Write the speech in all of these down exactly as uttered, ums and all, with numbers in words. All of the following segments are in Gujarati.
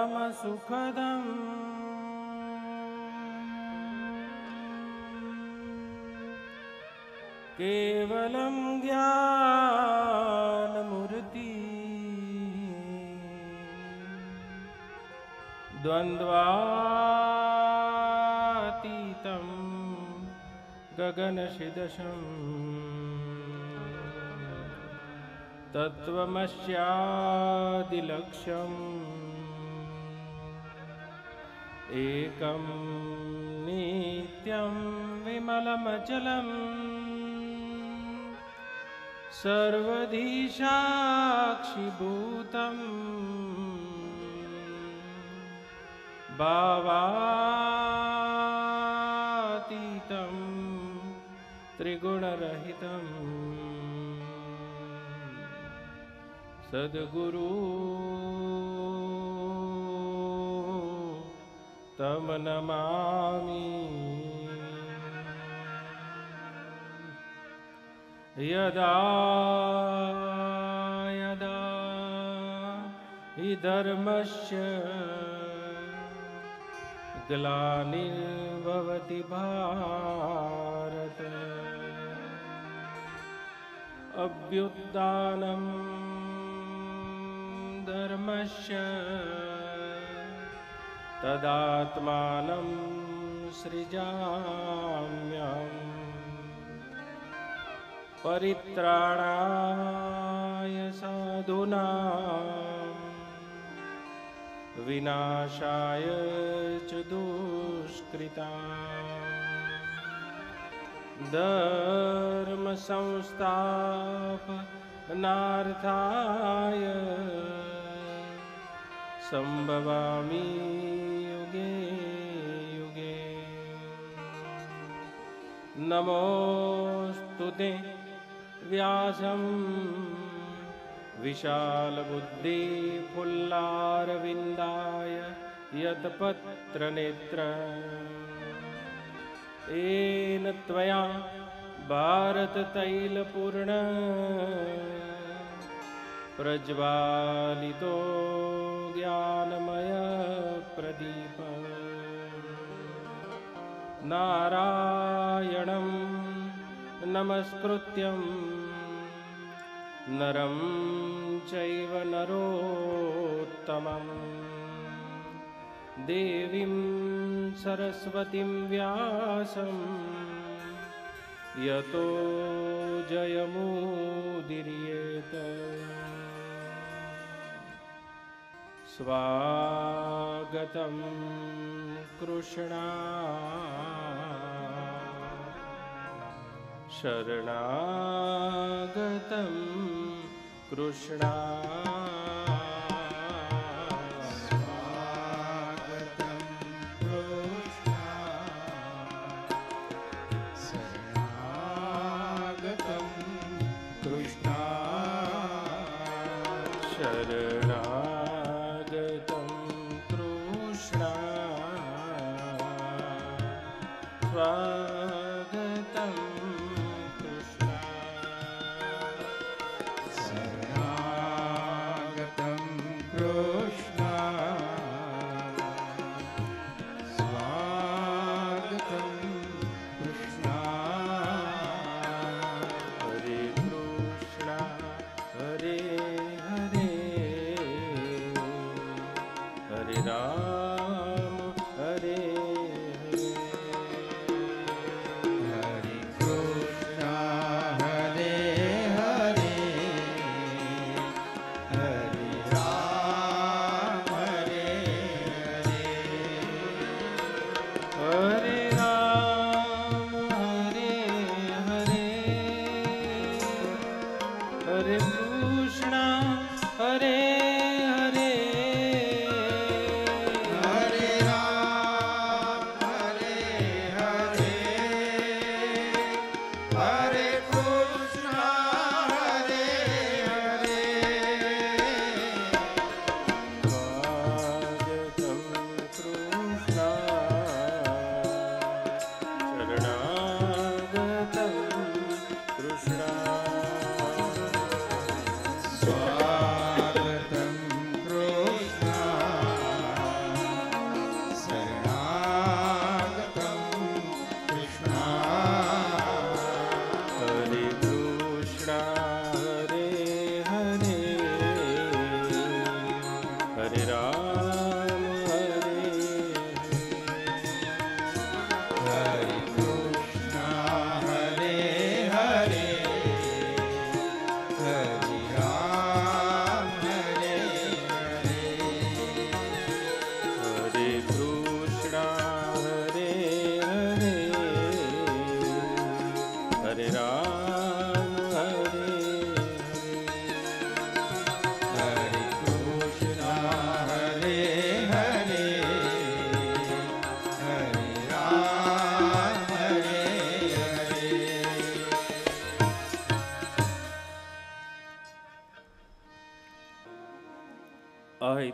परमसुखदम् केवलं ज्ञानमूर्ति द्वन्द्वातीतं गगनसदृशं तत्त्वमस्यादिलक्ष्यम् एकं नित्यं विमलमचलम् सर्वधी साक्षिभूतम् भावातीतं त्रिगुणरहितं सद्गुरु तं नमामि। यदा यदा हि धर्मस्य ग्लानिर्भवति भारत अभ्युत्थानं धर्मस्य तदात्मानं सृजाम्यहम् परित्राणाय साधूनां विनाशाय च दुष्कृतां धर्म संस्थापनार्थाय संभवामि युगे युगे। नमोस्तुते व्यासं विशालबुद्धिफुल्लारविन्दाय यत्पत्रनेत्र येन त्वया भारततैलपूर्ण प्रज्वालितो ज्ञानमय प्रदीप नारायणं नमस्कृत्यं नरं चैव नरोत्तमं देवीं सरस्वतीं व्यासं यतो जयमुदीरयेत्। स्वागतं कृष्णा शरणागतं कृष्णा स्वागतं कृष्णा शरणागतं कृष्णा शरणागतं कृष्णा स्वागतं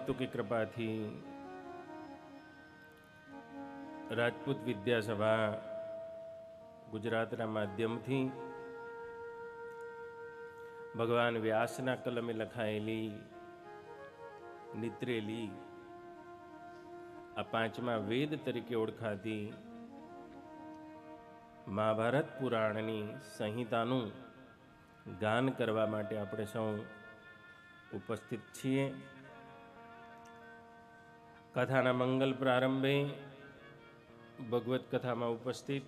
હેતુકી કૃપાથી રાજપૂત વિદ્યાસભા ગુજરાતના માધ્યમથી ભગવાન વ્યાસના કલમે લખાયેલી નિત્રેલી આ પાંચમા વેદ તરીકે ઓળખાતી મહાભારત પુરાણની સંહિતાનું ગાન કરવા માટે આપણે સૌ ઉપસ્થિત છીએ. કથાના મંગલ પ્રારંભે ભગવત કથામાં ઉપસ્થિત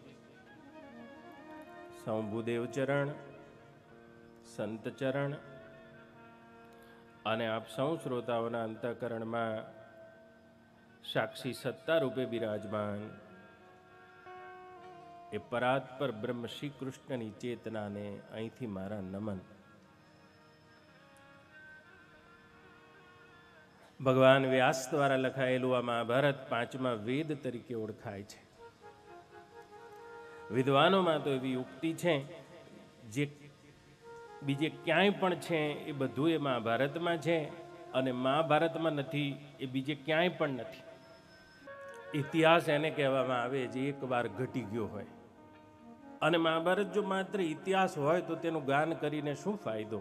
સૌ ભૂદેવ ચરણ, સંત ચરણ અને આપ સૌ શ્રોતાઓના અંતઃકરણમાં સાક્ષી સત્તા રૂપે બિરાજમાન એ પરાત્પર બ્રહ્મ શ્રી કૃષ્ણની ચેતનાને અહીંથી મારા નમન. ભગવાન વ્યાસ દ્વારા લખાયેલું આ મહાભારત પાંચમા વેદ તરીકે ઓળખાય છે. વિદ્વાનોમાં તો એવી ઉક્તિ છે જે બીજે ક્યાંય પણ છે એ બધું એ મહાભારતમાં છે, અને મહાભારતમાં નથી એ બીજે ક્યાંય પણ નથી. ઇતિહાસ એને કહેવામાં આવે જે એક વાર ઘટી ગયો હોય, અને મહાભારત જો માત્ર ઇતિહાસ હોય તો તેનું ગાન કરીને શું ફાયદો?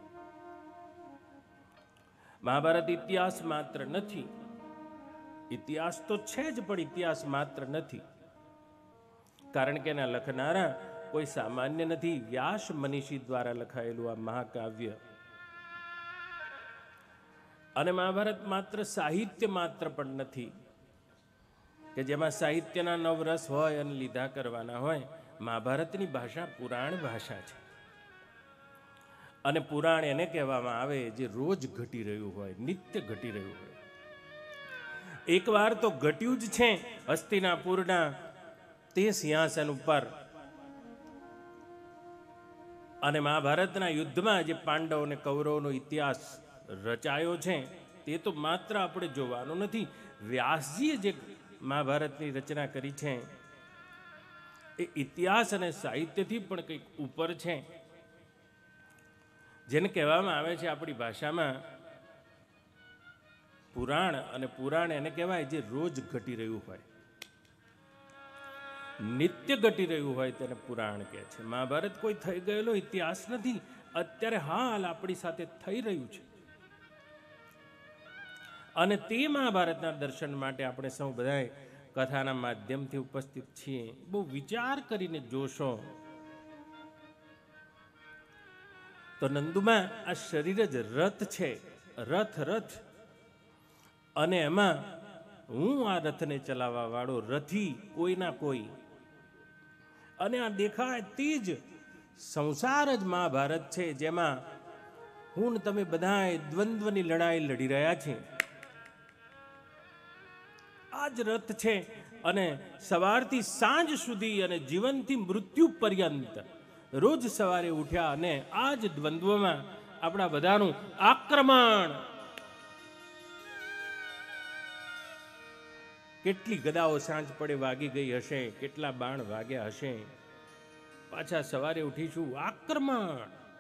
મહાભારત ઇતિહાસ માત્ર નથી. ઇતિહાસ તો છે જ, પણ ઇતિહાસ માત્ર નથી, કારણ કે એના લખનારા કોઈ સામાન્ય નથી. વ્યાસ મનીષી દ્વારા લખાયેલું આ મહાકાવ્ય. અને મહાભારત માત્ર સાહિત્ય માત્ર પણ નથી કે જેમાં સાહિત્યના નવરસ હોય અને લીધા કરવાના હોય. મહાભારતની ભાષા પુરાણ ભાષા છે, અને પુરાણ એને કહેવામાં આવે જે રોજ ઘટી રહ્યું હોય, નિત્ય ઘટી રહ્યું હોય. એકવાર તો ઘટ્યું જ છે હસ્તિનાપુરના તે સિંહાસન ઉપર, અને મહાભારતના યુદ્ધમાં જે પાંડવ અને કૌરવનો ઇતિહાસ રચાયો છે તે તો માત્ર આપણે જોવાનો નથી. વ્યાસજીએ જે મહાભારતની રચના કરી છે એ ઇતિહાસ અને સાહિત્યથી પણ કંઈક ઉપર છે, જેને કહેવામાં આવે છે આપણી ભાષામાં પુરાણ. અને પુરાણ એને કહેવાય જે રોજ ઘટી રહ્યું હોય, નિત્ય ઘટી રહ્યું હોય તેને પુરાણ કહે છે. મહાભારત કોઈ થઈ ગયેલો ઇતિહાસ નથી, અત્યારે હાલ આપણી સાથે થઈ રહ્યું છે. અને તે મહાભારતના દર્શન માટે આપણે સૌ બધાએ કથાના માધ્યમથી ઉપસ્થિત છીએ. બહુ વિચાર કરીને જોશો તો નંદુમાં આ શરીર જ રથ છે, રથ રથ અને એમાં હું આ રથને ચલાવવા વાળો રથી કોઈ ના કોઈ. અને આ દેખાય તે જ સંસાર જ મહાભારત છે, જેમાં હું તમે બધા દ્વંદ્વની લડાઈ લડી રહ્યા છે. આ જ રથ છે, અને સવારથી સાંજ સુધી અને જીવનથી મૃત્યુ પર્યંત રોજ સવારે ઉઠ્યા અને આ જ દ્વંદ્વમાં આપણા બધાનું આક્રમણ. કેટલી ગદાઓ સાંજ પડે વાગી ગઈ હશે, કેટલા બાણ વાગ્યા હશે, પાછા સવારે ઉઠીશું, આક્રમણ.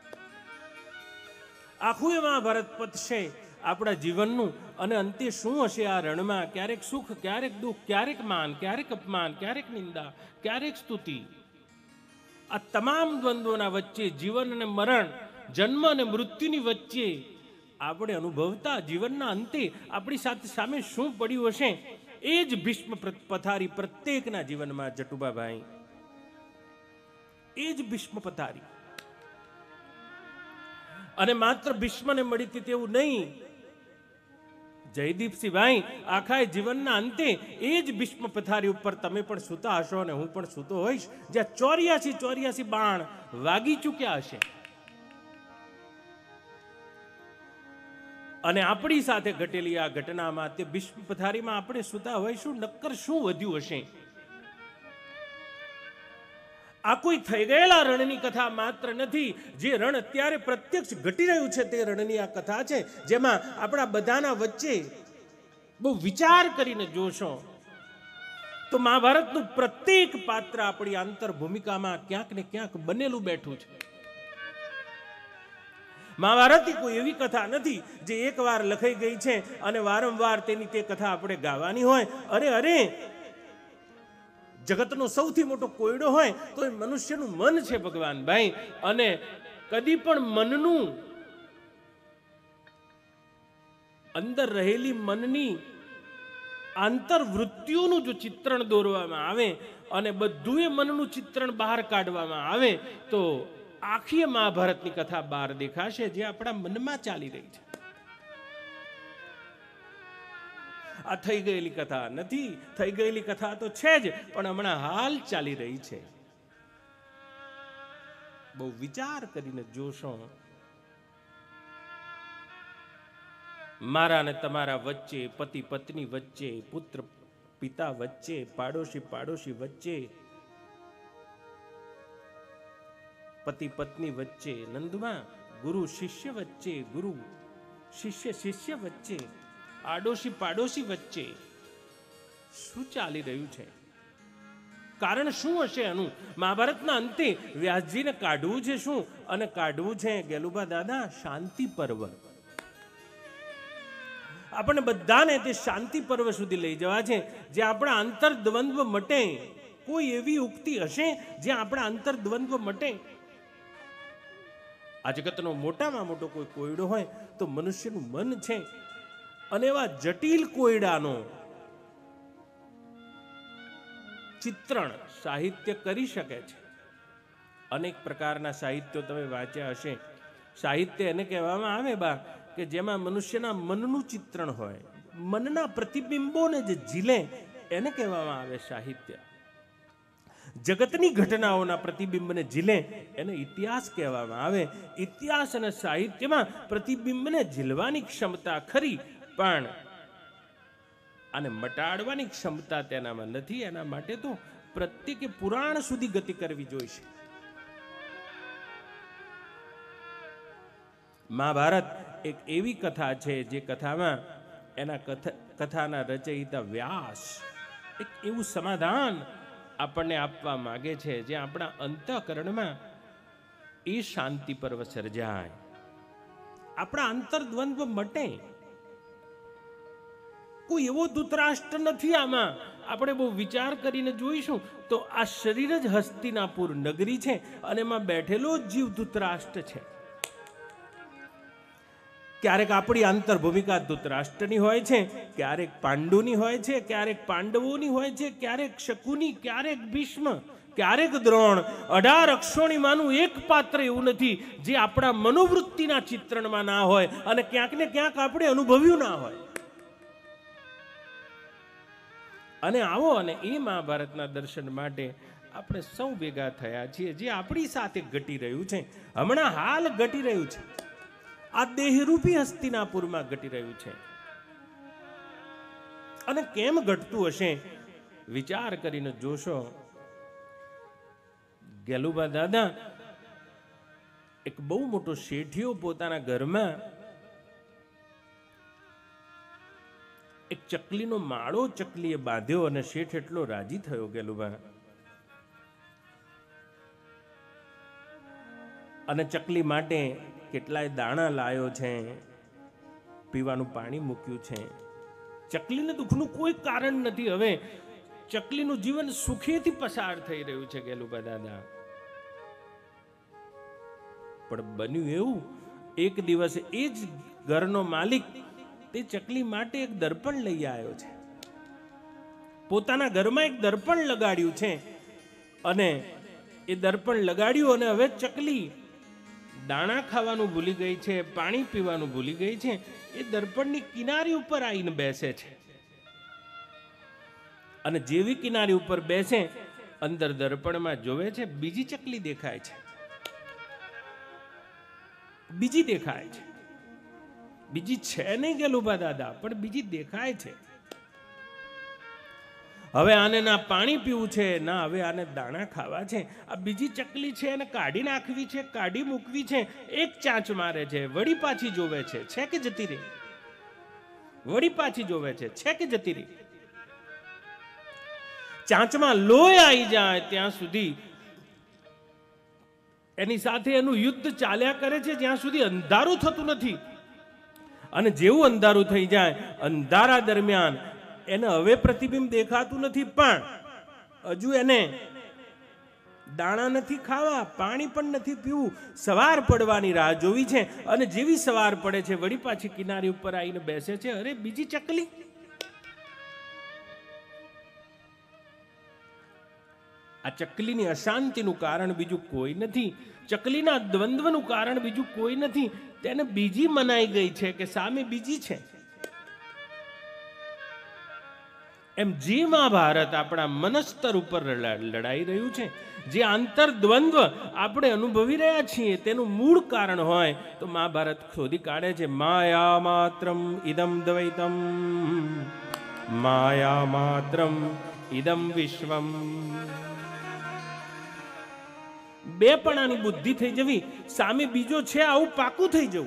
આખું એ મહાભારત પતશે આપણા જીવનનું, અને અંતે શું હશે આ રણમાં? ક્યારેક સુખ, ક્યારેક દુઃખ, ક્યારેક માન, ક્યારેક અપમાન, ક્યારેક નિંદા, ક્યારેક સ્તુતિ. આ તમામ દ્વંદ્વોના વચ્ચે જીવન અને મરણ, જન્મ અને મૃત્યુની વચ્ચે આપણે અનુભવતા જીવનના અંતે આપણી સાથે સામે શું પડ્યું હશે એ જ ભીષ્મ પથારી પ્રત્યેકના જીવનમાં. જટુબાભાઈ, એ જ ભીષ્મ પથારી. અને માત્ર ભીષ્મને મળી હતી તેવું નહીં, જયદીપસિંહભાઈ, આખા જીવનના અંતે એ જ ભીષ્મ પથારી ઉપર તમે પણ સૂતા હશો અને હું પણ સૂતો હોઈશ, જ્યાં ચોર્યાસી ચોર્યાસી બાણ વાગી ચૂક્યા હશે. અને આપણી સાથે ઘટેલી આ ઘટનામાં તે ભીષ્મ પથારીમાં આપણે સૂતા હોઈશું, નક્કર શું વધ્યું હશે? આ કોઈ થઈ ગયેલા રણની કથા માત્ર નથી. જે રણ અત્યારે પ્રત્યક્ષ ઘટી રહ્યું છે તે રણની આ કથા છે, જેમાં આપણા બધાના વચ્ચે બહુ વિચાર કરીને જોશો તો મહાભારતનું પ્રત્યેક પાત્ર આપણી આંતર ભૂમિકામાં ક્યાંક ને ક્યાંક બનેલું બેઠું છે. મહાભારત કોઈ એવી કથા નથી જે એકવાર લખાઈ ગઈ છે અને વારંવાર તેની તે કથા આપણે ગાવાની હોય. અરે અરે જગતનો સૌથી મોટો કોયડો હોય તો એ મનુષ્યનું મન છે ભગવાન ભાઈ. અને કદી પણ મનનું અંદર રહેલી મનની આંતરવૃત્તિઓનું જો ચિત્રણ દોરવામાં આવે અને બધું એ મનનું ચિત્રણ બહાર કાઢવામાં આવે તો આખી મહાભારતની કથા બહાર દેખાશે જે આપણા મનમાં ચાલી રહી છે. આ થઈ ગયેલી કથા નથી, થઈ ગયેલી કથા તો છે જ, પણ હમણાં હાલ ચાલી રહી છે. બહુ વિચાર કરીને જોશો. મારા અને તમારા વચ્ચે, પતિ પત્ની વચ્ચે, પુત્ર પિતા વચ્ચે, પાડોશી પાડોશી વચ્ચે, પતિ પત્ની વચ્ચે, નંદમાં ગુરુ શિષ્ય વચ્ચે, ગુરુ શિષ્ય શિષ્ય વચ્ચે, આડોશી પાડોશી વચ્ચે શું ચાલી રહ્યું છે? કારણ શું હશે આનું? મહાભારતના અંતે વ્યાસજીને કાઢવું છે શું? અને કાઢવું છે ગેલુબા દાદા શાંતિ પર્વ. આપણને બધાને તે શાંતિ પર્વ સુધી લઈ જવા છે, જે આપણા અંતર્દ્વંદ્વ મટે. કોઈ એવી ઉક્તિ હશે જ્યાં આપણા અંતર્દ્વંદ્વ મટે? આ જગતનો મોટામાં મોટો કોઈ કોયડો હોય તો મનુષ્યનું મન છે. અને એવા જટિલ કોયડાનો ચિત્રણ સાહિત્ય કરી શકે છે. અનેક પ્રકારના સાહિત્યો તમે વાંચ્યા હશે. સાહિત્ય એને કહેવામાં આવે બા કે જેમાં મનુષ્યના મનનું ચિત્રણ હોય, મનના પ્રતિબિંબોને જે ઝીલે એને કહેવામાં આવે સાહિત્ય. જગતની ઘટનાઓના પ્રતિબિંબને ઝીલે એને ઇતિહાસ કહેવામાં આવે. ઇતિહાસ અને સાહિત્યમાં પ્રતિબિંબને ઝીલવાની ક્ષમતા ખરી, પણ આને મટાડવાની ક્ષમતા તેનામાં નથી. એના માટે તો પ્રત્યેકે પુરાણ સુધી ગતિ કરવી જોઈશે. મહાભારત એક એવી કથા છે જે કથામાં એના કથાના રચયિતા વ્યાસ એક એવું સમાધાન આપણને આપવા માંગે છે જે આપણા અંતઃકરણમાં એ શાંતિ પર્વ સર્જાય, આપણા અંતર્દ્વંદ્વ મટે. કોઈ એવો ધૃતરાષ્ટ્ર નથી આમાં. આપણે બહુ વિચાર કરીને જોઈશું તો આ શરીર જ હસ્તિનાપુર નગરી છે અને એમાં બેઠેલો જ જીવ ધૃતરાષ્ટ્ર છે. ક્યારેક આપણી આંતર ભૂમિકા ધૃતરાષ્ટ્રની હોય છે, ક્યારેક પાંડુની હોય છે, ક્યારેક પાંડવોની હોય છે, ક્યારેક શકુની, ક્યારેક ભીષ્મ, ક્યારેક દ્રોણ. અઢાર અક્ષોણીમાંનું એક પાત્ર એવું નથી જે આપણા મનોવૃત્તિના ચિત્રણમાં ના હોય અને ક્યાંક ને ક્યાંક આપણે અનુભવ્યું ના હોય. અને આવો અને એ મહાભારતના દર્શન માટે આપણે સૌ ભેગા થયા છીએ. જે આપણી સાથે ઘટી રહ્યું છે, હમણાં હાલ ઘટી રહ્યું છે, આ દેહરૂપી હસ્તિનાપુરમાં ઘટી રહ્યું છે. અને કેમ ઘટતું હશે વિચાર કરીને જોશો. ગેલુબા દાદા એક બહુ મોટો શેઠિયો પોતાના ઘરમાં એક ચકલીનો માળો ચકલીએ બાંધ્યો અને શેઠ એટલો રાજી થયો ગેલુબા. અને ચકલી માટે કેટલાય દાણા લાયો છે, પીવાનું પાણી મૂક્યું છે. ચકલીને દુઃખનું કોઈ કારણ નથી. હવે ચકલીનું જીવન સુખેથી પસાર થઈ રહ્યું છે ગેલુબા દાદા. પણ બન્યું એવું, એક દિવસ એ જ ઘરનો માલિક તે ચકલી માટે એક દર્પણ લઈ આવ્યો છે. પોતાના ઘરમાં એક દર્પણ લગાડ્યું છે અને એ દર્પણ લગાડ્યું અને હવે ચકલી દાણા ખાવાનું ભૂલી ગઈ છે, પાણી પીવાનું ભૂલી ગઈ છે. એ દર્પણની કિનારી ઉપર આવીને બેસે છે અને જેવી કિનારી ઉપર બેસે અંદર દર્પણમાં જોવે છે બીજી ચકલી દેખાય છે, બીજી દેખાય છે. બીજી છે નહીં ગેલુબા દાદા, પણ બીજી દેખાય છે. હવે આને ના પાણી પીવું છે, ના હવે આને દાણા ખાવા છે. આ બીજી ચકલી છે એને કાઢી નાખવી છે, કાઢી મૂકવી છે. એક ચાંચ મારે છે, વળી પાછી જોવે છે, છે કે જતી રહી? વળી પાછી જોવે છે, છે કે જતી રહી? ચાંચમાં લોહી આવી જાય ત્યાં સુધી એની સાથે એનું યુદ્ધ ચાલ્યા કરે છે જ્યાં સુધી અંધારું થતું નથી. અને જેવું અંધારું થઈ જાય, અંધારા દરમિયાન એને હવે પ્રતિબિંબ દેખાતું નથી, પણ હજુ એને દાણા નથી ખાવા, પાણી પણ નથી પીવું, સવાર પડવાની રાહ જોવી છે. અને જેવી સવાર પડે છે વળી પાછી કિનારે ઉપર આવીને બેસે છે. અરે બીજી ચકલી. આ ચકલીની અશાંતિનું કારણ બીજું કોઈ નથી, ચકલીના દ્વંદ્વનું કારણ બીજું કોઈ નથી. તેને બીજી મનાઈ ગઈ છે કે સામે બીજી છે. એમ જે મહાભારત આપણા મનસ્તર ઉપર લડાઈ રહ્યું છે, જે આંતર દ્વંદ્વ આપણે અનુભવી રહ્યા છીએ, તેનું મૂળ કારણ હોય તો મહાભારત શોધી કાઢે છે. માયા માત્રમ ઇદમ દ્વૈતમ, માયા માત્રમ ઇદમ વિશ્વમ. બેપણાની બુદ્ધિ થઈ જવી, સામે બીજો છે આવું પાકું થઈ જવું.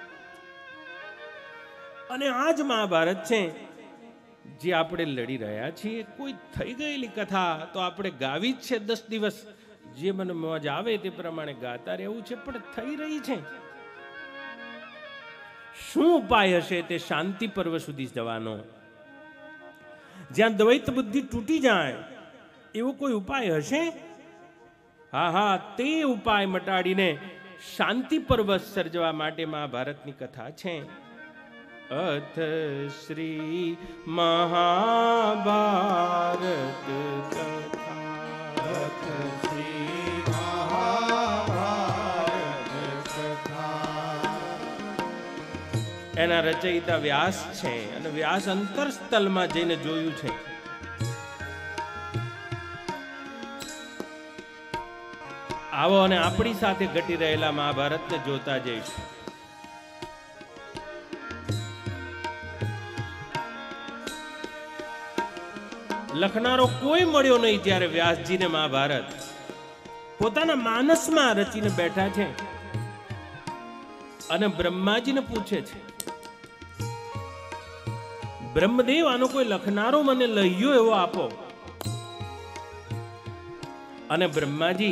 અને આ જ મહાભારત છે જે આપણે લડી રહ્યા છીએ. કોઈ થઈ ગયેલી કથા તો આપણે ગાવી જ છે દસ દિવસ, જે મને મોજ આવે તે પ્રમાણે ગાતા રહેવું છે, પણ થઈ રહી છે. શું ઉપાય હશે તે શાંતિ પર્વ સુધી જવાનો? જ્યાં દ્વૈત બુદ્ધિ તૂટી જાય એવો કોઈ ઉપાય હશે? હા હા, તે ઉપાય મટાડીને શાંતિ પર્વ સર્જવા માટે મહાભારતની કથા છે. અથ શ્રી મહાભારત કથા, અથ શ્રી મહાભારત કથા. એના રચયિતા વ્યાસ છે અને વ્યાસ અંતરસ્થલમાં જઈને જોયું છે. આવો અને આપણી સાથે ઘટી રહેલા મહાભારતને જોતા જઈશું. લખનારો કોઈ મળ્યો નહીં જ્યારે વ્યાસજીને મહાભારત પોતાના માનસમાં રચીને બેઠા છે અને બ્રહ્માજીને પૂછે છે, બ્રહ્મદેવ, આનો કોઈ લખનારો મને લઈયો એવો આપો. અને બ્રહ્માજી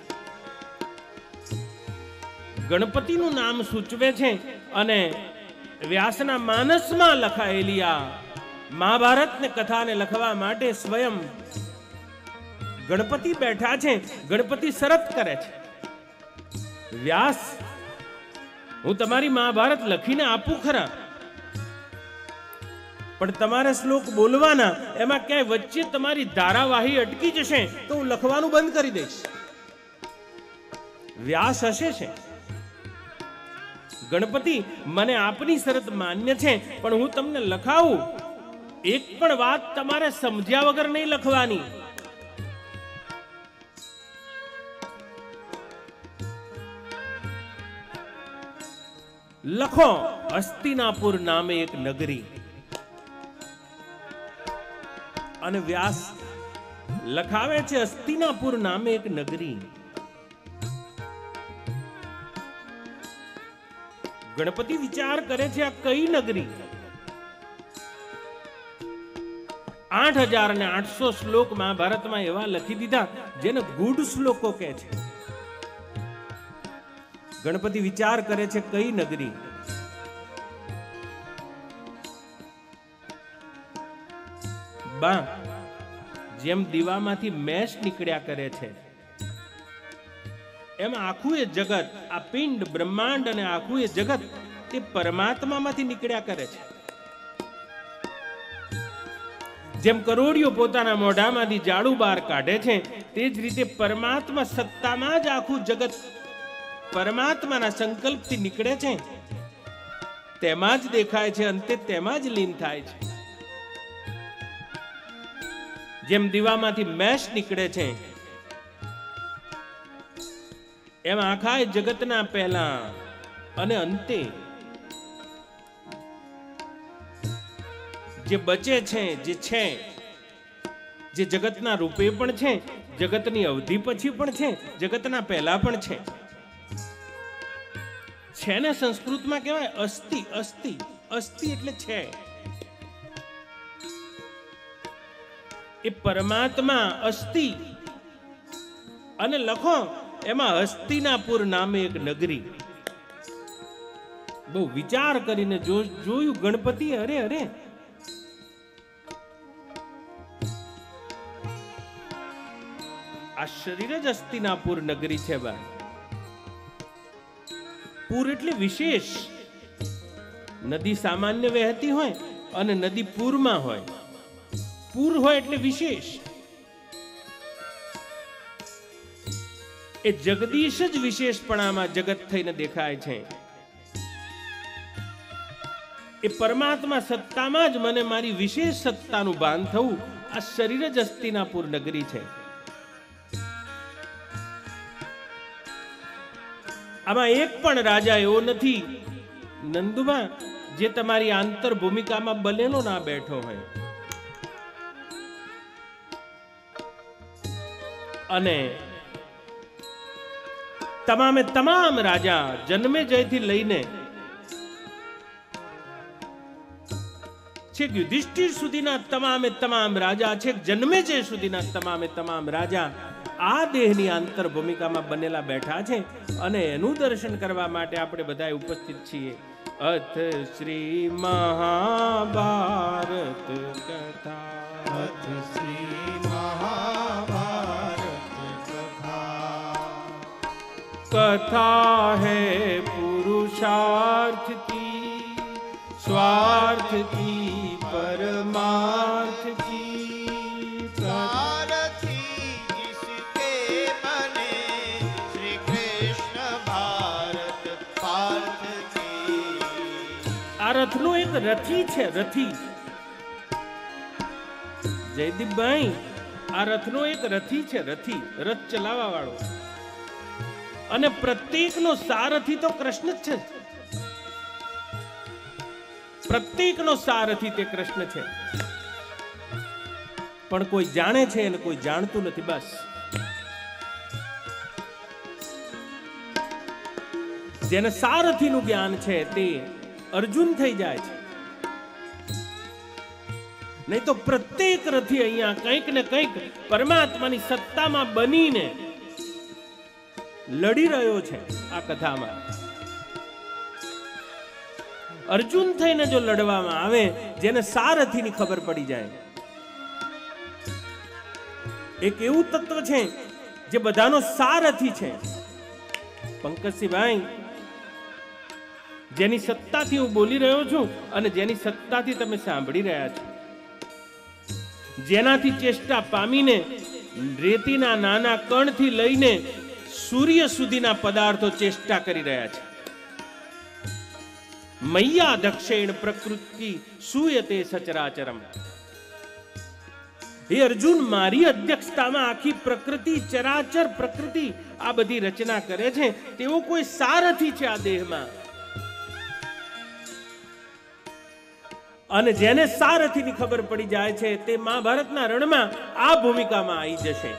ગણપતિનું નામ સૂચવે છે અને વ્યાસના માનસમાં લખાયેલી આ મહાભારતને કથાને લખવા માટે સ્વયં ગણપતિ બેઠા છે. ગણપતિ શરત કરે છે, વ્યાસ, હું તમારી મહાભારત લખીને આપું ખરા, પણ તમારે શ્લોક બોલવાના, એમાં ક્યાંય વચ્ચે તમારી ધારાવાહી અટકી જશે તો હું લખવાનું બંધ કરી દઈશ. વ્યાસ હશે છે, ગણપતિ, મને આપની શરત માન્ય છે, પણ હું તમને લખાવું, એક પણ વાત તમારે સમજ્યા વગર નહીં લખવાની. લખો, હસ્તિનાપુર નામે એક નગરી. અને વ્યાસ લખાવે છે હસ્તિનાપુર નામે એક નગરી. ગણપતિ વિચાર કરે છે આ કઈ નગરી? આઠ હજાર ને આઠસો શ્લોક મહાભારતમાં એવા લખી દીધા જેને ગૂઢ શ્લોકો કહે છે. ગણપતિ વિચાર કરે છે કઈ નગરી? બા, જેમ દીવામાંથી મેષ નીકળ્યા કરે છે એમ આખું એ જગત, આ પિંડ બ્રહ્માંડ અને આખું એ જગત તે પરમાત્મામાંથી નીકળ્યા કરે છે. જેમ કરોડિયો પોતાના મોઢામાંથી જાડુ બહાર કાઢે છે, તે જ રીતે પરમાત્મા સત્તામાં જ આખું જગત પરમાત્માના સંકલ્પથી નીકળે છે, તેમાં જ દેખાય છે, અંતે તેમાં જ લીન થાય છે. જેમ દીવામાંથી મેષ નીકળે છે એમ આખા જગતના પહેલા અને અંતે જે બચે છે, જે છે, જે જગતના રૂપે પણ છે, જગતની અવધિ પછી પણ છે, જગતના પહેલા પણ છે. છે ને સંસ્કૃતમાં કહેવાય અસ્થિ. અસ્થિ અસ્થિ એટલે છે. એ પરમાત્મા અસ્થિ. અને લખો એમાં હસ્તિનાપુર નામે એક નગરી. બહુ વિચાર કરીને જો- જોયું ગણપતિ, અરે અરે આ શરીર જ હસ્તિનાપુર નગરી છે બા. પૂર એટલે વિશેષ. નદી સામાન્ય વહેતી હોય અને નદી પૂરમાં હોય. પૂર હોય એટલે વિશેષ. એ જગદીશ જ વિશેષપણામાં જગત થઈને દેખાય છે. એ પરમાત્મા સત્તામાં જ મને મારી વિશેષ સત્તાનું ભાન થવું. આ શરીર જ હસ્તિનાપુર નગરી છે. આમાં એક પણ રાજા એવો નથી નંદુમાં જે તમારી આંતર ભૂમિકામાં બનેલો ના બેઠો હોય. અને તમામે તમામ રાજા જન્મે જયથી લઈને છેક યુધિષ્ઠિર સુધીના તમામે તમામ રાજા, છેક જન્મે જય સુધીના તમામે તમામ રાજા આ દેહની આંતર ભૂમિકામાં બનેલા બેઠા છે. અને એનું દર્શન કરવા માટે આપણે બધા ઉપસ્થિત છીએ. અથ શ્રી મહાભારત કથા, અથ શ્રી મહાભારત કથા, कथा है पुरुषार्थ की, स्वार्थ की, परमार्थ की. सारथी जिसके बने श्री कृष्ण भारत पार्थ की. આ રથનો એક રથી છે. રથી જયદીપભાઈ, આ રથનો એક રથી છે. રથી, રથ ચલાવવા વાળો. અને પ્રત્યેકનો સારથી તો કૃષ્ણ જ છે. પ્રત્યેકનો સારથી તે કૃષ્ણ છે. પણ કોઈ જાણે છે અને કોઈ જાણતું નથી. બસ જેને સારથીનું જ્ઞાન છે તે અર્જુન થઈ જાય છે. નહીં તો પ્રત્યેક રથી અહીંયા કંઈક ને કંઈક પરમાત્માની સત્તામાં બનીને લડી રહ્યો છે. આ કથામાં અર્જુન થઈને જો લડવામાં આવે, જેને સારથીની ખબર પડી જાય. એક એવું તત્વ છે જે બધાનો સારથી છે. પંકજસિંહભાઈ, જેની સત્તાથી હું બોલી રહ્યો છું અને જેની સત્તાથી તમે સાંભળી રહ્યા છો, જેનાથી ચેષ્ટા પામીને રેતીના નાના કણથી લઈને સૂર્ય સુધીના પદાર્થો ચેષ્ટા કરી રહ્યા છે. મૈયા દક્ષિણ પ્રકૃતિ સૂયતે સચરાચરમ. હે અર્જુન, મારી અધ્યક્ષતામાં આખી પ્રકૃતિ, ચરાચર પ્રકૃતિ આ બધી રચના કરે છે. તેવો કોઈ સારથી છે આ દેહમાં. અને જેને સારથીની ખબર પડી જાય છે તે મહાભારતના રણમાં આ ભૂમિકામાં આવી જશે.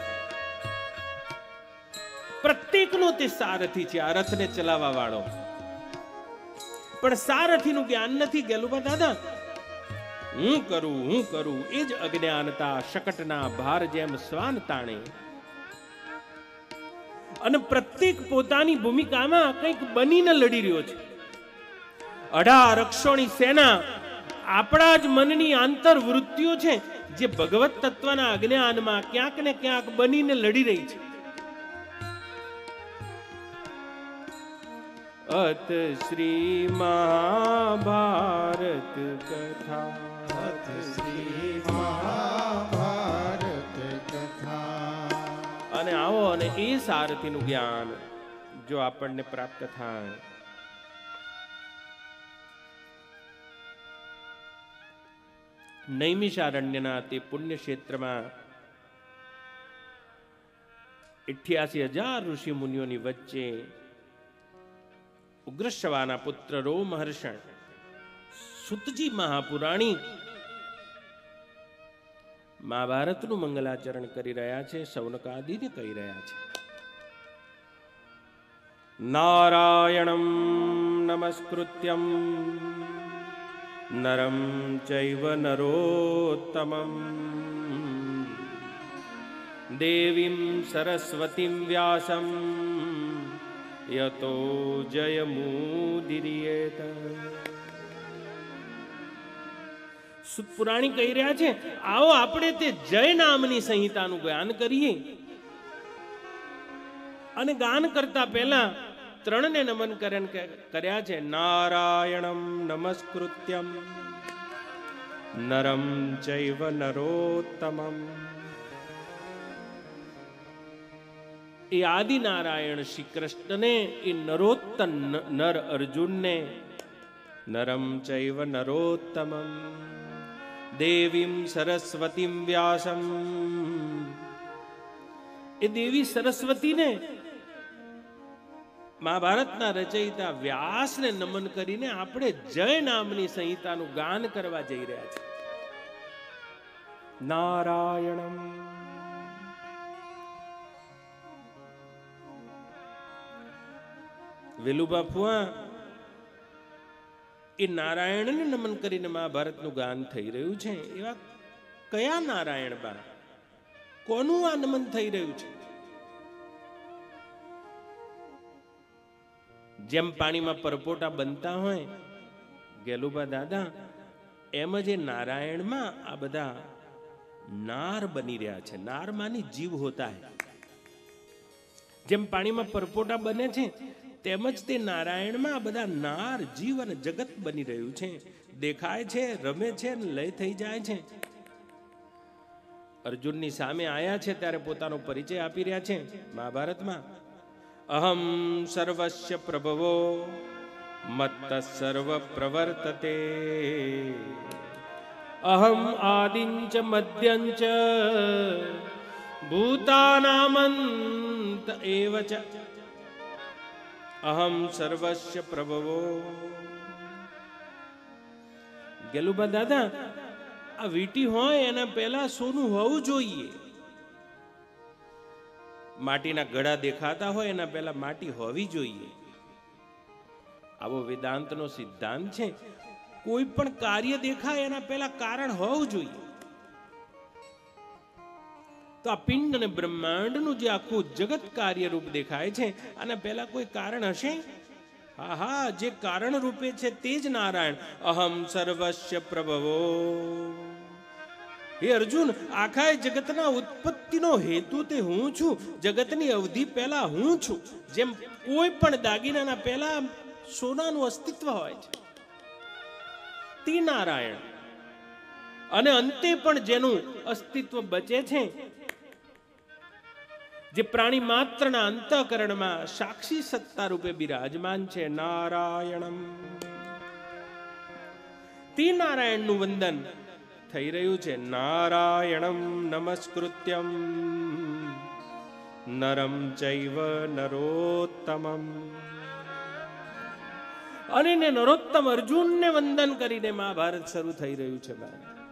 પ્રત્યેકનો તે સારથી છે, આ રથને ચલાવવા વાળો. પણ સારથીનું જ્ઞાન નથી. ગેલુબા દાદા, હું કરું હું કરું એ જ અજ્ઞાનતા શકટના ભાર જેમ શ્વાન તાણે. અને પ્રત્યેક પોતાની ભૂમિકામાં કંઈક બનીને લડી રહ્યો છે. અઢાર અક્ષોની સેના આપણા જ મનની આંતર વૃત્તિઓ છે જે ભગવત તત્વના અજ્ઞાનમાં ક્યાંક ને ક્યાંક બનીને લડી રહી છે. અત શ્રી મહાભારત કથા, અથ શ્રી મહાભારત કથા. અને આવો અને એ સારથીનું જ્ઞાન જો આપણને પ્રાપ્ત થાય, નૈમિષારણ્યના તે પુણ્ય ક્ષેત્રમાં અઠ્યાસી હજાર ઋષિ મુનિઓની વચ્ચે ઉગ્રશ્રવાના પુત્ર રોમહર્ષણ સુતજી મહાપુરાણી મહાભારતનું મંગલાચરણ કરી રહ્યા છે. સૌનકાદિને કહી રહ્યા છે, નારાયણમ નમસ્કૃત્યમ નરમ ચૈવ નરોત્તમમ દેવીમ સરસ્વતીમ વ્યાસમ યતો જયમુદિર્યેત. પુરાણી કહી રહ્યા છે, આવો આપણે તે જય નામની સંહિતાનું ગાન કરીએ. અને ગાન કરતા પહેલા ત્રણને નમન કર્યા છે. નારાયણમ નમસ્કૃત્યમ નરમ ચૈવ નરોત્તમમ. એ આદિ નારાયણ શ્રી કૃષ્ણને, એ નરોત્તમ નર અર્જુનને, નરમ ચૈવ નરોત્તમમ, દેવીમ સરસ્વતીમ વ્યાસમ, એ દેવી સરસ્વતીને, મહાભારતના રચયિતા વ્યાસને નમન કરીને આપણે જય નામની સંહિતાનું ગાન કરવા જઈ રહ્યા છીએ. નારાયણમ. વેલુબા ફુઆ એ નારાયણને નમન કરીને મહાભારતનું ગાન થઈ રહ્યું છે. એવા કયા નારાયણ બા? કોનું આ નમન થઈ રહ્યું છે? જેમ પાણીમાં પરપોટા બનતા હોય ગેલુબા દાદા, એમ જ એ નારાયણમાં આ બધા નાર બની રહ્યા છે. નારમાની જીવ હોતા હૈ. જેમ પાણીમાં પરપોટા બને છે તેમજ તે નારાયણમાં આ બધા નાર જીવ અને જગત બની રહ્યું છે. દેખાય છે, રમે છે અને લય થઈ જાય છે. અર્જુનની સામે આયા છે ત્યારે પોતાનો પરિચય આપી રહ્યા છે મહાભારતમાં. અહમ સર્વસ્ય પ્રભવો મત્ત સર્વ પ્રવર્તતે, અહમ આદિંચ મધ્યંચ ભૂતાનામંત એવ ચ, અહમ સર્વસ્ય પ્રભવો. ગેલુબા દાદા, આ વીટી હોય એના પહેલા સોનું હોવું જોઈએ. માટીના ઘડા દેખાતા હોય એના પહેલા માટી હોવી જોઈએ. આવો વેદાંતનો સિદ્ધાંત છે. કોઈ પણ કાર્ય દેખાય એના પહેલા કારણ હોવું જોઈએ. તો આ પિંડ અને બ્રહ્માંડનું જે આખું જગત કાર્યરૂપ દેખાય છે, આના પહેલા કોઈ કારણ હશે? હા હા, જે કારણ રૂપે છે તે જ નારાયણ. અહમ સર્વસ્ય પ્રભવો. હે અર્જુન, આખા જગતના ઉત્પત્તિનો હેતુ તે હું છું. જગતની અવધિ પહેલા હું છું. જેમ કોઈ પણ દાગીનાના પહેલા સોનાનું અસ્તિત્વ હોય છે, તે નારાયણ. અને અંતે પણ જેનું અસ્તિત્વ બચે છે, જે પ્રાણી માત્રના અંતઃકરણમાં સાક્ષી સત્તા રૂપે બિરાજમાન છે, નારાયણમ. તે નારાયણનું વંદન થઈ રહ્યું છે. નારાયણમ નમસ્કૃત્યમ નરમ ચૈવ નરોત્તમમ. અને ને નરોત્તમ અર્જુનને વંદન કરીને મહાભારત શરૂ થઈ રહ્યું છે.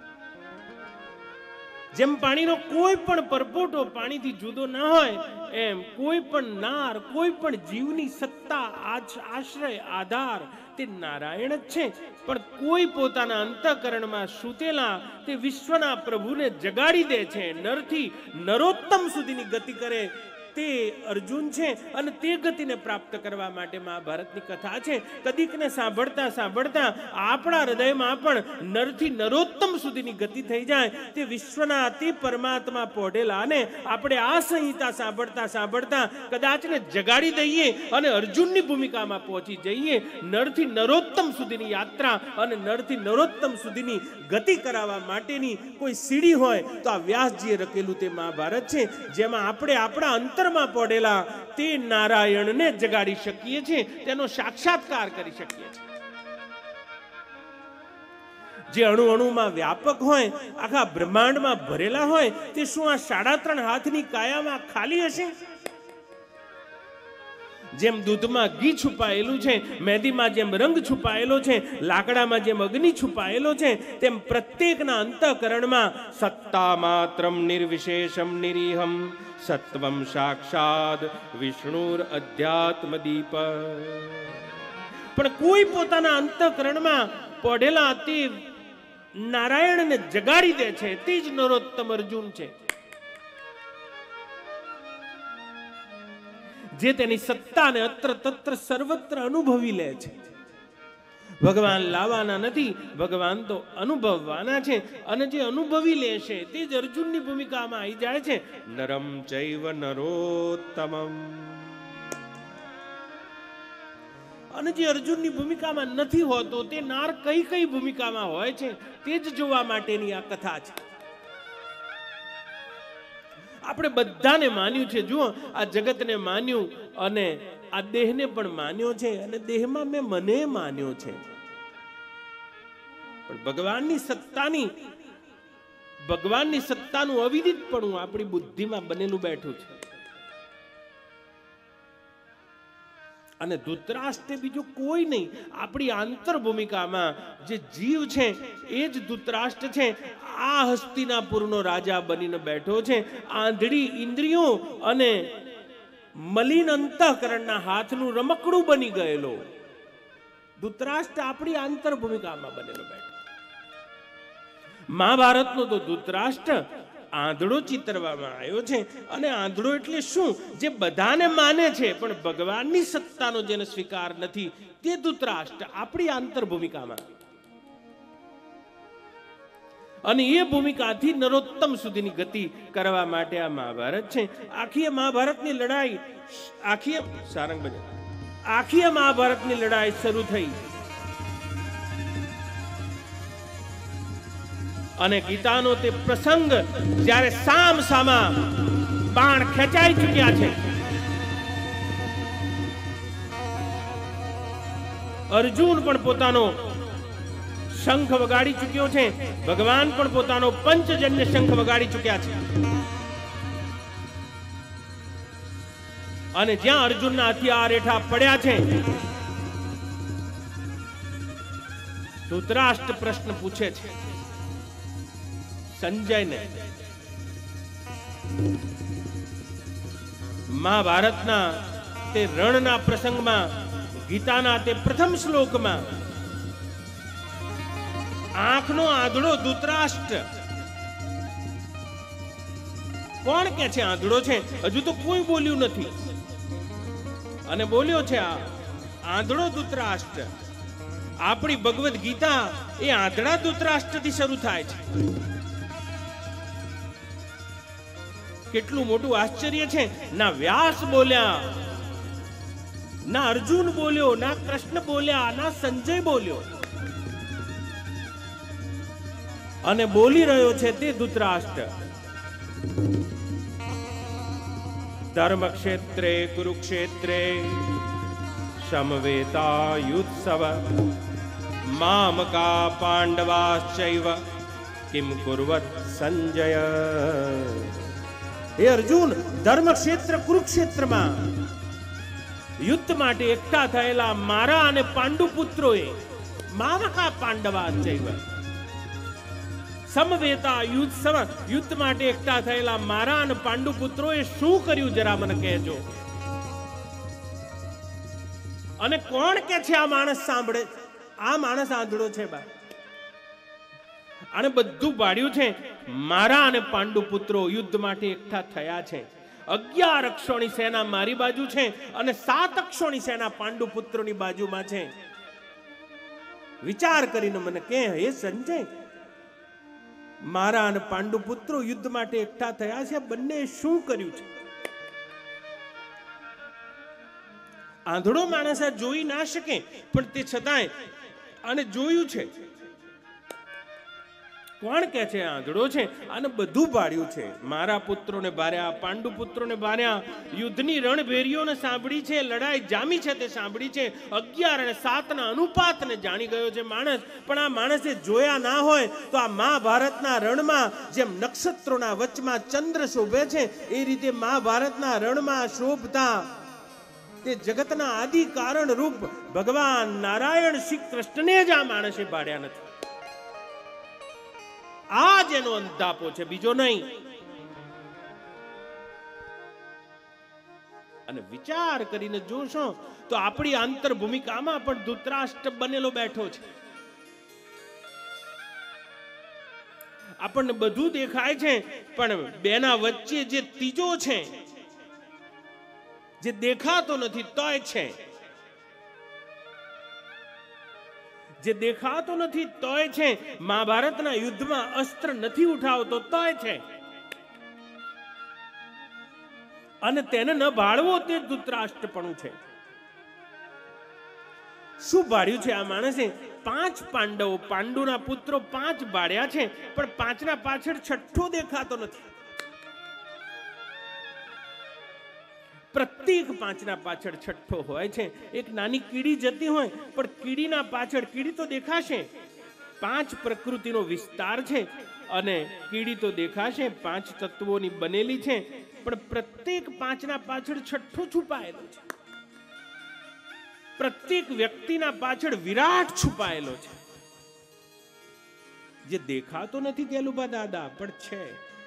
જેમ પાણીનો કોઈ પણ પરપોટો પાણીથી જુદો ના હોય, એમ કોઈ પણ નાર, કોઈ પણ જીવની સત્તા, આશ્રય, આધાર તે નારાયણ જ છે. પણ કોઈ પોતાના અંતઃકરણમાં સૂતેલા તે વિશ્વના પ્રભુને જગાડી દે છે. નરથી નરોત્તમ સુધીની ગતિ કરે તે અર્જુન છે. અને તે ગતિને પ્રાપ્ત કરવા માટે મહાભારતની કથા છે. કદીકને સાંભળતા સાંભળતા આપણા હૃદયમાં પણ નરથી નરોત્તમ સુધીની ગતિ થઈ જાય. તે વિશ્વના અતિ પરમાત્મા પોઢેલાને આપણે આ સંહિતા સાંભળતા સાંભળતા કદાચને જગાડી દઈએ અને અર્જુનની ભૂમિકામાં પહોંચી જઈએ. નરથી નરોત્તમ સુધીની યાત્રા અને નરથી નરોત્તમ સુધીની ગતિ કરાવવા માટેની કોઈ સીડી હોય તો આ વ્યાસજીએ રચેલું તે મહાભારત છે, જેમાં આપણે આપણા અંતર માં પડેલા તે નારાયણને જગાડી શકીએ છીએ, તેનો સાક્ષાત્કાર કરી શકીએ છીએ. જે અણુ અણુમાં વ્યાપક હોય, આખા બ્રહ્માંડમાં ભરેલા હોય, તે શું આ સાડા ત્રણ હાથની કાયામાં ખાલી હશે? જેમ દૂધમાં ઘી છુપાયેલું છે, મહેંદીમાં જેમ રંગ છુપાયેલો છે, લાકડામાં જેમ અગ્નિ છુપાયેલો છે, તેમ પ્રત્યેકના અંતઃકરણમાં સત્તા માત્રમ નિર્વિશેષમ નિરીહમ સત્વમ સાક્ષાત વિષ્ણુર અધ્યાત્મ દીપ. પણ કોઈ પોતાના અંતઃકરણમાં પડેલા તે નારાયણને જગાડી દે છે, તે જ નરોત્તમ અર્જુન છે. જે તેની સત્તાને અત્ર તત્ર સર્વત્ર અનુભવી લે છે. ભગવાન લાવવાના નથી, ભગવાન તો અનુભવવાના છે, અને જે અનુભવી લેશે તે જ અર્જુનની ભૂમિકામાં આવી જાય છે. નરમ ચૈવ નરોત્તમમ. અને જે અર્જુનની ભૂમિકામાં નથી હોતો તે નાર કઈ કઈ ભૂમિકામાં હોય છે તે જ જોવા માટેની આ કથા છે. આપણે બધાને માન્યું છે, જુઓ આ જગતને માન્યું અને આ દેહને પણ માન્યો છે, અને દેહમાં મેં મને માન્યો છે. પણ ભગવાનની સત્તાની ભગવાનની સત્તાનું અવિદિતપણું આપણી બુદ્ધિમાં બનેલું બેઠું છે. અને ધૃતરાષ્ટ્ર બીજું કોઈ નહીં, આપણી આંતર ભૂમિકામાં જે જીવ છે એ જ ધૃતરાષ્ટ્ર છે. આ હસ્તિનાપુરનો રાજા બનીને બેઠો છે. આંધળી ઇન્દ્રિયો અને મલિન અંતઃકરણના હાથનું રમકડું બની ગયેલો ધૃતરાષ્ટ્ર આપણી આંતર ભૂમિકામાં બનેલો બેઠો. મહાભારતનો તો ધૃતરાષ્ટ્ર આંધળો ચિતરવામાં આવ્યો છે. અને આંધળો એટલે શું? જે બધાને માને છે પણ ભગવાનની સત્તાનો જેને સ્વીકાર નથી તે ધૃતરાષ્ટ્ર આપણી આંતર ભૂમિકામાં. અને એ ભૂમિકાથી નરોત્તમ સુધીની ગતિ કરવા માટે આ મહાભારત છે. આખી મહાભારતની લડાઈ આખી સારંગ બજાર આખી મહાભારતની લડાઈ શરૂ થઈ અને ગીતાનો તે પ્રસંગ જ્યારે સામ સામા બાણ ખેંચાઈ ચૂક્યા છે, અર્જુન પણ પોતાનો શંખ વગાડી ચૂક્યો છે, ભગવાન પણ પોતાનો પંચજન્ય શંખ વગાડી ચૂક્યા છે. અને જ્યાં અર્જુનના હથિયાર હેઠા પડ્યા છે, ધૃતરાષ્ટ્ર પ્રશ્ન પૂછે છે સંજયને. મહાભારતના તે રણના પ્રસંગમાં ગીતાના તે પ્રથમ શ્લોકમાં આંખનો આંધળો ધૃતરાષ્ટ્ર કોણ કે છે આંધળો છે? હજુ તો કોઈ બોલ્યું નથી. અને બોલ્યો છે આ આંધળો ધૃતરાષ્ટ્ર. આપણી ભગવદ્ ગીતા એ આંધળા ધૃતરાષ્ટ્રથી શરૂ થાય છે. કેટલું મોટું આશ્ચર્ય છે! ના વ્યાસ બોલ્યા, ના અર્જુન બોલ્યો, ના કૃષ્ણ બોલ્યા, ના સંજય બોલ્યો, અને બોલી રહ્યો છે તે ધૃતરાષ્ટ્ર. ધર્મ ક્ષેત્રે કુરુક્ષેત્રે સમવેતા યુત્સવ મામકા પાંડવાશ્ચૈવ કિમ કુર્વત સંજય. હે અર્જુન, ધર્મ ક્ષેત્ર કુરુક્ષેત્રમાં યુદ્ધ માટે એકઠા થયેલા મારા અને પાંડુ પુત્રોએ મામકા પાંડવાશ્ચૈવ સમવેતા યુત્સવ યુદ્ધ માટે એકઠા થયેલા મારા અને પાંડુ પુત્રોએ શું કર્યું જરા મને કહેજો. અને કોણ કે છે આ માણસ સાંભળે? આ માણસ આંધળો છે બા. અને બધું પાડ્યું છે. મારા અને પાંડુ પુત્રો યુદ્ધ માટે એકઠા થયા છે. અગિયાર અક્ષોની સેના મારી બાજુ છે અને સાત અક્ષોની સેના પાંડુ પુત્રોની બાજુમાં છે. વિચાર કરીને મને કહે, હે સંજય, મારા અને પાંડુ પુત્રો યુદ્ધ માટે એકઠા થયા છે, બંને શું કર્યું છે? આંધળો માણસ આ જોઈ ના શકે, પણ તે છતાંય અને જોયું છે. કોણ કે છે આંધળો છે? અને બધું પાડ્યું છે. મારા પુત્રોને બાર્યા, પાંડુ પુત્રોને બાર્યા, યુદ્ધની રણભેરીઓને સાંભળી છે, લડાઈ જામી છે તે સાંભળી છે, અગિયાર અને સાતના અનુપાતને જાણી ગયો છે માણસ. પણ આ માણસે જોયા ના હોય તો આ મહાભારતના રણમાં જેમ નક્ષત્રોના વચમાં ચંદ્ર શોભે છે એ રીતે મહાભારતના રણમાં શોભતા તે જગતના આદિ કારણ રૂપ ભગવાન નારાયણ શ્રી કૃષ્ણને જ આ માણસે પાડ્યા નથી. આ જ એનો અંધાપો છે, બીજો નહીં. અને વિચાર કરીને જોશો તો આપણી આંતર ભૂમિકામાં પણ ધૃતરાષ્ટ્ર બનેલો બેઠો છે. આપણને બધું દેખાય છે, પણ બેના વચ્ચે જે ત્રીજો છે જે દેખાતો નથી તોય છે, જે દેખાતો નથી તોય છે, મહાભારતના યુદ્ધમાં અસ્ત્ર નથી ઉઠાવતો તોય છે, અને તેને ન ભાળવો તે ધૃતરાષ્ટ્રપણું છે. શું ભાળ્યું છે આ માણસે? પાંચ પાંડવો, પાંડુના પુત્રો પાંચ ભાળ્યા છે, પણ પાંચના પાછળ છઠ્ઠો દેખાતો નથી. પ્રત્યેક પાંચના પાછળ છઠ્ઠો હોય છે. એક નાની કીડી જતી હોય પણ કીડીના પાછળ, કીડી તો દેખાશે, પાંચ પ્રકૃતિનો વિસ્તાર છે અને કીડી તો દેખાશે, પાંચ તત્વોની બનેલી છે, પણ પ્રત્યેક પાંચના પાછળ છઠ્ઠો છુપાયેલો છે. પ્રત્યેક વ્યક્તિના પાછળ વિરાટ છુપાયેલો છે, જે દેખાતો નથી ગેલુબા દાદા, પણ છે.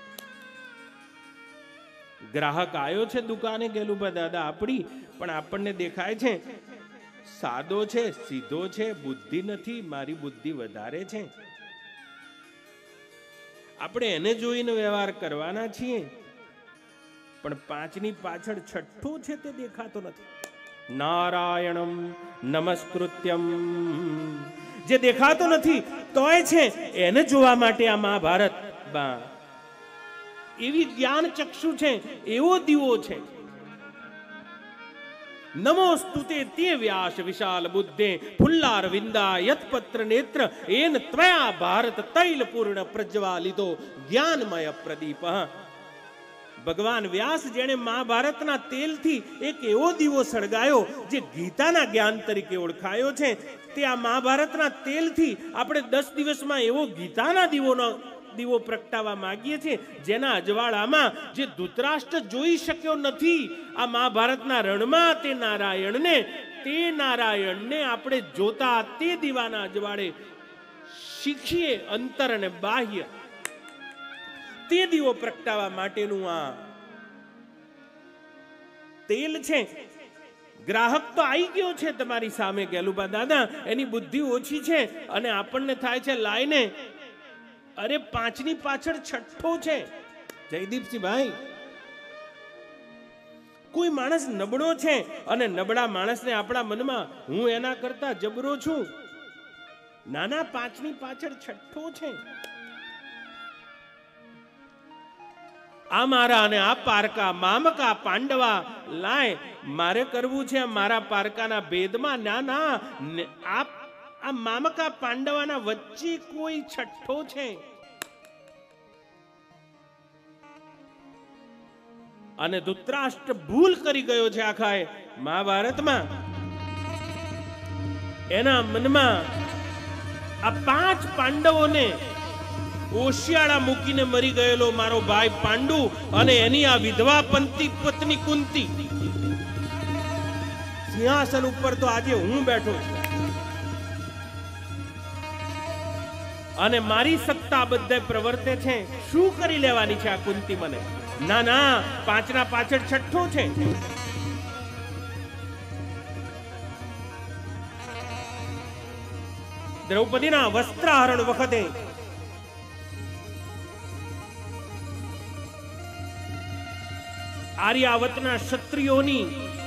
ગ્રાહક આવ્યો છે દુકાને ગેલુબા દાદા આપણી, પણ આપણને દેખાય છે સાદો છે, સીધો છે, બુદ્ધિ નથી, મારી બુદ્ધિ વધારે છે. આપણે એને જોઈને વ્યવહાર કરવાના છીએ, પણ પાંચની પાછળ છઠ્ઠો છે તે દેખાતો નથી. નારાયણમ નમસ્કૃત્યમ, જે દેખાતો નથી તોય છે, એને જોવા માટે આ મહાભારત એવી જ્ઞાન ચક્ષુ છે, એવો દીવો છે. નમોસ્તુતે તે વ્યાસ વિશાલ બુદ્ધે ફુલ્લાર વિંદા યત્પત્ર નેત્ર એન ત્વયા ભારત તૈલ પૂર્ણ પ્રજ્વાલિતો જ્ઞાનમય પ્રદીપ. ભગવાન વ્યાસ જેણે મહાભારતના તેલથી એક એવો દીવો સળગાયો જે ગીતાના જ્ઞાન તરીકે ઓળખાયો છે, તે આ મહાભારતના તેલથી આપણે દસ દિવસમાં એવો ગીતાના દીવોનો દીવો પ્રગટાવવા માંગીએ છીએ, જેના અજવાળામાં જે ધૃતરાષ્ટ્ર જોઈ શક્યો નથી આ મહાભારતના રણમાં, તે નારાયણને તે નારાયણને આપણે જોતા તે દીવાના અજવાળે શીખીએ અંતર અને બાહ્ય. તે દીવો પ્રગટાવવા માટેનું આ તેલ છે. ગ્રાહક તો આવી ગયો છે તમારી સામે ગેલુબા દાદા, એની બુદ્ધિ ઓછી છે અને આપણને થાય છે લાઈને અરે પાંચની પાછળ છઠ્ઠો છે. જયદીપસિંહ ભાઈ, કોઈ માણસ નબળો છે અને નબળા માણસને આપણા મનમાં હું એના કરતા જબરો છું, નાના પાંચની પાછળ છઠ્ઠો છે. આ મારા અને આ પારકા મામકા પાંડવા લાય, મારે કરવું છે મારા પારકાના ભેદમાં. ના ના, આ આ મામકા પાંડવાના વચ્ચે કોઈ છઠ્ઠો છે. અને ધૃતરાષ્ટ્ર ભૂલ કરી ગયો છે આખા મહાભારતમાં. એના મનમાં આ પાંચ પાંડવોને ઓશિયાળા મૂકીને મરી ગયેલો મારો ભાઈ પાંડુ અને એની આ વિધવા પંતી પત્ની કુંતી, સિંહાસન ઉપર તો આજે હું બેઠો છું અને મારી સત્તા બધે પ્રવર્તે છે. શું કરી લેવાની છે આ કુંતી મને? ના ના, પાંચના પાછળ છઠ્ઠો છે. દ્રૌપદીના વસ્ત્રાહરણ વખતે આર્યાવતના ક્ષત્રિયોની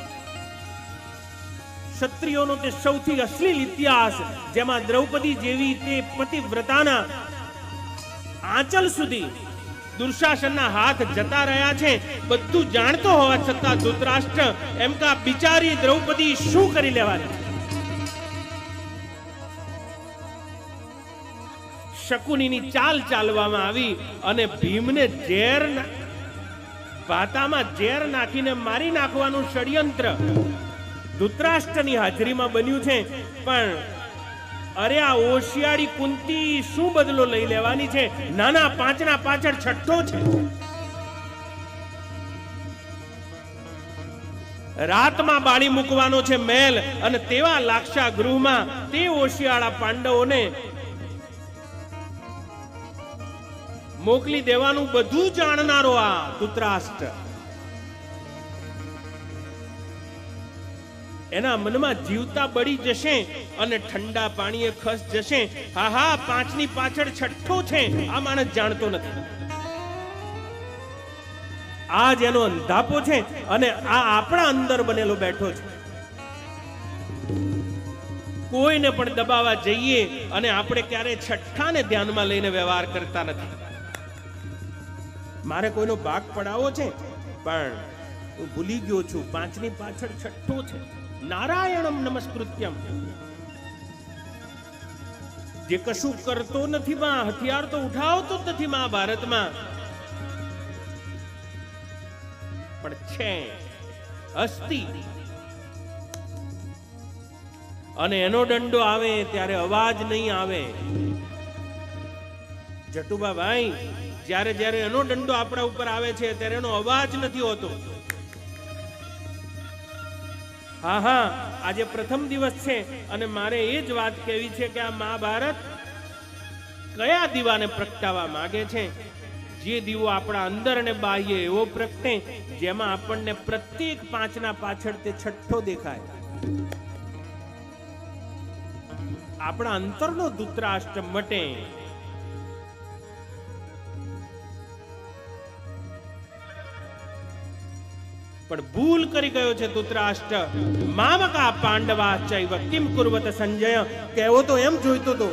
ક્ષત્રિયોનો તે સૌથી અશ્લીલ ઇતિહાસ, જેમાં દ્રૌપદી જેવી તે પતિવ્રતાના આંચલ સુધી દુર્શાસનના હાથ જતા રહ્યા છે, બધું જાણતો હોવા છતાં ધૃતરાષ્ટ્ર એમ કા બિચારી દ્રૌપદી શું કરી લેવાની? શકુનીની ચાલ ચાલવામાં આવી અને ભીમને ઝેર ભાતામાં ઝેર નાખીને મારી નાખવાનું ષડયંત્ર ધૃતરાષ્ટ્રની હાજરીમાં બન્યું છે. પણ અરે આ ઓશિયાળી કુંતી શું બદલો લઈ લેવાની છે? નાના પાંચના પાછળ છઠ્ઠો છે. રાતમાં બાળી મૂકવાનો છે મહેલ, અને તેવા લાક્ષા ગૃહમાં તે ઓશિયાળા પાંડવોને મોકલી દેવાનું બધું જાણનારો આ ધૃતરાષ્ટ્ર, એના મનમાં જીવતા બળી જશે અને ઠંડા પાણીએ ખસ જશે. હા હા, પાંચની પાછળ છઠ્ઠો છે. આ માણસ જાણતો નથી. આ જ એનો અંધાપો છે અને આ આપણા અંદર બનેલો બેઠો છે. કોઈને પણ દબાવવા જઈએ અને આપણે ક્યારે છઠ્ઠાને ધ્યાનમાં લઈને વ્યવહાર કરતા નથી. મારે કોઈનો ભાગ પડાવવો છે પણ હું ભૂલી ગયો છું પાંચની પાછળ છઠ્ઠો છે નારાયણમ નમસ્કૃત્યમ. જે કશું કરતો નથી માં, હથિયાર તો ઉઠાવતો જ નથી મહાભારતમાં, પણ છે અસ્તિ. અને એનો દંડો આવે ત્યારે અવાજ નહીં આવે. જટુબા ભાઈ, જ્યારે જ્યારે એનો દંડો આપણા ઉપર આવે છે ત્યારે એનો અવાજ નથી હોતો. હા હા, આજે પ્રથમ દિવસ છે અને મારે એ જ વાત કહેવી છે કે આ મહાભારત કયા દીવાને પ્રગટાવવા માંગે છે? જે દીવો આપણા અંદર અને બાહ્ય એવો પ્રગટે જેમાં આપણને પ્રત્યેક પાંચના પાછળ તે છઠ્ઠો દેખાય. આપણા અંતરનો ધૃતરાષ્ટ્ર મટે. પણ ભૂલ કરી ગયો છે ધૃતરાષ્ટ્ર. મામકા પાંડવા ચૈવ કિમ કુર્વત સંજય. કહેવો તો એમ જોઈતો હતો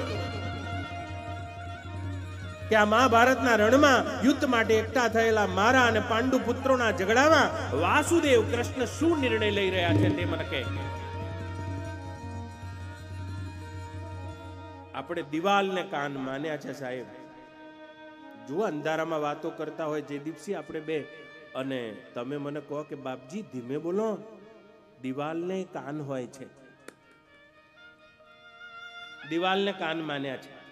કે આ મહાભારતના રણમાં યુદ્ધ માટે એકઠા થયેલા મારા અને પાંડુ પુત્રોના ઝઘડામાં વાસુદેવ કૃષ્ણ શું નિર્ણય લઈ રહ્યા છે તે મને કહે. આપણે દિવાલને કાન માન્યા છે સાહેબ. જો અંધારામાં વાતો કરતા હોય જયદીપસિંહ આપણે બે, અને તમે મને કહો કે બાપજી ધીમે બોલો, દિવાલને કાન હોય છે. દિવાલને કાન માન્યા છે.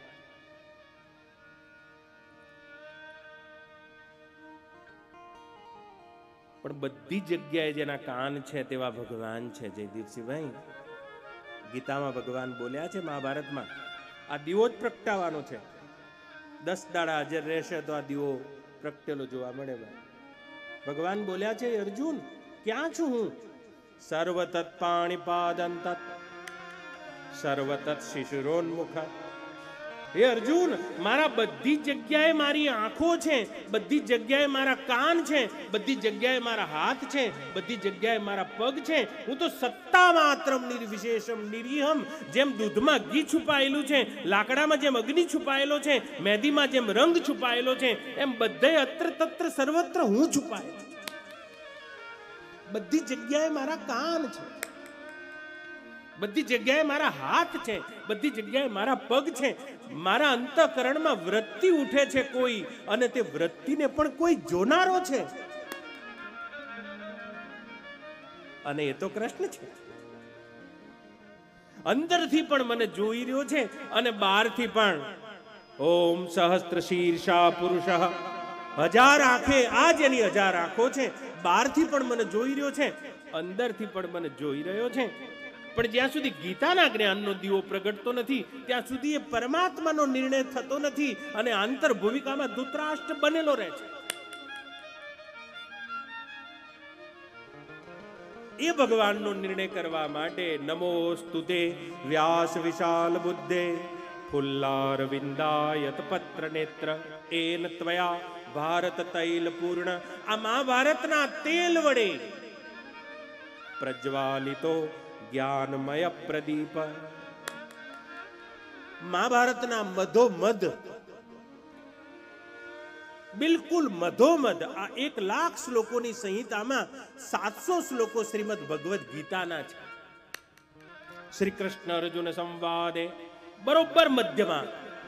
પણ બધી જગ્યાએ જેના કાન છે તેવા ભગવાન છે જયદીપસિંહભાઈ. ગીતામાં ભગવાન બોલ્યા છે, મહાભારતમાં આ દીવો જ પ્રગટાવવાનો છે. દસ દાડા હાજર રહેશે તો આ દીવો પ્રગટેલો જોવા મળે. ભગવાન બોલ્યા છે, અર્જુન ક્યાં છું હું? સર્વતત પાણીપાદંતત સર્વતત શિશુરોન્મુખ. હે અર્જુન, મારા બધી જગ્યાએ મારી આંખો છે, બધી જગ્યાએ મારા કાન છે, બધી જગ્યાએ મારા હાથ છે, બધી જગ્યાએ મારા પગ છે. હું તો સત્તા માત્રમ નિર્વિશેષમ નિરીહમ. જેમ દૂધમાં ઘી છુપાયેલું છે, લાકડામાં જેમ અગ્નિ છુપાયેલો છે, મેદીમાં જેમ રંગ છુપાયેલો છે, એમ બધે અત્ર તત્ર સર્વત્ર હું છુપાયેલો. બધી જગ્યાએ મારા કાન છે, બધી જગ્યાએ મારા હાથ છે, બધી જગ્યાએ મારા પગ છે. મારા અંતઃકરણમાં વૃત્તિ ઉઠે છે કોઈ, અને તે વૃત્તિને પણ કોઈ જોનારો છે, અને એ તો કૃષ્ણ છે. અંદરથી પણ મને જોઈ રહ્યો છે અને બહારથી પણ. ઓમ સહસ્ત્ર શીર્ષા પુરુષ. હજાર આંખે, આ જેની હજાર આંખો છે, બહારથી પણ મને જોઈ રહ્યો છે, અંદરથી પણ મને જોઈ રહ્યો છે. પણ જ્યાં સુધી ગીતાના જ્ઞાનનો દીવો પ્રગટતો નથી ત્યાં સુધી એ પરમાત્માનો નિર્ણય થતો નથી અને આંતર ભૂમિકામાં ધૃતરાષ્ટ્ર બનેલો રહે છે. એ ભગવાનનો નિર્ણય કરવા માટે નમોસ્તુતે વ્યાસ વિશાલ બુદ્ધે ફુલ્લાર વિંદાયત પત્ર નેત્ર એન ત્વયા ભારત તૈલ પૂર્ણ. આ મહાભારતના તેલ વડે પ્રજ્વાલિતો જ્ઞાનમય પ્રદીપ. મહાભારતના મધોમધ, બિલકુલ મધોમધ આ એક લાખ શ્લોકોની સંહિતામાં સાતસો શ્લોકો શ્રીમદ ભગવદ ગીતાના છે. શ્રી કૃષ્ણ અર્જુન સંવાદે બરોબર મધ્યમાં.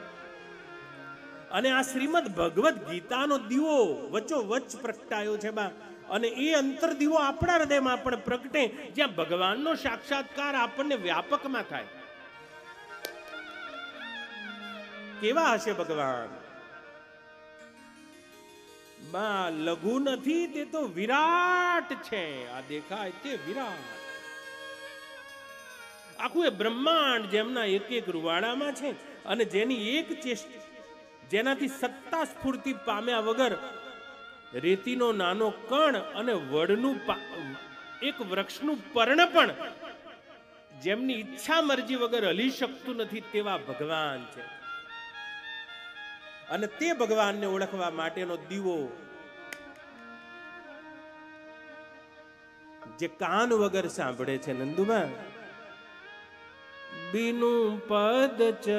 અને આ શ્રીમદ ભગવદ ગીતાનો દીવો વચ્ચો વચ્ચ પ્રગટાયો છે બા. અને એ અંતર દીવો આપણા હૃદયમાં પણ પ્રગટે, જ્યાં ભગવાનનો સાક્ષાત્કાર આપણને વ્યાપકમાં થાય. કેવા હશે ભગવાન? બા લઘુ નથી, તે તો વિરાટ છે. આ દેખાય તે વિરાટ. આખું એ બ્રહ્માંડ જેમના એક એક રૂવાડામાં છે અને જેની એક ચેષ્ટ, જેનાથી સત્તા સ્ફૂર્તિ પામ્યા વગર રેતીનો નાનો કણ અને વડનું એક વૃક્ષનું પર્ણ પણ જેમની ઈચ્છા મરજી વગર હલી શકતું નથી તેવા ભગવાન છે. અને તે ભગવાનને ઓળખવા માટેનો દીવો જે કાન વગર સાંભળે છે નંદુમાં, બીનું પદ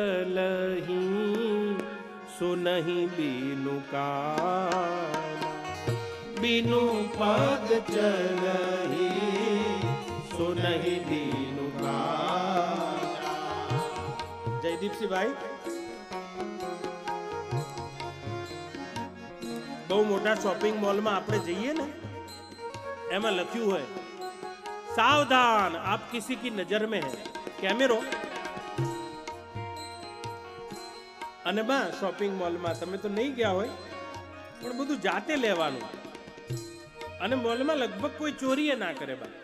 ચલહી સુનહી બીનું કાન, બીનું પદ ચલહી સુનહી બીનું કાન. જયદીપસિંહભાઈ, બહુ મોટા શોપિંગ મોલમાં આપણે જઈએ ને, એમાં લખ્યું હોય સાવધાન આપ કિસી કી નજર में है, કેમેરો. અને બા શોપિંગ મોલમાં તમે તો નહીં ગયા હોય, પણ બધું જાતે લેવાનું. અને મોલમાં લગભગ કોઈ ચોરીએ ના કરે બા,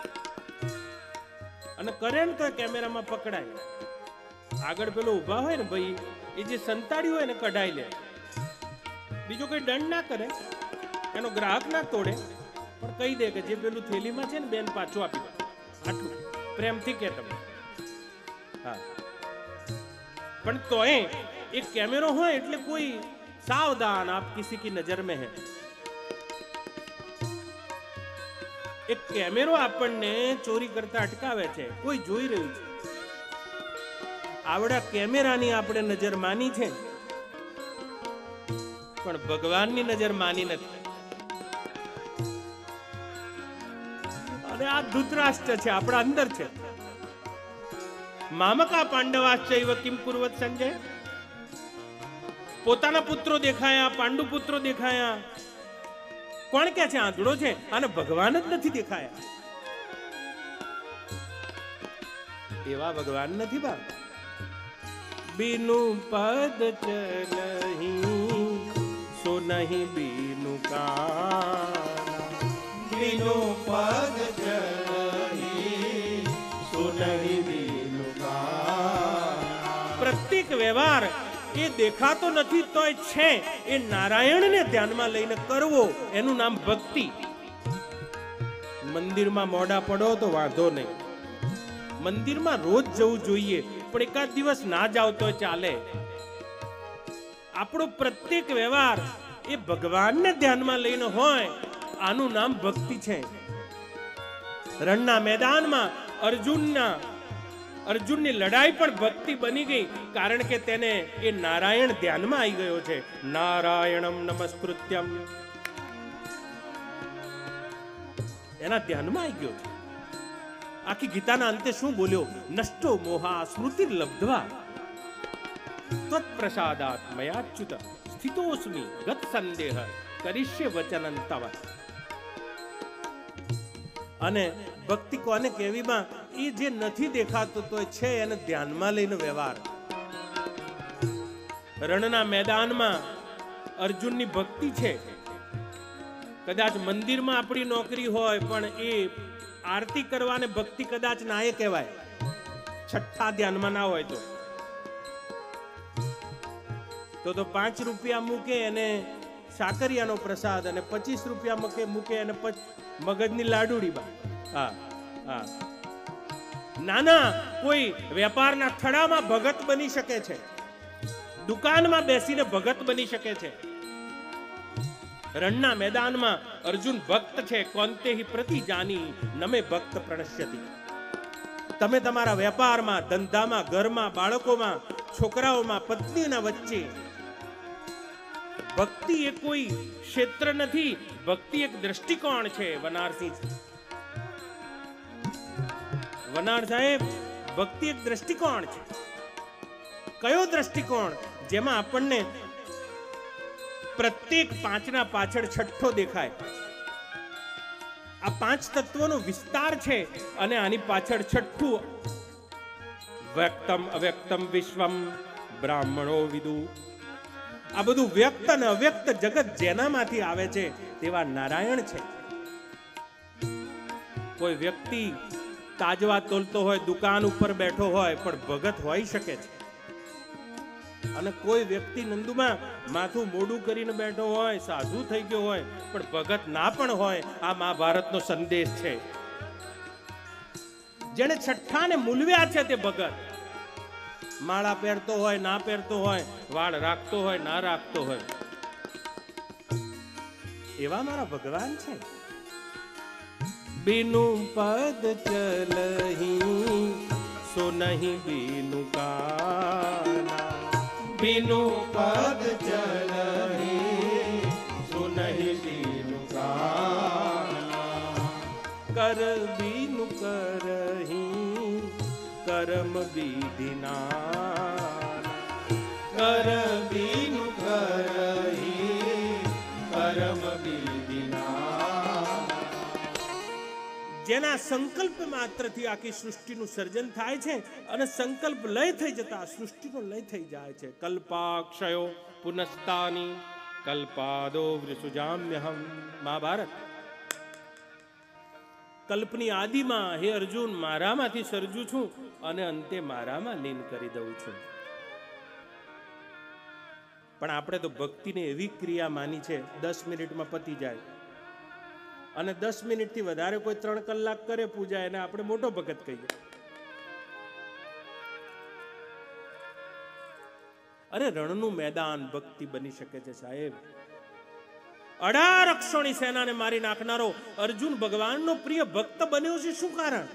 અને કરે ને તો કેમેરામાં પકડાય. આગળ પેલો ઊભા હોય ને ભાઈ, એ જે સંતાડ્યું હોય ને કઢાઈ લે, બીજો કોઈ દંડ ના કરે, એનો ગ્રાહક ના તોડે, પણ કહી દે કે જે પેલું થેલીમાં છે ને બેન પાછું આપી દે. આટલું પ્રેમથી કે તમે. હા, પણ તોય એક કેમેરો હોય એટલે કોઈ સાવધાન આપ કિસી કી નજર में है. એક કેમેરો આપણને ચોરી કરતા અટકાવે છે, કોઈ જોઈ રહ્યું છે. આવડા કેમેરાની આપણે નજર માની છે, પણ ભગવાનની નજર માની નથી. અને આ ધૃતરાષ્ટ્ર છે, આપણા અંદર છે. મામકા પાંડવાશ્ચૈવ કિમ કુર્વત સંજય. પોતાના પુત્રો દેખાયા, પાંડુ પુત્રો દેખાયા. કોણ કે છે આંધળો છે, અને ભગવાન જ નથી દેખાયા. એવા ભગવાન નથી બા. બીનું પદ ચલહી સો નહીં બીનું કાના, બીનું પદ ચલહી સો નહીં બીનું કાના. પ્રત્યેક વ્યવહાર એ દેખાતો નથી તોય છે, એ નારાયણને ધ્યાનમાં લઈને કરવો, એનું નામ ભક્તિ. મંદિરમાં મોડા પડો તો વાંધો નહીં, મંદિરમાં રોજ જવું જોઈએ, પણ એકાદ દિવસ ના જાવ તો ચાલે. આપણો પ્રત્યેક વ્યવહાર એ ભગવાનને ધ્યાનમાં લઈને હોય, આનું નામ ભક્તિ છે. રણના મેદાનમાં અર્જુનના અર્જુનની લડાઈ પણ ભક્તિ બની ગઈ, કારણ કે તેને એ નારાયણ ધ્યાનમાં આવી ગયો છે. નારાયણમ નમસ્કૃત્યમ, એના ધ્યાનમાં આવી ગયો છે. આખી ગીતાના અંતે શું બોલ્યો? નષ્ટો મોહા સ્મૃતિ લબ્ધવા ત્વત પ્રસાદાત મયાચ્યુત સ્થિતોસ્મિ ગત સંદેહ કરીષ્ય વચનં તવ. અને ભક્તિ કોને કહેવીમાં? એ જે નથી દેખાતો તો છે, એને ધ્યાનમાં લઈને વ્યવહાર. રણના મેદાનમાં અર્જુનની ભક્તિ છે. કદાચ મંદિરમાં આપણી નોકરી હોય, પણ એ આરતી કરવાને ભક્તિ કદાચ ના એ કહેવાય, છઠ્ઠા ધ્યાનમાં ના હોય તો તો તો પાંચ રૂપિયા મૂકે અને સાકરિયાનો પ્રસાદ, અને પચીસ રૂપિયા મૂકે મૂકે અને મગજની લાડુડી બા. હા હા, નાના કોઈ વેપારના થડામાં ભગત બની શકે છે, દુકાનમાં બેસીને ભગત બની શકે છે. રણના મેદાનમાં અર્જુન ભક્ત છે. કોંતે હિ પ્રતિ જાની નમે ભક્ત પ્રણશ્યતિ. તમે તમારા વેપારમાં, ધંધામાં, ઘરમાં, બાળકોમાં, છોકરાઓમાં, પત્નીના વચ્ચે ભક્તિ એ કોઈ ક્ષેત્ર નથી, ભક્તિ એક દ્રષ્ટિકોણ છે. વનારસિંહ વનાર સાહેબ, ભક્તિ એક દ્રષ્ટિકોણ છે. કયો દ્રષ્ટિકોણ? જેમાં આપણને પ્રત્યેક પાંચના પાછળ છઠ્ઠો દેખાય. આ પાંચ તત્વોનો વિસ્તાર છે, અને આની પાછળ છઠ્ઠું વ્યક્તમ અવ્યક્તમ વિશ્વમ બ્રાહ્મણો વિદુ. આ બધું વ્યક્ત અને અવ્યક્ત જગત જેનામાંથી આવે છે તેવા નારાયણ છે. કોઈ વ્યક્તિ તાજવા તોલતો હોય, દુકાન ઉપર બેઠો હોય, પણ ભગત હોઈ શકે છે. અને કોઈ વ્યક્તિ નંદુમાં માથું મોડું કરીને બેઠો હોય, સાધુ થઈ ગયો હોય, પણ ભગત ના પણ હોય. આ મહાભારતનો સંદેશ છે. જેને છઠ્ઠાને મૂલવ્યા છે તે ભગત. માળા પહેરતો હોય, ના પહેરતો હોય, વાળ રાખતો હોય, ના રાખતો હોય, એવા મારા ભગવાન છે. बिनु पद चलही सो नहीं बीनु काना, बिनु पद चलही सो नहीं बीनु काना। कर बीनु करही कर्म विधिना, कर बीनु करही कर्म विधिना। જેના સંકલ્પ માત્રથી આખી સૃષ્ટિનું સર્જન થાય છે અને સંકલ્પ લય થઈ જતા સૃષ્ટિનો લય થઈ જાય છે. કલ્પાક્ષયો પુનસ્તાની કલ્પાદો વૃષુજામ્યહમ. મહાભારત. કલ્પની આદિમાં હે અર્જુન મારામાંથી સર્જું છું અને અંતે મારામાં લીન કરી દઉં છું. પણ આપણે તો ભક્તિને એવી ક્રિયા માની છે દસ મિનિટમાં પતી જાય, અને દસ મિનિટથી વધારે કોઈ ત્રણ કલાક કરે પૂજા એને આપણે મોટો ભગત કહીએ. અરે રણનું મેદાન ભક્તિ બની શકે છે સાહેબ. અઢાર અક્ષોણી સેનાને મારી નાખનારો અર્જુન ભગવાનનો પ્રિય ભક્ત બન્યો છે. શું કારણ?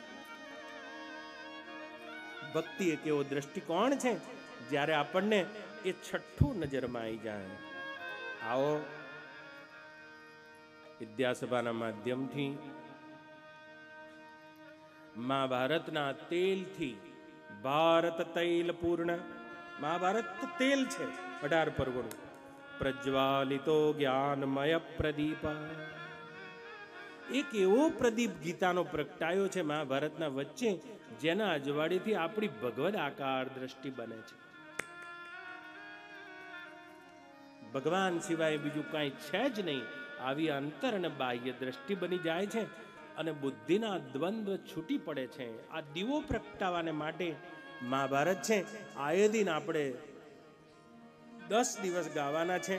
ભક્તિ એક એવો દ્રષ્ટિકોણ છે જ્યારે આપણને એ છઠ્ઠું નજરમાં આવી જાય. આવો વિદ્યાસભાના માધ્યમથી મહાભારતના તેલથી ભારત તૈલ પૂર્ણ. મહાભારત તો તેલ છે અઢાર પર્વનું. પ્રજ્વાલિતો જ્ઞાનમય પ્રદીપ. એક એવો પ્રદીપ ગીતાનો પ્રગટાયો છે મહાભારતના વચ્ચે જેના અજવાળેથી આપણી ભગવદ આકાર દ્રષ્ટિ બને છે. ભગવાન સિવાય બીજું કાંઈ છે જ નહીં આવી અંતર અને બાહ્ય દ્રષ્ટિ બની જાય છે અને બુદ્ધિના દ્વંદ્વ છૂટી પડે છે. આ દીવો પ્રગટાવાને માટે મહાભારત છે. આયોદિન આપણે દસ દિવસ ગાવાના છે.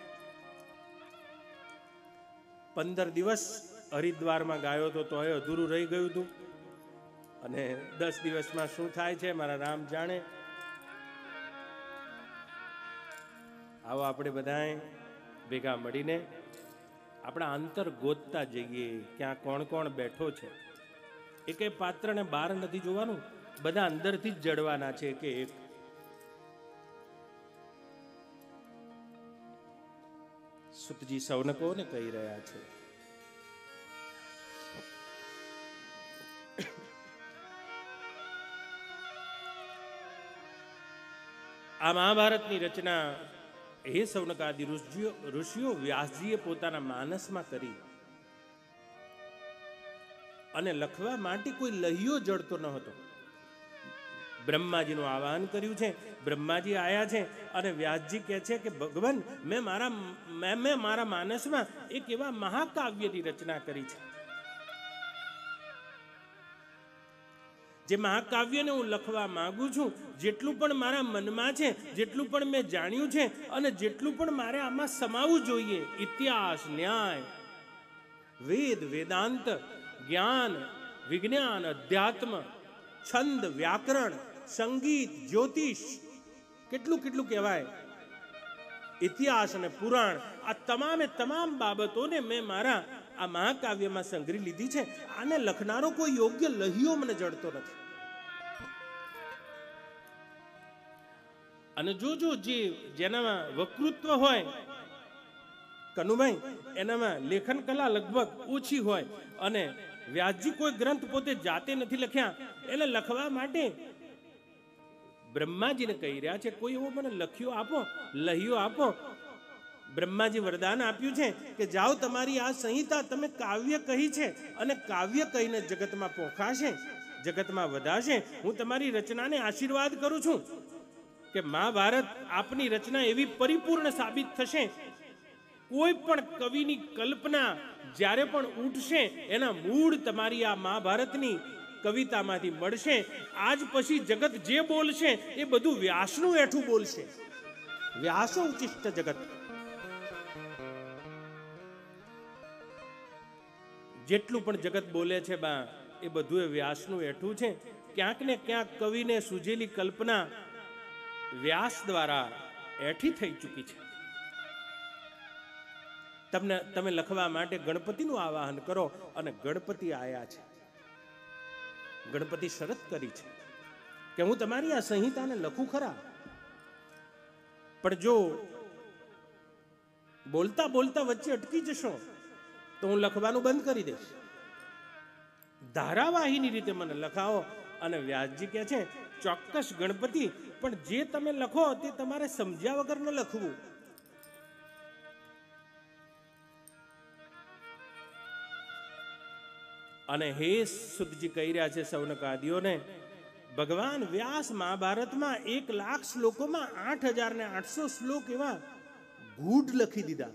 પંદર દિવસ હરિદ્વારમાં ગાયો તો તો અધૂરું રહી ગયું હતું, અને દસ દિવસમાં શું થાય છે મારા રામ જાણે. આવો આપણે બધાએ ભેગા મળીને આપણા અંતર ગોતતા જઈએ ક્યાં કોણ કોણ બેઠો છે. એકે પાત્રને બહાર નથી જોવાનું, બધા અંદરથી જ જડવાના છે કે એક. સુતજી સૌનકોને કહી રહ્યા છે, આ મહાભારતની રચના હે સૌનકાદિ ઋષિઓ ઋષિઓ વ્યાસજીએ પોતાના માનસમાં કરી અને લખવા માટે કોઈ લહિયો જડતો ન હતો. બ્રહ્માજીનું આહ્વાન કર્યું છે. બ્રહ્માજી આયા છે અને વ્યાસજી કહે છે કે ભગવાન મેં મારા મેં મેં મારા માનસમાં એક એવા મહાકાવ્યની રચના કરી છે જે મહાકાવ્યને હું લખવા માંગુ છું. જેટલું પણ મારા મનમાં છે, જેટલું પણ મેં જાણ્યું છે અને જેટલું પણ મારે આમાં સમાવવું જોઈએ, ઇતિહાસ, ન્યાય, વેદ, વેદાંત, જ્ઞાન, વિજ્ઞાન, અધ્યાત્મ, છંદ, વ્યાકરણ, સંગીત, જ્યોતિષ, કેટલું કેટલું કહેવાય, ઇતિહાસ અને પુરાણ, આ તમામે તમામ બાબતોને મેં મારા આ મહાકાવ્યમાં સંગ્રહી લીધી છે. આને લખનારો કોઈ યોગ્ય લહિયો મને જડતો નથી. અને જો જો જે જેનામાં વકૃત્વ હોય કનુભાઈ, એનામાં લેખન કલા લગભગ ઓછી હોય, અને વ્યાસજી કોઈ ગ્રંથ પોતે જાતે નથી લખ્યા, એને લખવા માટે બ્રહ્માજીને કહી રહ્યા છે કોઈ એવો મને લખ્યો આપો, લહિયો આપો. બ્રહ્માજી વરદાન આપ્યું છે કે જાઓ તમારી આ સંહિતા તમે કાવ્ય કહી છે અને કાવ્ય કહીને જગતમાં પોખાશે, જગતમાં વધાશે. હું તમારી રચનાને આશીર્વાદ કરું છું કે મહાભારત આપની રચના એવી પરિપૂર્ણ સાબિત થશે. કોઈ પણ કવિની કલ્પના જ્યારે પણ ઉઠશે એના મૂળ તમારી આ મહાભારતની કવિતામાંથી મળશે. આજ પછી જગત જે બોલશે એ બધું વ્યાસનું એઠું બોલશે. વ્યાસો ઉચિષ્ટ જગત. જેટલું પણ જગત બોલે છે બા એ બધું એ વ્યાસનું એઠું છે. ક્યાંક ને ક્યાંક કવિને સૂજેલી કલ્પના વ્યાસ દ્વારા એઠી થઈ ચૂકી છે. તમને તમે લખવા માટે ગણપતિનું આવાહન કરો અને ગણપતિ આયા છે. ગણપતિ શરત કરી છે કે હું તમારી આ સંહિતાને લખું ખરા, પણ જો બોલતા બોલતા વચ્ચે અટકી જશો તો હું લખવાનું બંધ કરી દઈશ. ધારાવાહીની રીતે મને લખાવો. અને વ્યાસજી કહે છે ચોક્કસ ગણપતિ, પણ જે તમે લખો તે તમારે સમજ્યા વગર ન લખવું. અને હે સુતજી કહી રહ્યા છે સૌનક આદિઓને, ભગવાન વ્યાસ મહાભારતમાં એક લાખ શ્લોકોમાં આઠ હજાર ને આઠસો શ્લોક એવા ગૂઢ લખી દીધા,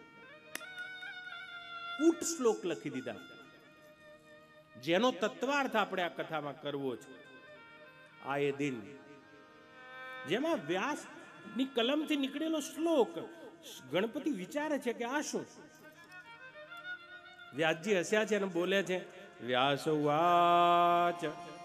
કૂટ શ્લોક લખી દીધા, જેનો તત્વાર્થ આપણે આ કથામાં કરવો છે. આ એ દિન જેમાં વ્યાસ ની કલમથી નીકળેલો શ્લોક ગણપતિ વિચારે છે કે આ શું. વ્યાસજી હસ્યા છે અને બોલે છે, વ્યાસ ઉવાચ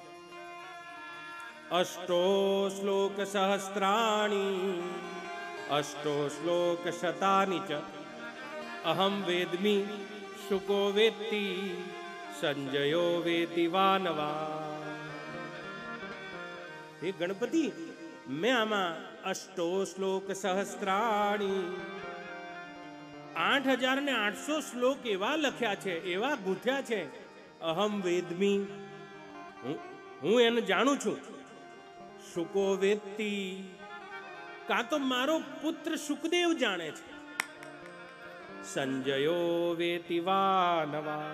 અષ્ટો શ્લોક સહસ્ત્રાણી અષ્ટો શ્લોક શતાની ચ અહમ વેદમી શુકો વેત્તિ સંજયો વેતિ વાનવા. હે ગણપતિ, મેં આમાં અષ્ટો શ્લોક સહસ્ત્રાણી આઠ હજાર ને આઠસો શ્લોક એવા લખ્યા છે, એવા ગૂંથ્યા છે. અહમ વેદમી, હું એને જાણું છું. શુકો વેત્તિ, કાં તો મારો પુત્ર સુખદેવ જાણે છે. સંજયો વેતિ વાનવા,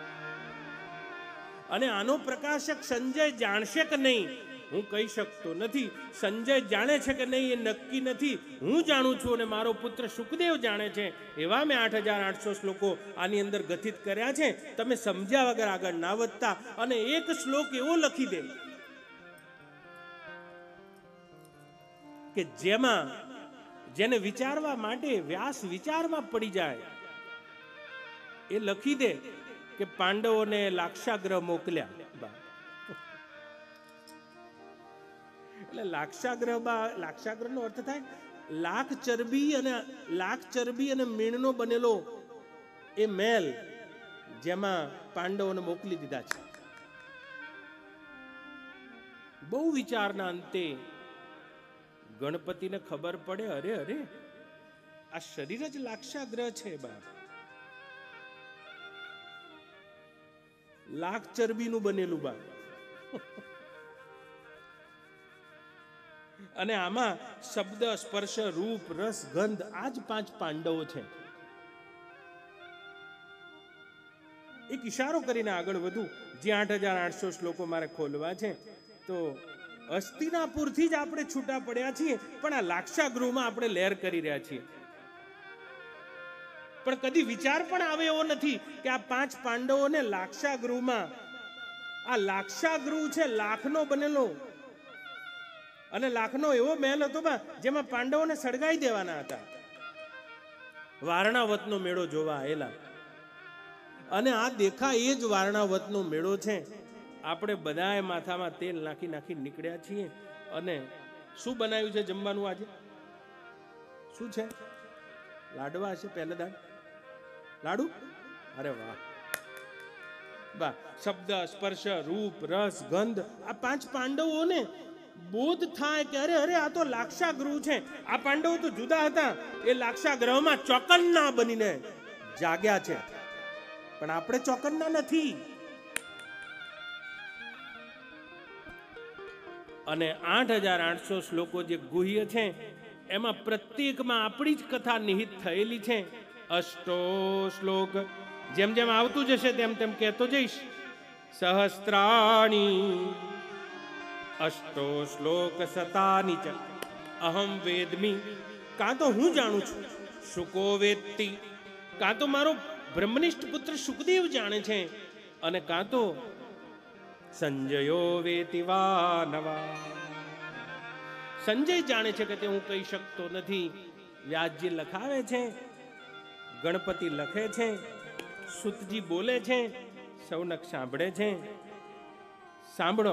અને આનો પ્રકાશક સંજય જાણશે કે નહીં હું કહી શકતો નથી. સંજય જાણે છે કે નહીં એ નક્કી નથી. હું જાણું છું અને મારો પુત્ર સુખદેવ જાણે છે. એવા મેં આઠ હજાર આઠસો શ્લોકો આની અંદર ગથિત કર્યા છે. તમે સમજ્યા વગર આગળ ના વધતા અને એક શ્લોક એવો લખી દે કે જેમાં જેને વિચારવા માટે વ્યાસ વિચારમાં પડી જાય. એ લખી દે કે પાંડવોને લાક્ષાગ્રહ મોકલ્યા. એટલે લાક્ષાગ્રહ લાક્ષાગ્રહ નો અર્થ થાય લાખ ચરબી અને લાખ ચરબી અને મીણનો બનેલો એ મેલ, જેમાં પાંડવોને મોકલી દીધા છે. બહુ વિચારના અંતે ગણપતિને ખબર પડે, અરે અરે આ શરીર જ લાક્ષાગ્રહ છે બાપ, લાખ ચરબીનું બનેલું બાપ. અને આમાં શબ્દ, સ્પર્શ, રૂપ, રસ, ગંધ આ જ પાંચ પાંડવો છે. એક ઇશારો કરીને આગળ વધુ, જે આઠ હજાર આઠસો શ્લોકો મારે ખોલવા છે. તો હસ્તિનાપુરથી જ આપણે છૂટા પડ્યા છીએ, પણ આ લાક્ષાગૃહમાં આપણે લહેર કરી રહ્યા છીએ. પણ કદી વિચાર પણ આવે એવો નથી કે આ પાંચ પાંડવોને લાક્ષાગૃહમાં, આ લાક્ષાગૃહ છે લાખનો બનેલો, અને લાખનો એવો મહેલ હતો બા જેમાં પાંડવોને સળગાઈ દેવાના હતા. વારણાવતનો મેળો જોવા આવેલા, અને આ દેખા એ જ વારણાવતનો મેળો છે. આપણે બધાએ માથામાં તેલ નાખી નાખી નીકળ્યા છીએ. અને શું બનાવ્યું છે જમવાનું આજે? શું છે? લાડવા છે પહેલે દાડ લાડુ. અરે વાહ બા. શબ્દ, સ્પર્શ, રૂપ, રસ, ગંધ આ પાંચ પાંડવોને બોધ થાય કે અરે અરે આ તો લાક્ષાગૃહ છે. આ પાંડવો તો જુદા હતા, એ લાક્ષાગૃહમાં ચોકન્ના બનીને જાગ્યા છે, પણ આપણે ચોકન્ના નથી. અને આઠ હજાર આઠસો શ્લોકો જે ગુહ્ય છે એમાં પ્રત્યેકમાં આપણી જ કથા નિહિત થયેલી છે. અષ્ટો શ્લોક જેમ જેમ આવતું જશે તેમ તેમ કહેતો જઈશ. સહસ્ત્રાણી અષ્ટો શ્લોક શતાની ચ અહમ વેદમી, કાં તો હું જાણું છું. શુકો વેત્તિ, કાં તો મારો બ્રહ્મનિષ્ઠ પુત્ર સુખદેવ જાણે છે, અને કાં તો સંજયો વેતિ વાનવા, સંજય જાણે છે કે તે હું કહી શકતો નથી. વ્યાસજી લખાવે છે, ગણપતિ લખે છે, સુતજી બોલે છે, સૌનક સાંભળે છે. સાંભળો,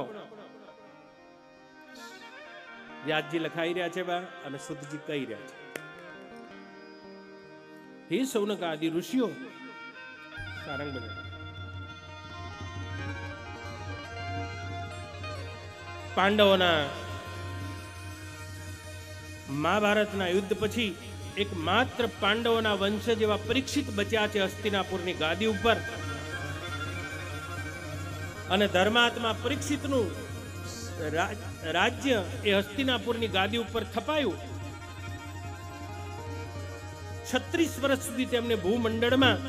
વ્યાસજી લખાઈ રહ્યા છે બા અને સુતજી કહી રહ્યા છે. હે સૌનક આદિ ઋષિઓ, સારંગ બધા પાંડવોના મહાભારતના યુદ્ધ પછી એક માત્ર પાંડવોના વંશજ એવા પરીક્ષિત બચ્યા છે હસ્તિનાપુરની ગાદી ઉપર. અને ધર્માત્મા પરીક્ષિતનું રાજ્ય એ હસ્તિનાપુરની ગાદી ઉપર થપાયું. છત્રીસ વર્ષ સુધી તેમને ભૂમંડળમાં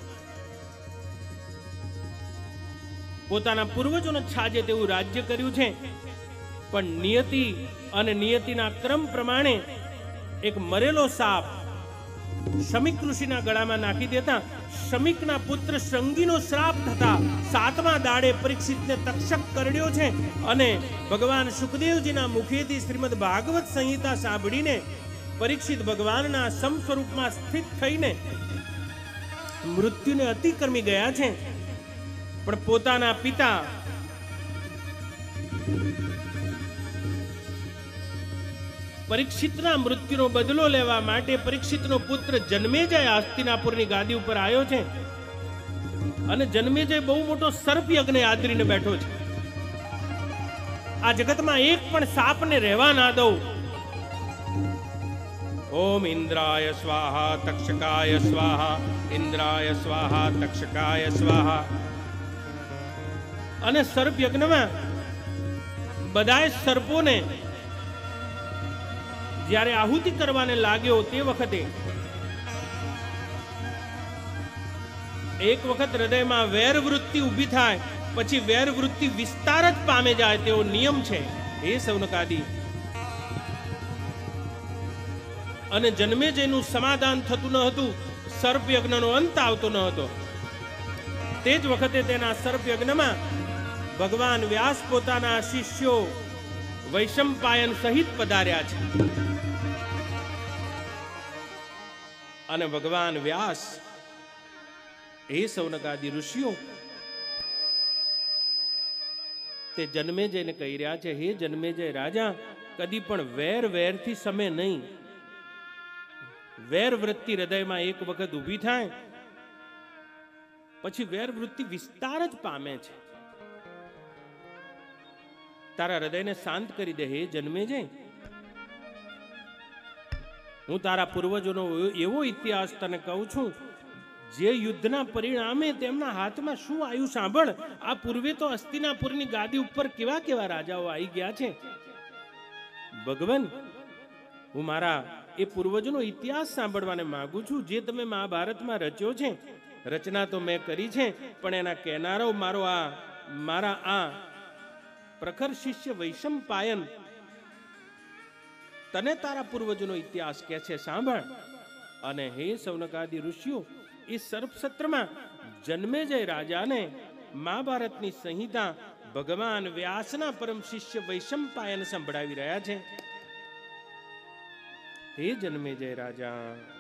પોતાના પૂર્વજોને છાજે તેવું રાજ્ય કર્યું છે. પણ નિયતિ અને નિયતિના ક્રમ પ્રમાણે એક મરેલો સાપ શમિક ઋષિના ગળામાં નાખી દેતા શમિકના પુત્ર શૃંગીનો શ્રાપ થતા સાતમા દાડે પરીક્ષિતને તક્ષક કરડ્યો છે. અને ભગવાન સુખદેવજીના મુખેથી શ્રીમદ ભાગવત સંહિતા સાંભળીને પરીક્ષિત ભગવાનના સમ સ્વરૂપમાં સ્થિત થઈને મૃત્યુને અતિક્રમી ગયા છે. પણ પોતાના પિતા પરીક્ષિતના મૃત્યુનો બદલો લેવા માટે પરીક્ષિતનો પુત્ર જન્મેજય હસ્તિનાપુરની ગાદી ઉપર આવ્યો છે. અને જન્મેજય બહુ મોટો સર્પ યજ્ઞ આદરીને બેઠો છે. આ જગતમાં એક પણ સાપને રહેવા ના દઉં. ઓમ ઇન્દ્રાય સ્વાહા તક્ષકાય સ્વાહા, ઇન્દ્રાય સ્વાહા તક્ષકાય સ્વાહા. અને સર્પ યજ્ઞમાં બધાય સર્પોને જ્યારે આહુતિ કરવાને લાગ્યો તે વખતે એક વખત હૃદયમાં વેર વૃત્તિ ઊભી થાય પછી વેર વૃત્તિ વિસ્તાર જ પામે જાય તેવો નિયમ છે. હે સૌનકાદિ, અને જન્મેજયનું સમાધાન થતું ન હતું, સર્પ યજ્ઞનો અંત આવતો ન હતો. તે જ વખતે તેના સર્પ યજ્ઞમાં ભગવાન વ્યાસ પોતાના શિષ્યો વૈશંપાયન સહિત પધાર્યા છે. અને ભગવાન વ્યાસ એ સૌનકાદિ ઋષિઓ તે જન્મેજયને કહી રહ્યા છે, હે જન્મેજય રાજા, કદી પણ વેર વેરથી સમે નહીં. વેર વૃત્તિ હૃદયમાં એક વખત ઊભી થાય પછી વેર વૃત્તિ વિસ્તાર જ પામે છે. તારા હૃદયને શાંત કરી દે હે જન્મેજય. હું તારા પૂર્વજોનો એવો ઇતિહાસ તને કહું છું, જે યુદ્ધના પરિણામે તેમના હાથમાં શું આવ્યું સાંભળ. આ પૂર્વે તો હસ્તિનાપુરની ગાદી ઉપર કેવા કેવા રાજાઓ આવી ગયા છે. ભગવાન, હું મારા એ પૂર્વજોનો ઇતિહાસ સાંભળવાને માંગુ છું, જે તમે મહાભારતમાં રચ્યો છે. રચના તો મેં કરી છે, પણ એના કહેનારો મારો આ મારા આ પ્રખર શિષ્ય વૈશંપાયન તને તારા પૂર્વજોનો ઇતિહાસ કહે છે, સાંભળ. અને હે સૌનકાદિ ઋષિઓ, એ સર્પસત્રમાં જન્મેજય રાજાને મહાભારતની સંહિતા ભગવાન વ્યાસના પરમ શિષ્ય વૈશંપાયન સંભળાવી રહ્યા છે. હે જન્મેજય રાજા,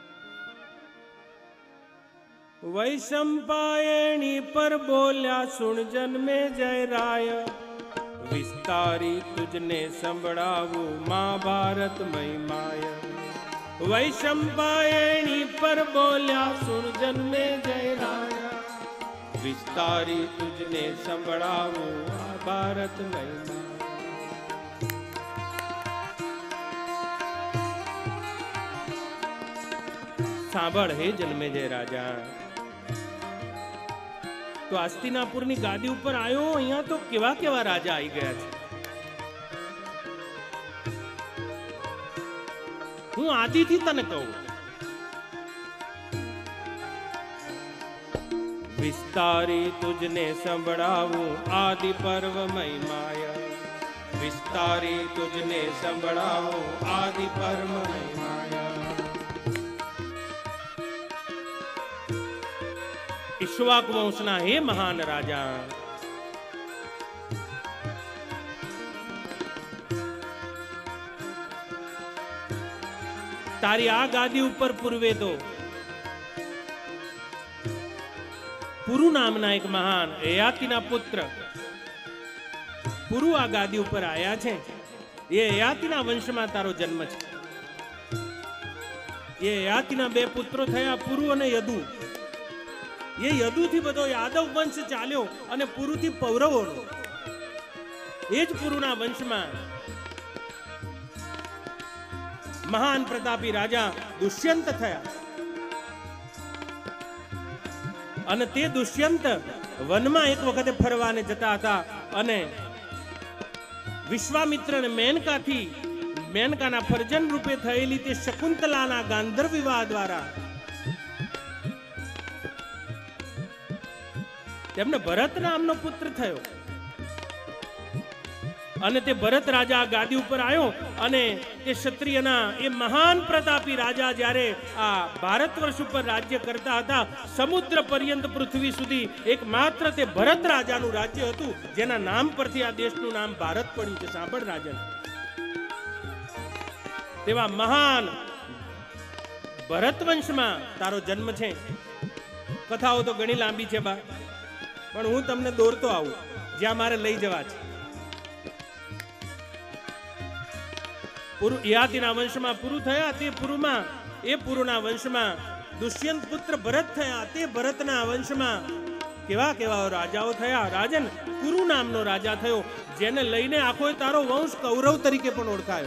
વૈશંપાયણી પર બોલ્યા સુણ જન્મેજય રાય, વિસ્તારી તુજને સંભળાવું મહાભારત મહિમાય. વૈશંપાયણી પર બોલ્યા સુણ જન્મેજય રાય, વિસ્તારી તુજને સંભળાવું મહાભારત મહિમાય. સાંભળ હે જન્મેજય રાજા, તો હસ્તિનાપુરની ગાદી ઉપર આવ્યો, અહીંયા તો કેવા કેવા રાજા આવી ગયા છે. હું આદિથી તને કહું, વિસ્તારી તુજને સંભળાવું આદિ પર્વ મહિમાય. વિસ્તારી તુજને સંભળાવું આદિ પર્વ મહિમાય. ઈક્ષ્વાકુ વંશના હે મહાન રાજા, તારી આ ગાદી ઉપર પૂર્વે તો પુરુ નામના એક મહાન યયાતિના પુત્ર પુરુ આ ગાદી ઉપર આયા છે. એ યયાતિના વંશમાં તારો જન્મ છે. એ યયાતિના બે પુત્રો થયા, પુરુ અને યદુ. એ યદુથી બધો યાદવ વંશ ચાલ્યો અને પુરુથી પૌરવોનો. એ જ પુરુના વંશમાં મહાન પ્રતાપી રાજા દુષ્યંત થયા. અને તે દુષ્યંત વનમાં એક વખતે ફરવાને જતા હતા અને વિશ્વામિત્ર અને મેનકાથી મેનકાના ફરજન રૂપે થયેલી તે શકુંતલાના ગાંધર્વ વિવાહ દ્વારા તેમને ભરત નામનો પુત્ર થયો. અને તે ભરત રાજા ગાદી ઉપર આવ્યો અને તે ક્ષત્રિયના એ મહાન પ્રતાપી રાજા જ્યારે આ ભારત વર્ષ ઉપર રાજ્ય કરતા હતા, સમુદ્ર પર્યંત પૃથ્વી સુધી એકમાત્ર તે ભરત રાજાનું રાજ્ય હતું, જેના નામ પરથી આ દેશનું નામ ભારત પડ્યું છે. સાંભળ રાજન, તેવા મહાન ભરત વંશમાં તારો જન્મ છે. કથાઓ તો ઘણી લાંબી છે બા, પણ હું તમને દોરતો આવું જ્યાં મારે લઈ જવા છે. પુરુ યયાતિના વંશમાં પુરુ થયા, તે પુરુમાં એ પુરુના વંશમાં દુષ્યંત પુત્ર ભરત થયા. તે ભરતના વંશમાં કેવા કેવા રાજાઓ થયા. રાજન, કુરુ નામનો રાજા થયો, જેને લઈને આખો તારો વંશ કૌરવ તરીકે પણ ઓળખાયો.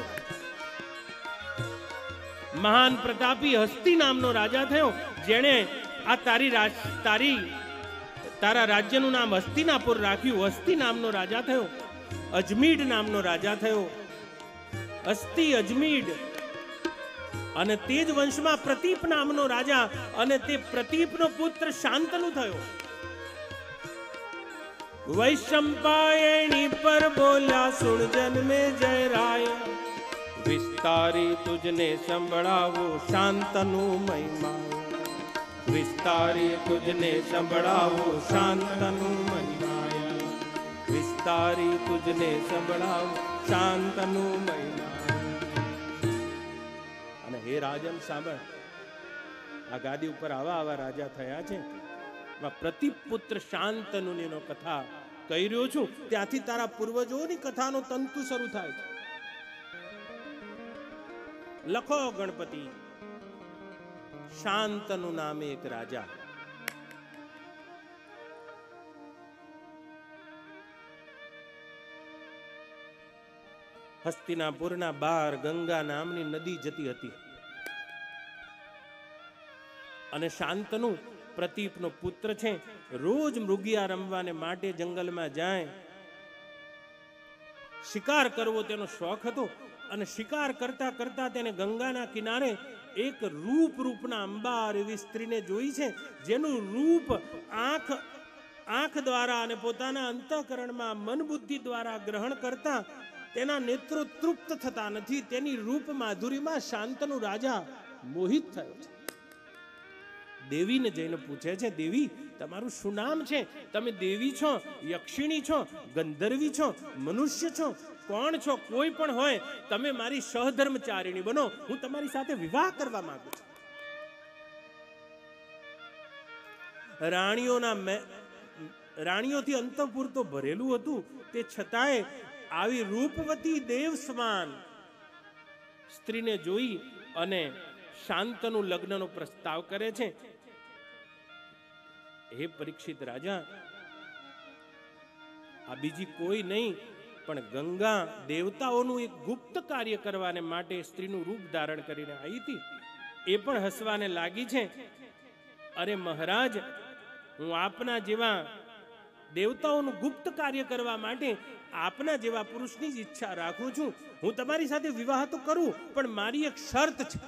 મહાન પ્રતાપી હસ્તી નામનો રાજા થયો, જેણે આ તારી તારી તારા રાજ્યનું નામ હસ્તિનાપુર રાખ્યું. હસ્તી નામનો રાજા થયો. અજમીડ નામનો રાજા થયો. હસ્તી અજમીડ. અને તે જ વંશમાં પ્રતીપ નામનો રાજા, અને તે પ્રતીપનો પુત્ર શાંતનુ થયો. વૈશંપાયણી પર બોલ્યા સુણ જન્મે જય રાય, વિસ્તારી તુજને સંભળાવો શાંતનુ મહિમા. વિસ્તારી તુજને સંભળાવો શાંતનુ મહિમા. વિસ્તારી તુજને સંભળાવો શાંતનુ મહિમા. અને હે રાજન સાંભળ, આ ગાદી ઉપર આવા આવા રાજા થયા છે. પ્રતિપ પુત્ર શાંતનુની કથા કહી રહ્યો છું. ત્યાંથી તારા પૂર્વજોની કથાનો તંતુ શરૂ થાય છે. લખો ગણપતિ, શાંતનુ નામે એક રાજા. હસ્તિનાપુરના બહાર ગંગા નામની નદી જતી હતી. અને શાંતનુ પ્રતીપનો પુત્ર છે. રોજ મૃગિયા રમવાને માટે જંગલમાં જાય. શિકાર કરવો તેનો શોખ હતો. અને શિકાર કરતા કરતા તેને ગંગાના કિનારે એક રૂપ રૂપના અંબાર એવી સ્ત્રીને જોઈ છે, જેનું રૂપ આંખ આંખ દ્વારા અને પોતાના અંતઃકરણમાં મન બુદ્ધિ દ્વારા ગ્રહણ કરતા તેના નેત્રો તૃપ્ત થતા નથી. તેની રૂપ માધુરીમાં શાંતનુ રાજા મોહિત થયો છે. દેવીને જઈને પૂછે છે, દેવી તમારું શું નામ છે? તમે દેવી છો, યક્ષિણી છો, ગંધર્વી છો, મનુષ્ય છો, કોણ છો? કોઈ પણ હોય, તમે મારી સહધર્મચારિણી બનો. હું તમારી સાથે વિવાહ કરવા માંગુ છું. રાણીઓના રાણીઓથી અંતઃપુર તો ભરેલું હતું, તે છતાંય આવી રૂપવતી દેવ સમાન સ્ત્રીને જોઈ અને શાંતનુ લગ્નનો પ્રસ્તાવ કરે છે. હે પરીક્ષિત રાજા, આ બીજી કોઈ નહીં પણ ગંગા દેવતાઓનું એક ગુપ્ત કાર્ય કરવાને માટે સ્ત્રીનું રૂપ ધારણ કરીને આવી હતી. એ પણ હસવાને લાગી છે. અરે મહારાજ, હું આપના જેવા દેવતાઓનું ગુપ્ત કાર્ય કરવા માટે આપના જેવા પુરુષની જ ઈચ્છા રાખું છું. હું તમારી સાથે વિવાહ તો કરું, પણ મારી એક શરત છે.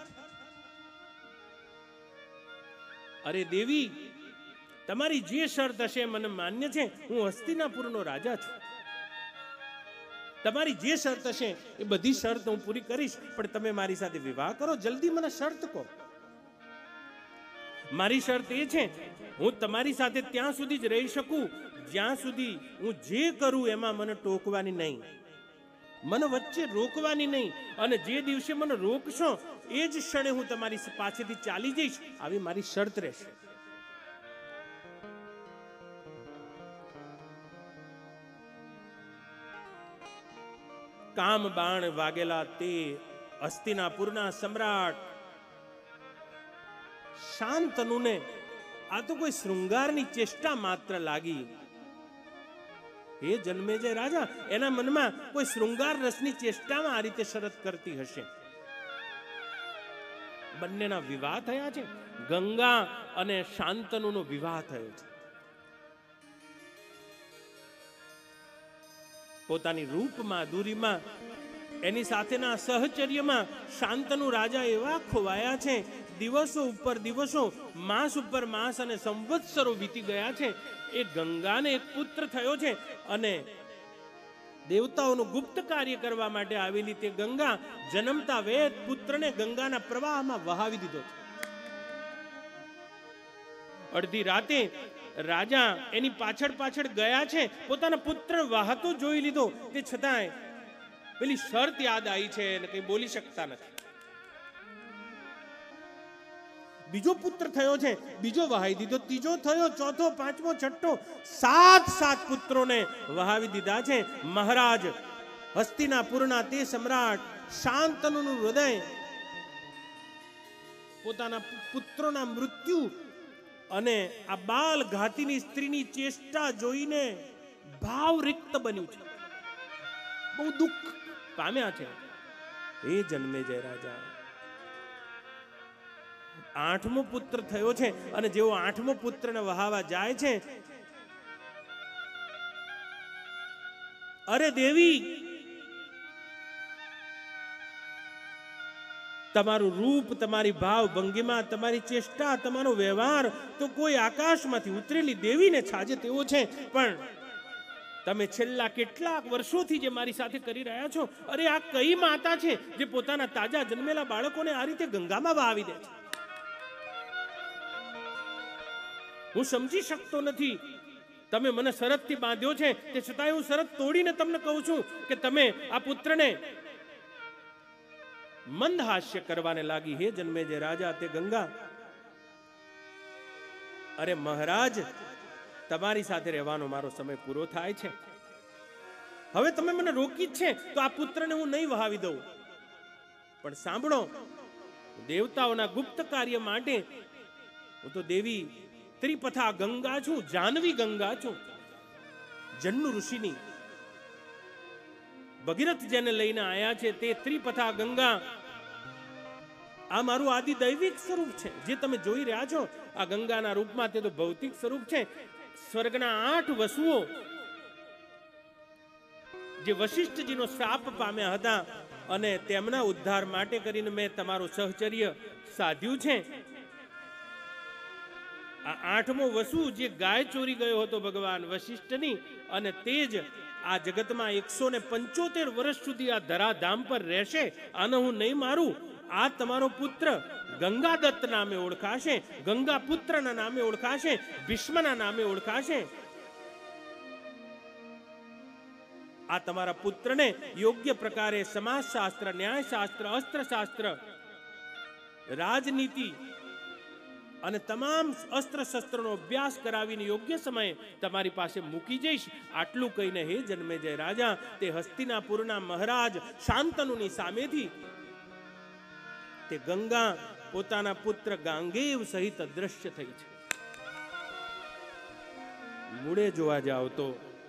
અરે દેવી, તમારી જે શરત હશે મને માન્ય છે. હું હસ્તિનાપુરનો રાજા છું. તમારી જે શરત હશે એ બધી શરત હું પૂરી કરીશ, પણ તમે મારી સાથે વિવાહ કરો. જલ્દી મને શરત કહો. મારી શરત એ છે, હું તમારી સાથે ત્યાં સુધી જ રહી શકું જ્યાં સુધી હું જે કરું એમાં મને ટોકવાની નહીં, મને વચ્ચે રોકવાની નહીં. અને જે દિવસે મને રોકશો એ જ ક્ષણે હું તમારી પાસેથી ચાલી જઈશ. આવી મારી શરત રહેશે. કામ બાણ વાગેલા તે હસ્તિનાપુરના સમ્રાટ શાંતનુને આ તો કોઈ શૃંગારની ચેષ્ટા માત્ર લાગી. એ જન્મેજય રાજા, એના મનમાં કોઈ શૃંગાર રસની ચેષ્ટામાં આ રીતે શરત કરતી હશે. બંનેના વિવાહ થયા છે. ગંગા અને શાંતનુનો વિવાહ થયો છે. પોતાની રૂપ માધુરીમાં, એની સાથેના સહચર્યમાં શાંતનુ રાજા એવા ખોવાયા છે. દિવસો ઉપર દિવસો, માસ ઉપર માસ અને સંવત્સરો વીતી ગયા છે. એ ગંગાને એક પુત્ર થયો છે અને દેવતાઓનું ગુપ્ત કાર્ય કરવા માટે આવેલી તે ગંગા જન્મતા વેદ પુત્રને ગંગાના પ્રવાહમાં વહાવી દીધો છે. અડધી રાતે રાજા એની પાછળ પાછળ ગયા છે, પોતાના પુત્ર વહાતો જોઈ લીધો. તે છતાંય પેલી શરત યાદ આવી છે અને કઈ બોલી શકતા નથી. બીજો પુત્ર થયો છે, બીજો વહાવી દીધો, ત્રીજો થયો, ચોથો, પાંચમો, છઠ્ઠો, સાત સાત પુત્રોને વહાવી દીધા છે. મહારાજ હસ્તિનાપુરના તે સમ્રાટ શાંતનુનું હૃદય પોતાના પુત્રોના મૃત્યુ અને આ બાલ ઘાતીની સ્ત્રીની ચેષ્ટા જોઈને ભાવ રિક્ત બન્યું છે. બહુ દુઃખ પામ્યા છે. એ જન્મેજય રાજા આઠમો પુત્ર થયો છે અને જેવો આઠમો પુત્રને વહાવા જાય છે, અરે દેવી, તમારું રૂપ, તમારી ભાવ ભંગીમાં, તમારી ચેષ્ટા, તમારો વ્યવહાર તો કોઈ આકાશમાંથી ઉતરેલી દેવીને છાજે તેવો છે. પણ તમે છેલ્લા કેટલાક વર્ષોથી જે મારી સાથે કરી રહ્યા છો, અરે આ કઈ માતા છે જે પોતાના તાજા જન્મેલા બાળકોને આ રીતે ગંગામાં વહાવી દે છે? હું સમજી શકતો નથી. તમે મને શરતથી બાંધ્યો છે, તે છતાંય હું શરત તોડીને તમને કહું છું કે તમે આ પુત્રને મંદ હાસ્ય કરવાને લાગી. હે જન્મેજય રાજા, તે ગંગા, અરે મહારાજ, તમારી સાથે રહેવાનો મારો સમય પૂરો થાય છે. હવે તમે મને રોકી જ છે તો આ પુત્રને હું નહીં વહાવી દઉં. પણ સાંભળો, દેવતાઓના ગુપ્ત કાર્ય માટે હું તો દેવી ત્રિપથા ગંગા છું, જાનવી ગંગા છું. જન્નુ ઋષિની ભગીરથ જેને લઈને આયા છે તે ત્રિપથા ગંગા આ મારું આદિ દૈવિક સ્વરૂપ છે. જે તમે જોઈ રહ્યા છો આ ગંગાના રૂપમાં, તે તો ભૌતિક સ્વરૂપ છે. સ્વર્ગના આઠ વસુઓ જે વશિષ્ઠજીનો શ્રાપ પામ્યા હતા અને તેમના ઉદ્ધાર માટે કરીને મેં તમારું સહચર્ય સાધ્યું છે. આ આઠમો વસુ જે ગાય ચોરી ગયો હતો ભગવાન વશિષ્ઠની, અને તે જ આ જગતમાં એકસો ને પંચોતેર વર્ષ સુધી આ ધરાધામ પર રહેશે. આને હું નહીં મારું. આ તમારો પુત્ર ગંગાદત્ત નામે ઓળખાશે, ગંગા પુત્રના નામે ઓળખાશે, ભીષ્મના નામે ઓળખાશે. આ તમારા પુત્રને યોગ્ય પ્રકારે સમાજશાસ્ત્ર, ન્યાયશાસ્ત્ર, અસ્ત્રશાસ્ત્ર, રાજનીતિ અને તમામ અસ્ત્ર શસ્ત્રનો અભ્યાસ કરાવીને યોગ્ય સમયે તમારી પાસે મૂકી જઈશ. આટલું કહીને હે જન્મેજય રાજા, તે હસ્તિનાપુરના મહારાજ શાંતનુની સામેથી તે ગંગા પોતાના પુત્ર ગાંગેય સહિત અદ્રશ્ય થઈ છે. મૂળે જોવા જાવ તો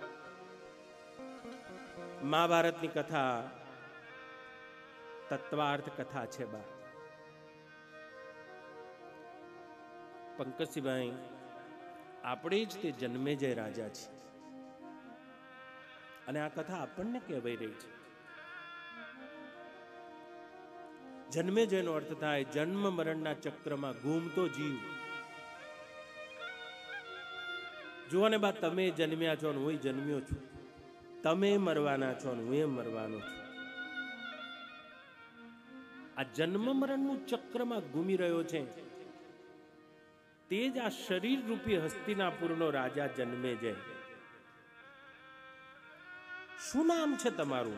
મહાભારતની કથા તત્વાર્થ કથા છે. બા પંકજસિંહભાઈ, આપણે જ તે જન્મેજય રાજા છે અને આ કથા આપણને કહેવાઈ રહી છે. જન્મેજયનો અર્થ થાય જન્મ મરણના ચક્રમાં ઘૂમતો જીવ. જુઓ ને બા, તમે જન્મ્યા છો ને હું જન્મ્યો છું. તમે મરવાના છો ને હું મરવાનો છું. આ જન્મ મરણનું ચક્રમાં ઘૂમી રહ્યો છે તે જ આ શરીર રૂપી હસ્તિનાપુરનો રાજા જન્મેજય. શું નામ છે તમારું?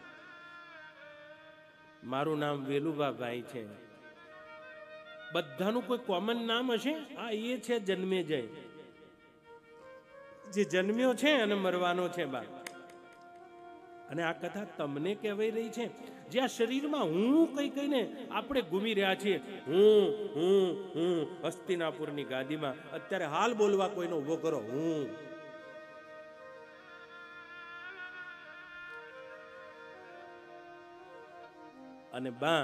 મારું નામ વેલુભાભાઈ છે. બધાનું કોઈ કોમન નામ હશે? આ એ છે જન્મેજય, જે જન્મ્યો છે અને મરવાનો છે. બા અને આ કથા તમને કહેવાઈ રહી છે, જે આ શરીરમાં હું કઈ કઈને આપણે ઘૂમી રહ્યા છીએ. હું હું હું હસ્તિનાપુરની ગાદીમાં અત્યારે હાલ બોલવા કોઈનો ઉભો કરો. હું અને બા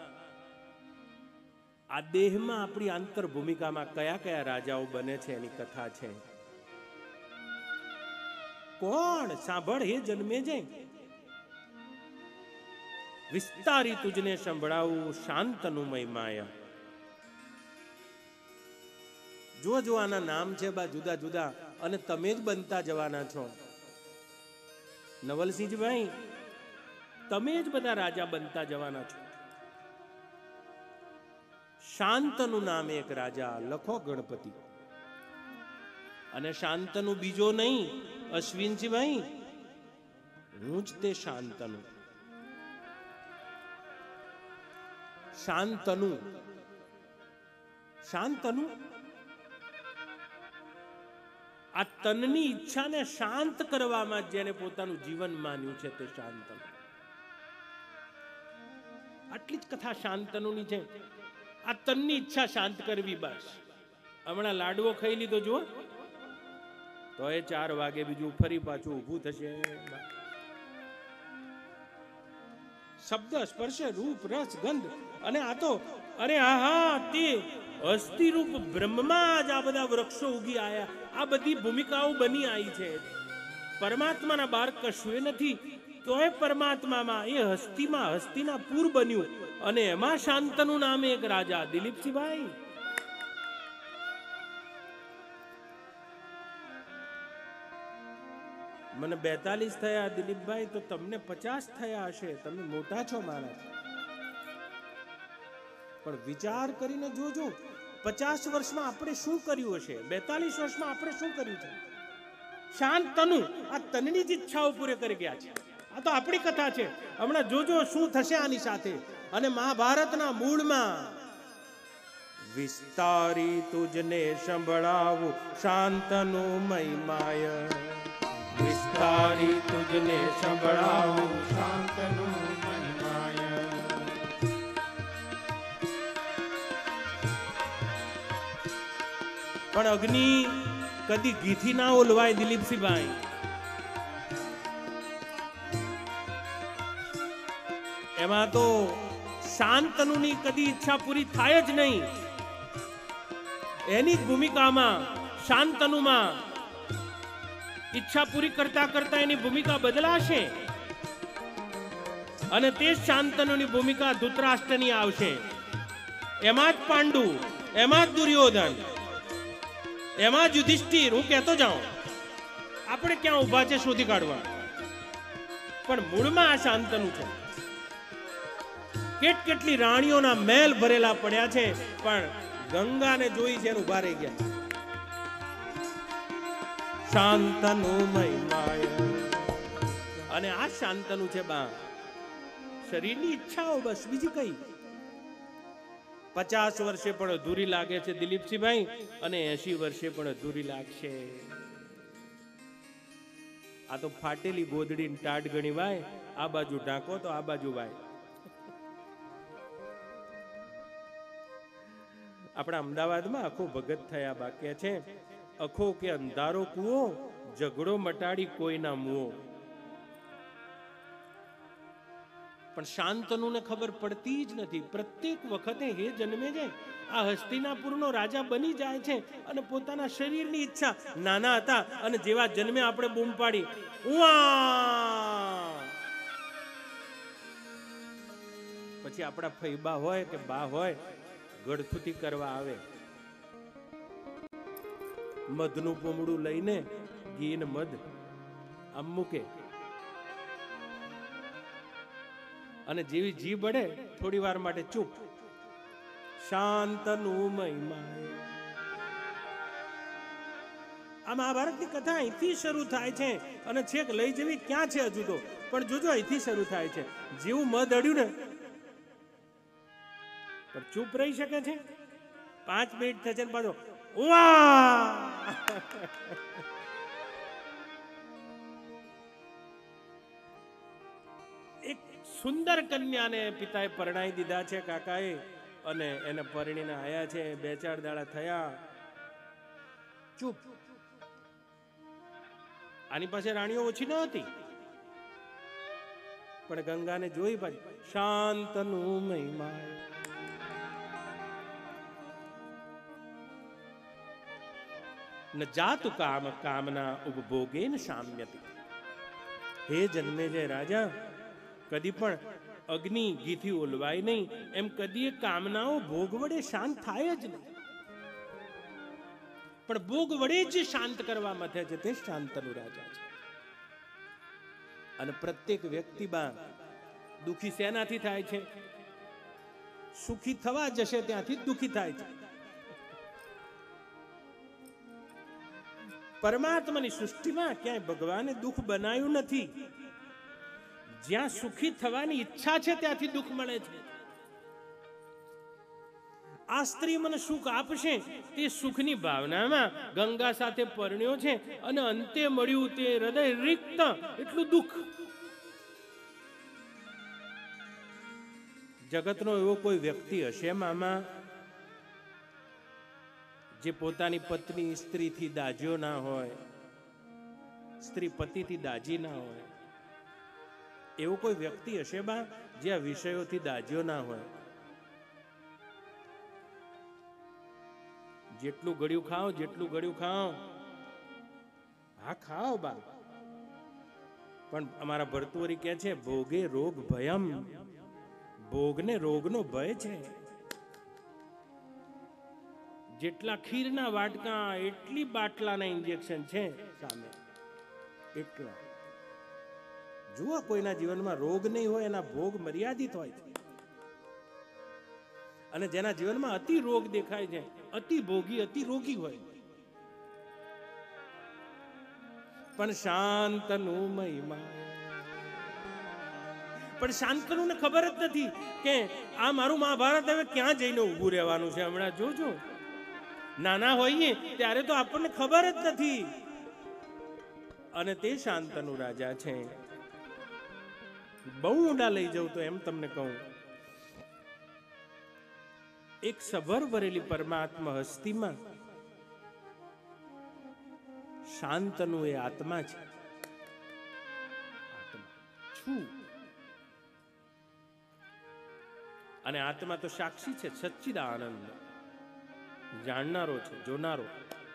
આ દેહમાં આપણી આંતર ભૂમિકામાં કયા કયા રાજાઓ બને છે એની કથા છે. કોણ સાંભળ હે જન્મે જાય, વિસ્તારી તુજને સંભળાવું શાંતનુમય માયા. જો જો આના નામ છે બા જુદા જુદા, અને તમે જ બનતા જવાના છો. નવલસિંહભાઈ, તમે જ બધા રાજા બનતા જવાના છો. શાંતનું નામ એક રાજા, લખો ગણપતિ. અને શાંતનુ બીજો નહીં અશ્વિનજીભાઈ, હું જ તે શાંતનુ. શાંતનુ શાંતનુ આ તનની ઈચ્છાને શાંત કરવામાં જેને પોતાનું જીવન માન્યું છે તે શાંતનુ. આટલી જ કથા શાંતનુની છે. આ તનની ઈચ્છા શાંત કરવી બસ. હમણાં લાડવો ખાઈ લીધો જુઓ તો એ ચાર વાગે બીજું ફરી પાછું ઊભું થશે. શબ્દ સ્પર્શ રૂપ રસ ગંધ, અને આ તો અરે આહા તે અસ્થિ રૂપ બ્રહ્મમાં જ આ બધા વૃક્ષો ઉગી આયા. આ બધી ભૂમિકાઓ બની આવી છે. પરમાત્માના બહાર કશું નથી, તો એ પરમાત્મામાં એ હસ્તીમાં હસ્તીના પૂર બન્યું. અને એમાં શાંતનું નામ એક રાજા દિલીપસિંહભાઈ. મને બેતાલીસ થયા દિલીપભાઈ, તો તમને પચાસ થયા હશે. તમે મોટા છો મારા, પણ વિચાર કરીને જોજો પચાસ વર્ષમાં આપણે શું કર્યું હશે, બેતાલીસ વર્ષમાં આપણે શું કર્યું છે. શાંત તનુ આ તનની જ ઈચ્છાઓ પૂરી કરી ગયા છે. આ તો આપણી કથા છે. હમણાં જોજો શું થશે આની સાથે. અને મહાભારતના મૂળમાં વિસ્તારી તુજને સંભળાવું શાંતનુ મહિમાય, વિસ્તારી તુજને સંભળાવું શાંતનુ મહિમાય. પણ અગ્નિ કદી ઘીથી ના ઓલવાય દિલીપસિંહભાઈ. એમાં તો શાંતનુની કદી ઈચ્છા પૂરી થાય જ નહીં. એની જ ભૂમિકામાં શાંતનુમાં ઈચ્છા પૂરી કરતા કરતા એની ભૂમિકા બદલાશે, અને તે જ શાંતનુની ભૂમિકા ધૃતરાષ્ટ્રની આવશે. એમાં જ પાંડુ, એમાં જ દુર્યોધન, એમાં જ યુધિષ્ઠિર. હું કહેતો જાઉં, આપણે ક્યાં ઉભા છે શોધી કાઢવા, પણ મૂળમાં આ શાંતનુ છે. કેટ કેટલી રાણીઓના મહેલ ભરેલા પડ્યા છે, પણ ગંગાને જોઈ છે ઉભા રહી ગયા. શાંતનુ મહિમાય. અને આ શાંતનુ છે બા શરીરની ઈચ્છાઓ, બસ બીજી કઈ. પચાસ વર્ષે પણ અધૂરી લાગે છે દિલીપસિંહભાઈ, અને એસી વર્ષે પણ અધૂરી લાગશે. આ તો ફાટેલી ગોદડી ટાટ ગણી ભાઈ. આ બાજુ ઢાંકો તો આ બાજુ ભાઈ. આપણા અમદાવાદમાં અખો ભગત થયા બાકી છે. અખો કે અંધારો કૂવો, ઝઘડો મટાડી કોઈના મુઓ. પણ શાંતનુને ખબર પડતી જ નથી. પ્રત્યેક વખતે હે જન્મે છે આ હસ્તિનાપુરનો રાજા બની જાય છે, અને પોતાના શરીરની ઈચ્છા. નાના હતા અને જેવા જન્મે આપણે બૂમ પાડી ઉઆ, પછી આપણા ફઈબા હોય કે બા હોય ગળથુતી કરવા આવે. મધનું પોમડું લઈને ઘી ને મધ આમ મૂકે, અને જેવી જી બળે થોડી વાર માટે ચૂપ. શાંતનુ મહિમાય. આ મહાભારતની કથા અહીંથી શરૂ થાય છે, અને છેક લઈ જવી ક્યાં છે હજુ તો, પણ જોજો અહીંથી શરૂ થાય છે. જેવું મધ અડ્યું ને પણ ચૂપ રહી શકે છે. પાંચ મિનિટ થશે ને પાછો એક સુંદર કન્યાને પિતાએ પરણાઈ દીધા છે કાકાએ, અને એને પરણીને આયા છે, બે ચાર દાડા થયા, ચૂપ. આની પાસે રાણીઓ ઓછી ન હતી, પણ ગંગાને જોઈ પાછી શાંતનું મહિમા. ન જાતુ કામ કામના ઉપભોગેન શામ્યતિ. હે જન્મે જય રાજા, કદી પણ અગ્નિ ઘીથી ઓલવાય નહીં, એમ કદી કામનાઓ ભોગ વડે શાંત થાય જ નહીં. પણ ભોગ વડે જ શાંત કરવા મથે છે તે શાંતનું રાજા છે. અને પ્રત્યેક વ્યક્તિમાં દુખી શેનાથી થાય છે? સુખી થવા જશે ત્યાંથી દુખી થાય છે. પરમાત્માની સૃષ્ટિમાં ક્યાંય ભગવાને દુઃખ બનાવ્યું નથી. જ્યાં સુખી થવાની ઈચ્છા છે ત્યાંથી દુઃખ મળે છે. આ સ્ત્રી મને સુખ આપશે તે સુખની ભાવનામાં ગંગા સાથે પરણ્યો છે, અને અંતે મળ્યું તે હૃદય રિક્ત, એટલું દુઃખ. જગતનો એવો કોઈ વ્યક્તિ હશે મામા જે પોતાની પત્ની સ્ત્રીથી દાજ્યો ના હોય, સ્ત્રી પતિથી દાજી ના હોય? એવો કોઈ વ્યક્તિ હશે બા જે આ વિષયોથી દાજ્યો ના હોય? જેટલું ગળ્યું ખાઓ, જેટલું ગળ્યું ખાઓ, હા ખાઓ બા, પણ અમારા ભરતુરી કહે છે ભોગે રોગ ભયમ. ભોગને રોગનો ભય છે. જેટલા ખીરના વાટકા એટલી બાટલાના ઇન્જેક્શન છે સામે, એટલા. જુઓ, કોઈના જીવનમાં રોગ નહીં હોય એના ભોગ મર્યાદિત હોય છે, અને જેના જીવનમાં અતિ રોગ દેખાય છે, અતિ ભોગી, અતિ રોગી હોય. પણ શાંતનું મહિમા. પણ શાંતનું ને ખબર જ નથી કે આ મારું મહાભારત હવે ક્યાં જઈને ઊભું રહેવાનું છે. હમણાં જોજો, નાના હોઈએ ત્યારે તો આપણને ખબર જ નથી. અને તે શાંતનું રાજા છે. બહુ ઊંડા લઈ જાઉં તો એમ તમને કહું, એક સભર ભરેલી પરમાત્મા હસ્તીમાં શાંતનું એ આત્મા છે. આત્મા છું, અને આત્મા તો સાક્ષી છે, સચ્ચિદાનંદ, જાણનારો છે, જોનારો.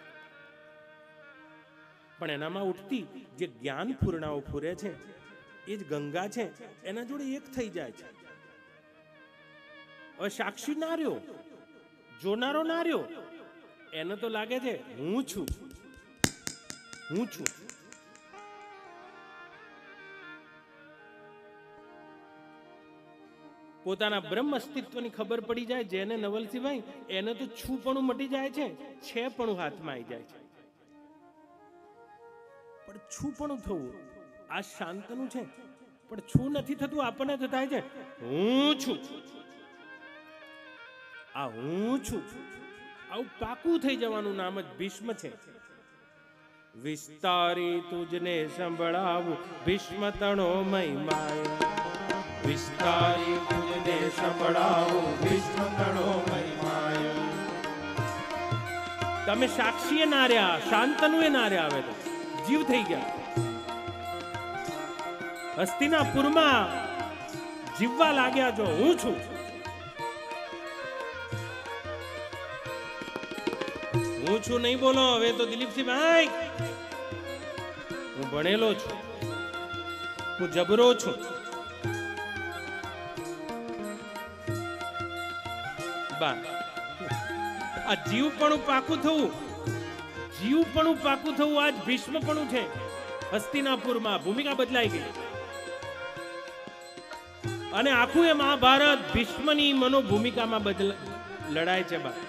પણ એનામાં ઉઠતી જે જ્ઞાન પૂર્ણાઓ ફૂરે છે એ જ ગંગા છે, એના જોડે એક થઈ જાય છે. હવે સાક્ષી ના રહ્યો, જોનારો ના રહ્યો, એને તો લાગે છે હું છું, હું છું. પોતાના બ્રહ્મ અસ્તિત્વની ખબર પડી જાય જેને, નવલસિંહભાઈ, એને તો છુપણું મટી જાય છે, છે પણ હાથમાં આવી જાય છે. પણ છુપણું થવું આ શાંતનું છે, પણ છું નથી થતું. આપણને તો થાય છે હું છું, આ હું છું. આવું પાકું થઈ જવાનું નામ જ ભીષ્મ છે. વિસ્તારી તુજને સંભળાવું ભીષ્મ તણો મહિમાય. વિસ્તારી તુજને સંભળાવું ભીષ્મ તણો મહિમાય. તમે સાક્ષીએ ના રહ્યા, શાંતનું એ ના રહ્યા, હવે તો જીવ થઈ ગયા. હસ્તિનાપુરમાં જીવવા લાગ્યા છો હું છું. હું છું નહીં બોલો હવે તો દિલીપસિંહભાઈ. હું ભણેલો છું, હું જબરો છું. બા આ જીવપણું પાકું થવું, જીવપણું પાકું થવું આજ ભીષ્મપણું છે. હસ્તિનાપુરમાં ભૂમિકા બદલાઈ ગઈ, અને આખું એ મહાભારત ભીષ્મની મનોભૂમિકામાં બદલ લડાય છે. બા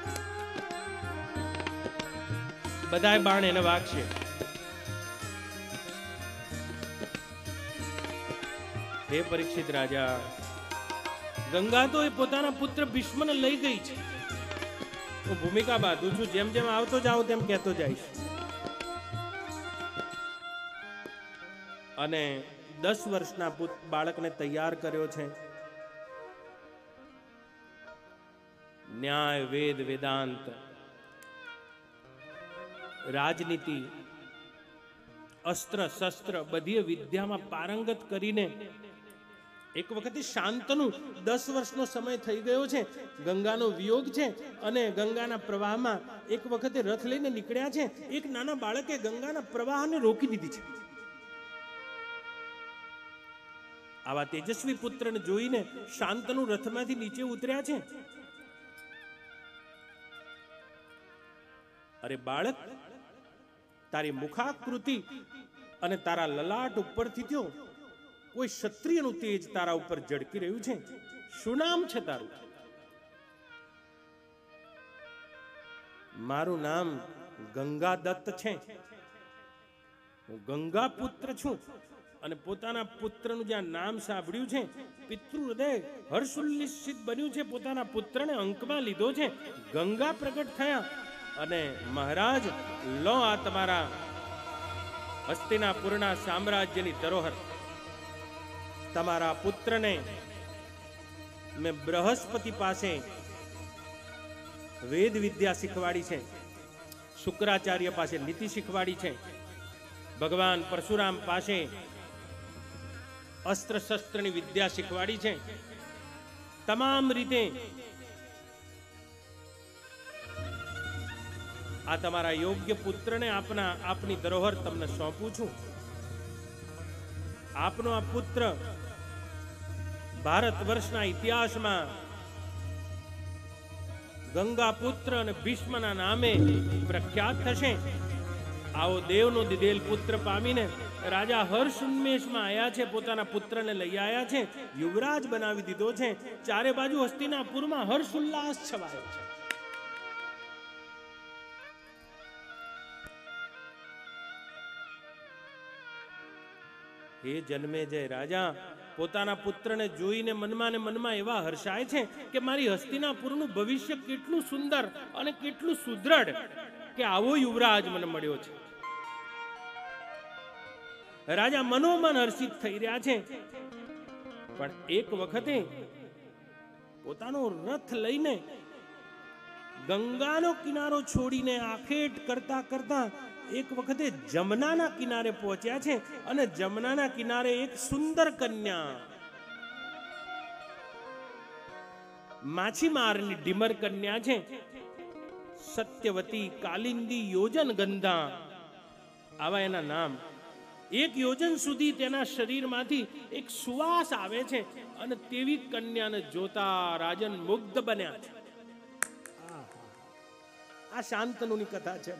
બધાય બાણ એને વાગશે. હે પરીક્ષિત રાજા, ગંગા તો એ પોતાના પુત્ર ભીષ્મને લઈ ગઈ છે. હું ભૂમિકા બાંધું છું, જેમ જેમ આવતો જાઉં તેમ કહેતો જઈશ. અને દસ વર્ષના બાળકને તૈયાર કર્યો છે. ન્યાય, વેદ, વેદાંત, રાજનીતિ, અસ્ત્ર શસ્ત્ર બધી વિદ્યામાં પારંગત કરીને એક વખતે શાંતનું દસ વર્ષનો સમય થઈ ગયો છે. ગંગાનો વિયોગ છે અને ગંગાના પ્રવાહમાં એક વખતે રથ લઈને નીકળ્યા છે. એક નાના બાળકે ગંગાના પ્રવાહને રોકી દીધી છે. આવા તેજસ્વી પુત્રને જોઈને શાંતનું રથમાંથી નીચે ઉતર્યા છે. અરે બાળક, તારી મુખાકૃતિ અને તારા લલાટ ઉપરથી થયો કોઈ ક્ષત્રિયનું તેજ તારા ઉપર ઝળકી રહ્યું છે. શું નામ છે તારું? મારું નામ ગંગાદત્ત છે. હું ગંગા પુત્ર છું. અને પોતાના પુત્રનું જ્યાં નામ સાંભળ્યું છે, પિતૃ હૃદય હર્ષોલ્લિસિત બન્યું છે. પોતાના પુત્રને અંકમાં લીધો છે. ગંગા પ્રગટ થયા અને મહારાજ, લો આ તમારા હસ્તિનાપુરના સામ્રાજ્યની ધરોહર. તમારા પુત્રને મેં બૃહસ્પતિ પાસે વેદ વિદ્યા શીખવાડી છે, શુક્રાચાર્ય પાસે નીતિ શીખવાડી છે, ભગવાન પરશુરામ પાસે અસ્ત્ર શસ્ત્રની વિદ્યા શીખવાડી છે. તમામ રીતે આ તમારા યોગ્ય પુત્રને આપના આપની ધરોહર તમને સોંપું છું. આપનો આ પુત્ર ભારત વર્ષના ઇતિહાસમાં ગંગા પુત્ર અને ભીષ્મના નામે પ્રખ્યાત થશે. આવો દેવનો દિદેલ પુત્ર પામીને રાજા હર્ષ ઉન્મેષમાં આવ્યા છે. પોતાના પુત્રને લઈ આવ્યા છે, યુવરાજ બનાવી દીધો છે. ચારે બાજુ હસ્તિનાપુરમાં હર્ષ ઉલ્લાસ છવાયો છે. હે જન્મે જય રાજા, પોતાના પુત્રને જોઈને મનમાં ને મનમાં એવા હર્ષાય છે કે મારી હસ્તિનાપુરનું ભવિષ્ય કેટલું સુંદર અને કેટલું સુદ્રઢ કે આવો યુવરાજ મને મળ્યો છે. રાજા મનોમન હર્ષિત થઈ રહ્યા છે. પણ એક વખતે પોતાનો રથ લઈને ગંગાનો કિનારો છોડીને આખેટ કરતા કરતા એક વખતે જમનાના કિનારે પહોંચ્યા છે. અને જમનાના કિનારે એક સુંદર કન્યા, માછીમારની ઢીમર કન્યા છે, સત્યવતી, કાલિંદી, યોજન ગંધા, આવા એના નામ. એક યોજન સુધી તેના શરીરમાંથી એક સુવાસ આવે છે અને તેવી કન્યાને જોતા રાજન મુગ્ધ બન્યા છે. આ શાંતનુની કથા છે.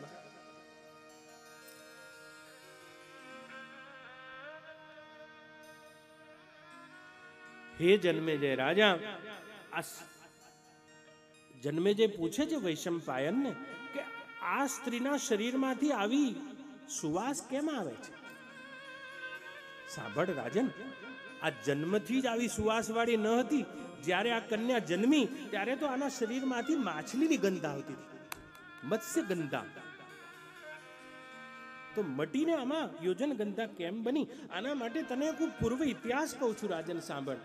હે જન્મેજય રાજા, આ જન્મેજય પૂછે છે વૈશંપાયનને કે આ સ્ત્રીના શરીરમાંથી આવી સુવાસ કેમ આવે છે? સાંભળ રાજન, આ જન્મથી જ આવી સુવાસ વાળી ન હતી. જ્યારે આ કન્યા જન્મી ત્યારે તો આના શરીરમાંથી માછલીની ગંધ આવતી હતી, મત્સ્ય ગંધા. તો મટીને આમાં યોજન ગંધા કેમ બની? આના માટે તને એક પૂર્વ ઇતિહાસ કહું છું રાજન, સાંભળ.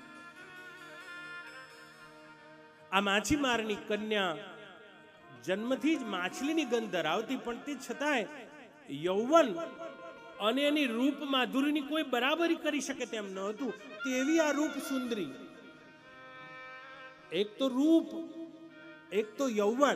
આ માછીમારની કન્યા જન્મથી જ માછલીની ગંધ ધરાવતી, પણ તે છતાંય યૌવન અને એની રૂપ માધુરીની કોઈ બરાબરી કરી શકે તેમ ન હતું. તેવી આ રૂપ સુંદરી, એક તો રૂપ, એક તો યૌવન.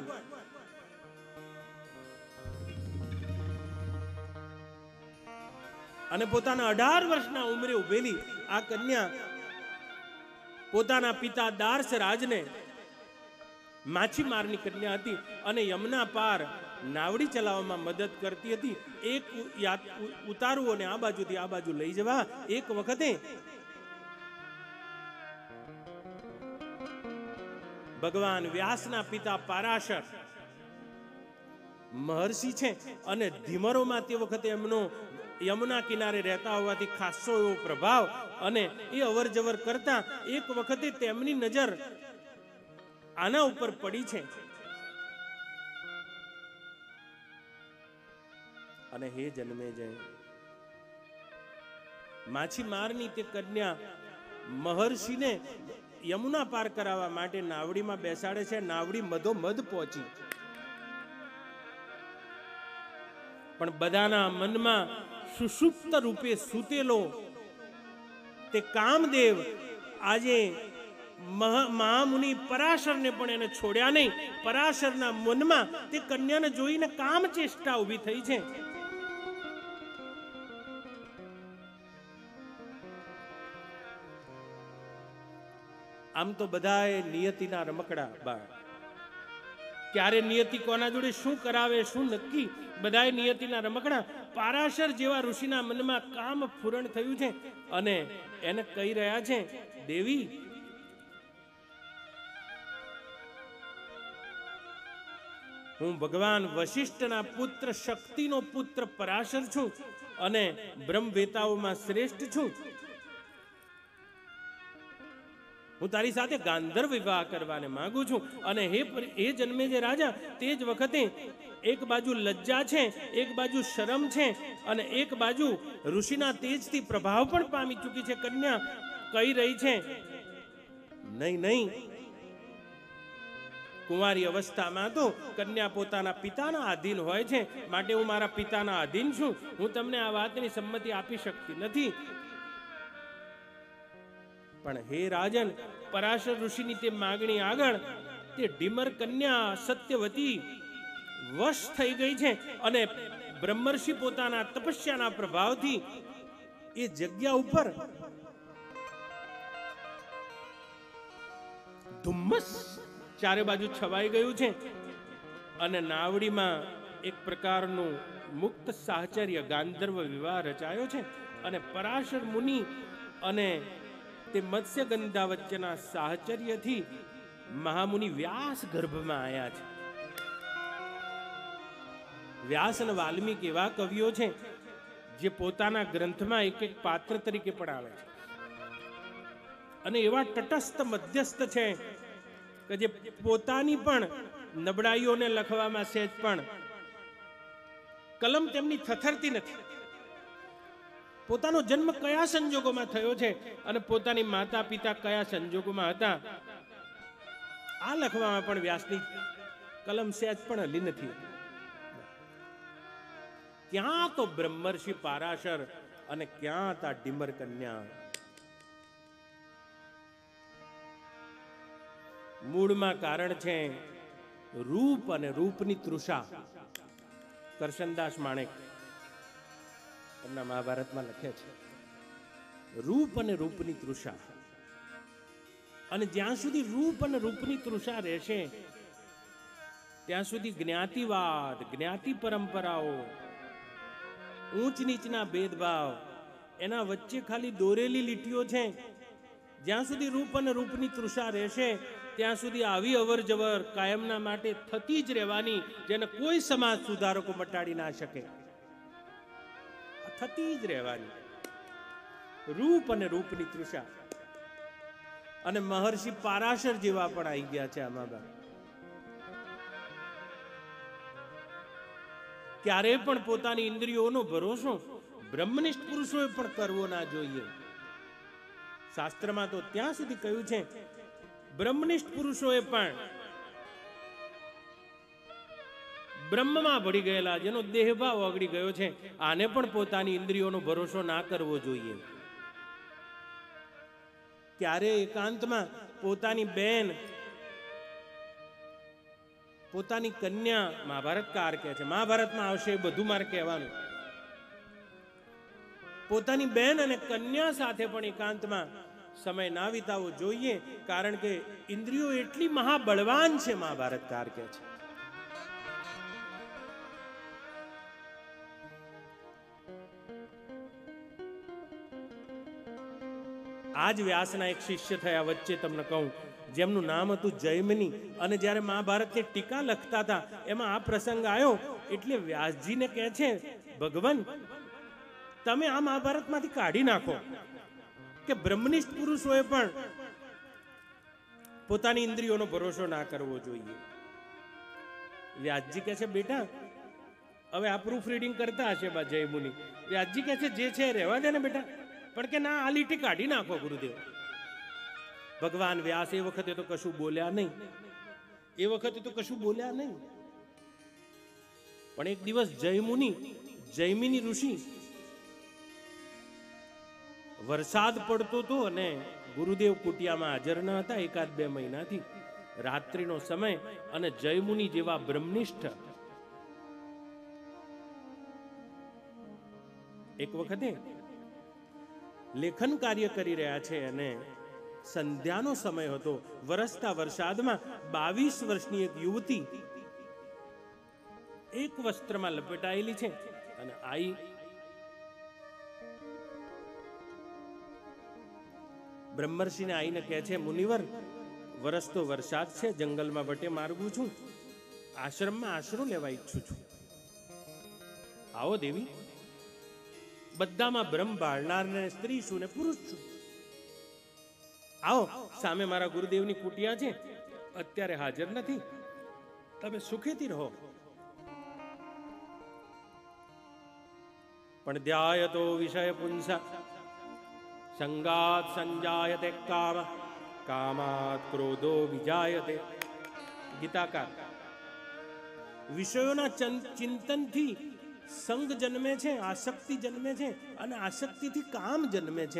અને પોતાના અઢાર વર્ષના ઉંમરે ઉભેલી આ કન્યા પોતાના પિતા દાર્શ રાજને, માછીમારની કન્યા હતી અને યમુના પાર નાવડી ચલાવવામાં મદદ કરતી હતી. એક ઉતારુઓને આ બાજુથી આ બાજુ લઈ જવા. એક વખતે ભગવાન વ્યાસના પિતા પારાશર મહર્ષિ છે અને ધીમરોમાં તે વખતે એમનો યમુના કિનારે રહેતા હોવાથી ખાસો એવો પ્રભાવ, અને એ અવર જવર કરતા એક વખતે તેમની નજર આના ઉપર પડી છે. અને હે જન્મે જય, માછીમારની તે કન્યા મહર્ષિને યમુના પાર કરાવવા માટે નાવડીમાં બેસાડે છે. નાવડી મધોમધ પહોંચી, પણ બધાના મનમાં સુષુપ્ત રૂપે સૂતેલો તે કામદેવ આજે મહામુનિ પરાશરને પણ એને છોડ્યા નહીં. પરાશરના મનમાં તે કન્યાને જોઈને કામ ચેષ્ટા ઊભી થઈ છે. આમ તો બધાએ નિયતિના રમકડા બા, ક્યારે નિયતિ કોના જોડે શું કરાવે શું નક્કી, બધાએ નિયતિના રમકડા. પારાશર જેવા ઋષિના મનમાં કામ ફૂરણ થયું છે અને એને કહી રહ્યા છે, દેવી હું ભગવાન વશિષ્ઠના પુત્ર શક્તિનો પુત્ર પરાશર છું અને બ્રહ્મવેતાઓમાં શ્રેષ્ઠ છું. હું તારી સાથે ગાંધર્વ વિવાહ કરવાને માંગુ છું. અને હે એ જન્મે જે રાજા, તે જ વખતે એક બાજુ લજ્જા છે, એક બાજુ શરમ છે અને એક બાજુ ઋષિના તેજથી પ્રભાવ પણ પામી ચૂકી છે. કન્યા કહી રહી છે, નહીં નહીં, કુંવારી અવસ્થામાં તો કન્યા પોતાના પિતાના આધીન હોય છે, માટે હું મારા પિતાના આધીન છું. હું તમને આ વાતની સંમતિ આપી શકતી નથી. પણ હે રાજન, પરાશર ઋષિની તે માગણી આગળ તે ડીમર કન્યા સત્યવતી વશ થઈ ગઈ છે અને બ્રહ્મર્ષિ પોતાના તપસ્યાના પ્રભાવથી એ જગ્યા ઉપર ધુમ્મસ ચારે બાજુ છવાઈ ગયું છે અને નાવડીમાં એક પ્રકારનું મુક્ત સાહચર્ય ગાંધર્વ વિવાહ રચાયો છે. અને પરાશર મુનિ અને તે મત્સ્ય ગંધા વચ્ચેના સાહચર્યથી મહામુનિ વ્યાસ ગર્ભમાં આવ્યા છે. વ્યાસ અને વાલ્મીક એવા કવિઓ છે જે પોતાના ગ્રંથમાં એક એક પાત્ર તરીકે પણ આવે છે અને એવા તટસ્થ મધ્યસ્થ છે કે જે પોતાની પણ નબળાઈઓને લખવામાં સહેજ પણ કલમ તેમની થથરતી નથી. પોતાનો જન્મ કયા સંજોગોમાં થયો છે અને પોતાની માતા પિતા કયા સંજોગોમાં હતા, આ લખવામાં પણ વ્યાસની કલમ સહેજ પણ હલી નથી. ક્યાં તો બ્રહ્મર્ષિ પારાશર અને ક્યાં તા ડીમર કન્યા. મૂળમાં કારણ છે રૂપ અને રૂપની તૃષા. કરશનદાસ માણેક એમના મહાભારતમાં લખે છે, રૂપ અને રૂપની તૃષા. અને જ્યાં સુધી રૂપ અને રૂપની તૃષા રહેશે ત્યાં સુધી જ્ઞાતિવાદ, જ્ઞાતિ પરંપરાઓ, ઊંચ નીચના ભેદભાવ, એના વચ્ચે ખાલી દોરેલી લીટીઓ છે. જ્યાં સુધી રૂપ અને રૂપની તૃષા રહેશે ત્યાં સુધી આવી અવર જવર કાયમના માટે થતી જ રહેવાની, જેને કોઈ સમાજ સુધારકો મટાડી ના શકે. થતી જ રહેવાની રૂપ અને રૂપની તૃષા. અને મહર્ષિ પારાશર જેવા પણ આવી ગયા છે આમાં. ક્યારે પણ પોતાની ઇન્દ્રિયોનો ભરોસો બ્રહ્મનિષ્ઠ પુરુષોએ પણ કરવો ના જોઈએ. શાસ્ત્રમાં તો ત્યાં સુધી કહ્યું છે, બ્રહ્મનિષ્ઠ પુરુષોએ પણ બ્રહ્મમાં ભળી ગયેલા, જેનો દેહભાવ ઓગળી ગયો છે, આને પણ પોતાની ઇન્દ્રિયોનો ભરોસો ના કરવો જોઈએ. ક્યારે એકાંતમાં પોતાની બેન, પોતાની કન્યા, મહાભારતકાર કહે છે, મહાભારતમાં આવશે એ બધું મારે કહેવાનું, પોતાની બેન અને કન્યા સાથે પણ એકાંતમાં સમય ના વિતાવવો જોઈએ. કારણ કે ઇન્દ્રિયો એટલી મહાબળવાન છે, મહાભારતકાર કહે છે. આજ વ્યાસના એક શિષ્ય થયા વચ્ચે તમને કહું, જેમનું નામ હતું જયમિની. અને જ્યારે મહાભારતની ટીકા લખતા હતા એમાં આ પ્રસંગ આવ્યો એટલે વ્યાસજીને કહે છે, ભગવાન તમે આ મહાભારતમાંથી કાઢી નાખો કે બ્રહ્મનિષ્ઠ પુરુષોએ પણ પોતાની ઇન્દ્રિયોનો ભરોસો ના કરવો જોઈએ. વ્યાસજી કહે છે, બેટા હવે આ પ્રૂફ રીડિંગ કરતા હશે બા જયમુનિ. વ્યાસજી કહે છે, જે છે રહેવા દે ને બેટા, પણ કે ના, આ લીટી કાઢી નાખો ગુરુદેવ. ભગવાન વ્યાસ એ વખતે તો કશું બોલ્યા નહીં, એ વખતે તો કશું બોલ્યા નહીં. પણ એક દિવસ જયમુનિ, જૈમિની ઋષિ, વરસાદ પડતો હતો અને ગુરુદેવ કુટિયામાં હાજર ન હતા એકાદ બે મહિનાથી. રાત્રિનો સમય અને જયમુનિ જેવા બ્રહ્મનિષ્ઠ એક વખતે લેખન કાર્ય કરી રહ્યા છે અને સંધ્યાનો સમય હતો. વરસતા વરસાદમાં બાવીસ વર્ષની એક યુવતી એક વસ્ત્રમાં લપેટાયેલી છે અને આઈ બ્રહ્મર્ષિને આઈને કહે છે, મુનિવર, વરસતો વરસાદ છે, જંગલમાં વટે માર્ગું છું, આશ્રમમાં આશરો લેવા ઈચ્છું છું. આવો દેવી, બધામાં બ્રહ્મ બાળનાર ને સ્ત્રી છું ને પુરુષ છું. આવો, સામે મારા ગુરુદેવની કુટિયા છે, અત્યારે હાજર નથી, તમે સુખેથી રહો. પણ ધ્યાયતો વિષય પુંસા સંગાત સંજાયતે કામ, કામાત ક્રોધો વિજાયતે. ગીતાકાર, વિષયોના ચિંતનથી સંગ જન્મે છે, આસક્તિ જન્મે છે અને આસક્તિથી કામ જન્મે છે.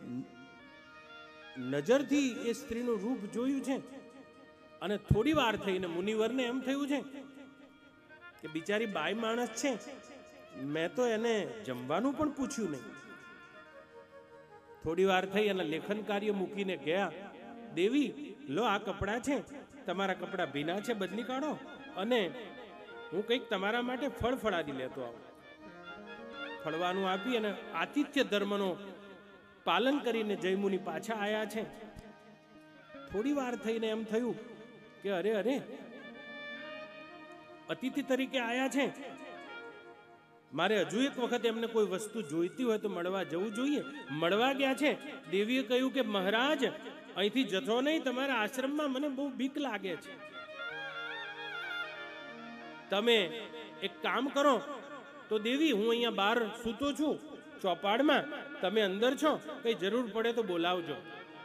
નજરથી એ સ્ત્રીનું રૂપ જોયું છે અને થોડી વાર થઈને મુનિવરને એમ થયું છે કે બિચારી બાઈ માણસ છે, મેં તો એને જમવાનું પણ પૂછ્યું નહીં. થોડી વાર થઈ અને લેખન કાર્ય મૂકીને ગયા, દેવી લો આ કપડાં છે, તમારા કપડાં ભીના છે, બદલી કાઢો અને હું કંઈક તમારા માટે ફળ ફળાદી લેતો આવું. ફળવાનું આપી અને આતિથ્ય ધર્મનો પાલન કરીને જયમુનિ પાછા આવ્યા છે. થોડી વાર થઈને એમ થયું કે અરે અરે અતિથિ તરીકે આવ્યા છે, મારે હજુ એક વખત એમને કોઈ વસ્તુ જોઈતી હોય તો મળવા જવું જોઈએ. મળવા ગયા છે. દેવીએ કહ્યું કે મહારાજ, અહીંથી જતો નહીં, તમારા આશ્રમમાં મને બહુ બીક લાગે છે. તમે એક કામ કરો તો દેવી, હું અહીંયા બહાર સૂતો છું ચોપાડમાં, તમે અંદર છો, કઈ જરૂર પડે તો બોલાવજો.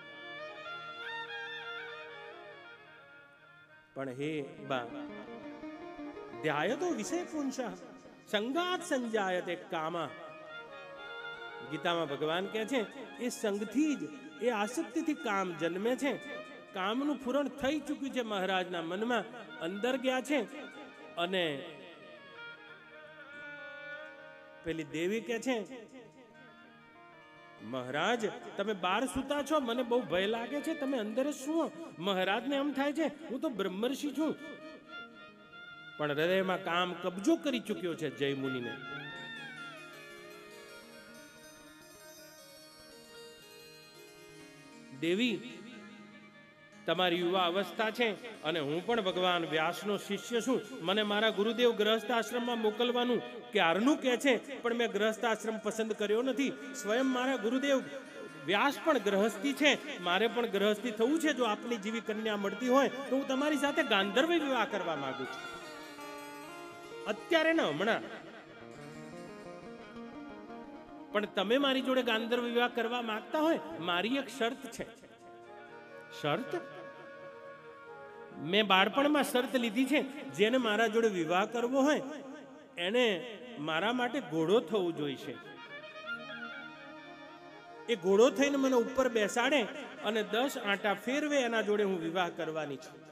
પણ હે બા, ધ્યાયતો વિષય પુંસા સંગાત સંજાયતે કામા. ગીતામાં ભગવાન કહે છે એ સંગથી જ, એ આસક્તિથી કામ જન્મે છે. કામનું પૂરણ થઈ ચૂક્યું છે મહારાજના મનમાં. અંદર ગયા છે અને પેલી દેવી કહે છે, મહારાજ તમે બહાર સૂતા છો, મને બહુ ભય લાગે છે, તમે અંદર જ શું? મહારાજને એમ થાય છે હું તો બ્રહ્મર્ષિ છું. પણ હૃદયમાં કામ કબજો કરી ચૂક્યો છે જયમુનિને. દેવી, તમારી યુવા અવસ્થા છે અને હું પણ ભગવાન વ્યાસનો શિષ્ય છું. મને મારા ગુરુદેવ ગ્રહસ્થ આશ્રમમાં મોકલવાનું ક્યારનું કહે છે, પણ મેં ગ્રહસ્થ આશ્રમ પસંદ કર્યો નથી. સ્વયં મારા ગુરુદેવ વ્યાસ પણ ગ્રહસ્થી છે, મારે પણ ગ્રહસ્થી થવું છે. જો આપની જેવી કન્યા મળતી હોય તો હું તમારી સાથે ગાંધર્વ વિવાહ કરવા માંગુ છું. અત્યારે ને હમણાં. પણ તમે મારી જોડે ગાંધર્વ વિવાહ કરવા માંગતા હોય, મારી એક શરત છે. શરત? મેં બાળપણમાં શરત લીધી છે, જેને મારા જોડે વિવાહ કરવો હોય એને મારા માટે ઘોડો થવું જોઈશે. એ ઘોડો થઈને મને ઉપર બેસાડે અને દસ આંટા ફેરવે, એના જોડે હું વિવાહ કરવાની છું.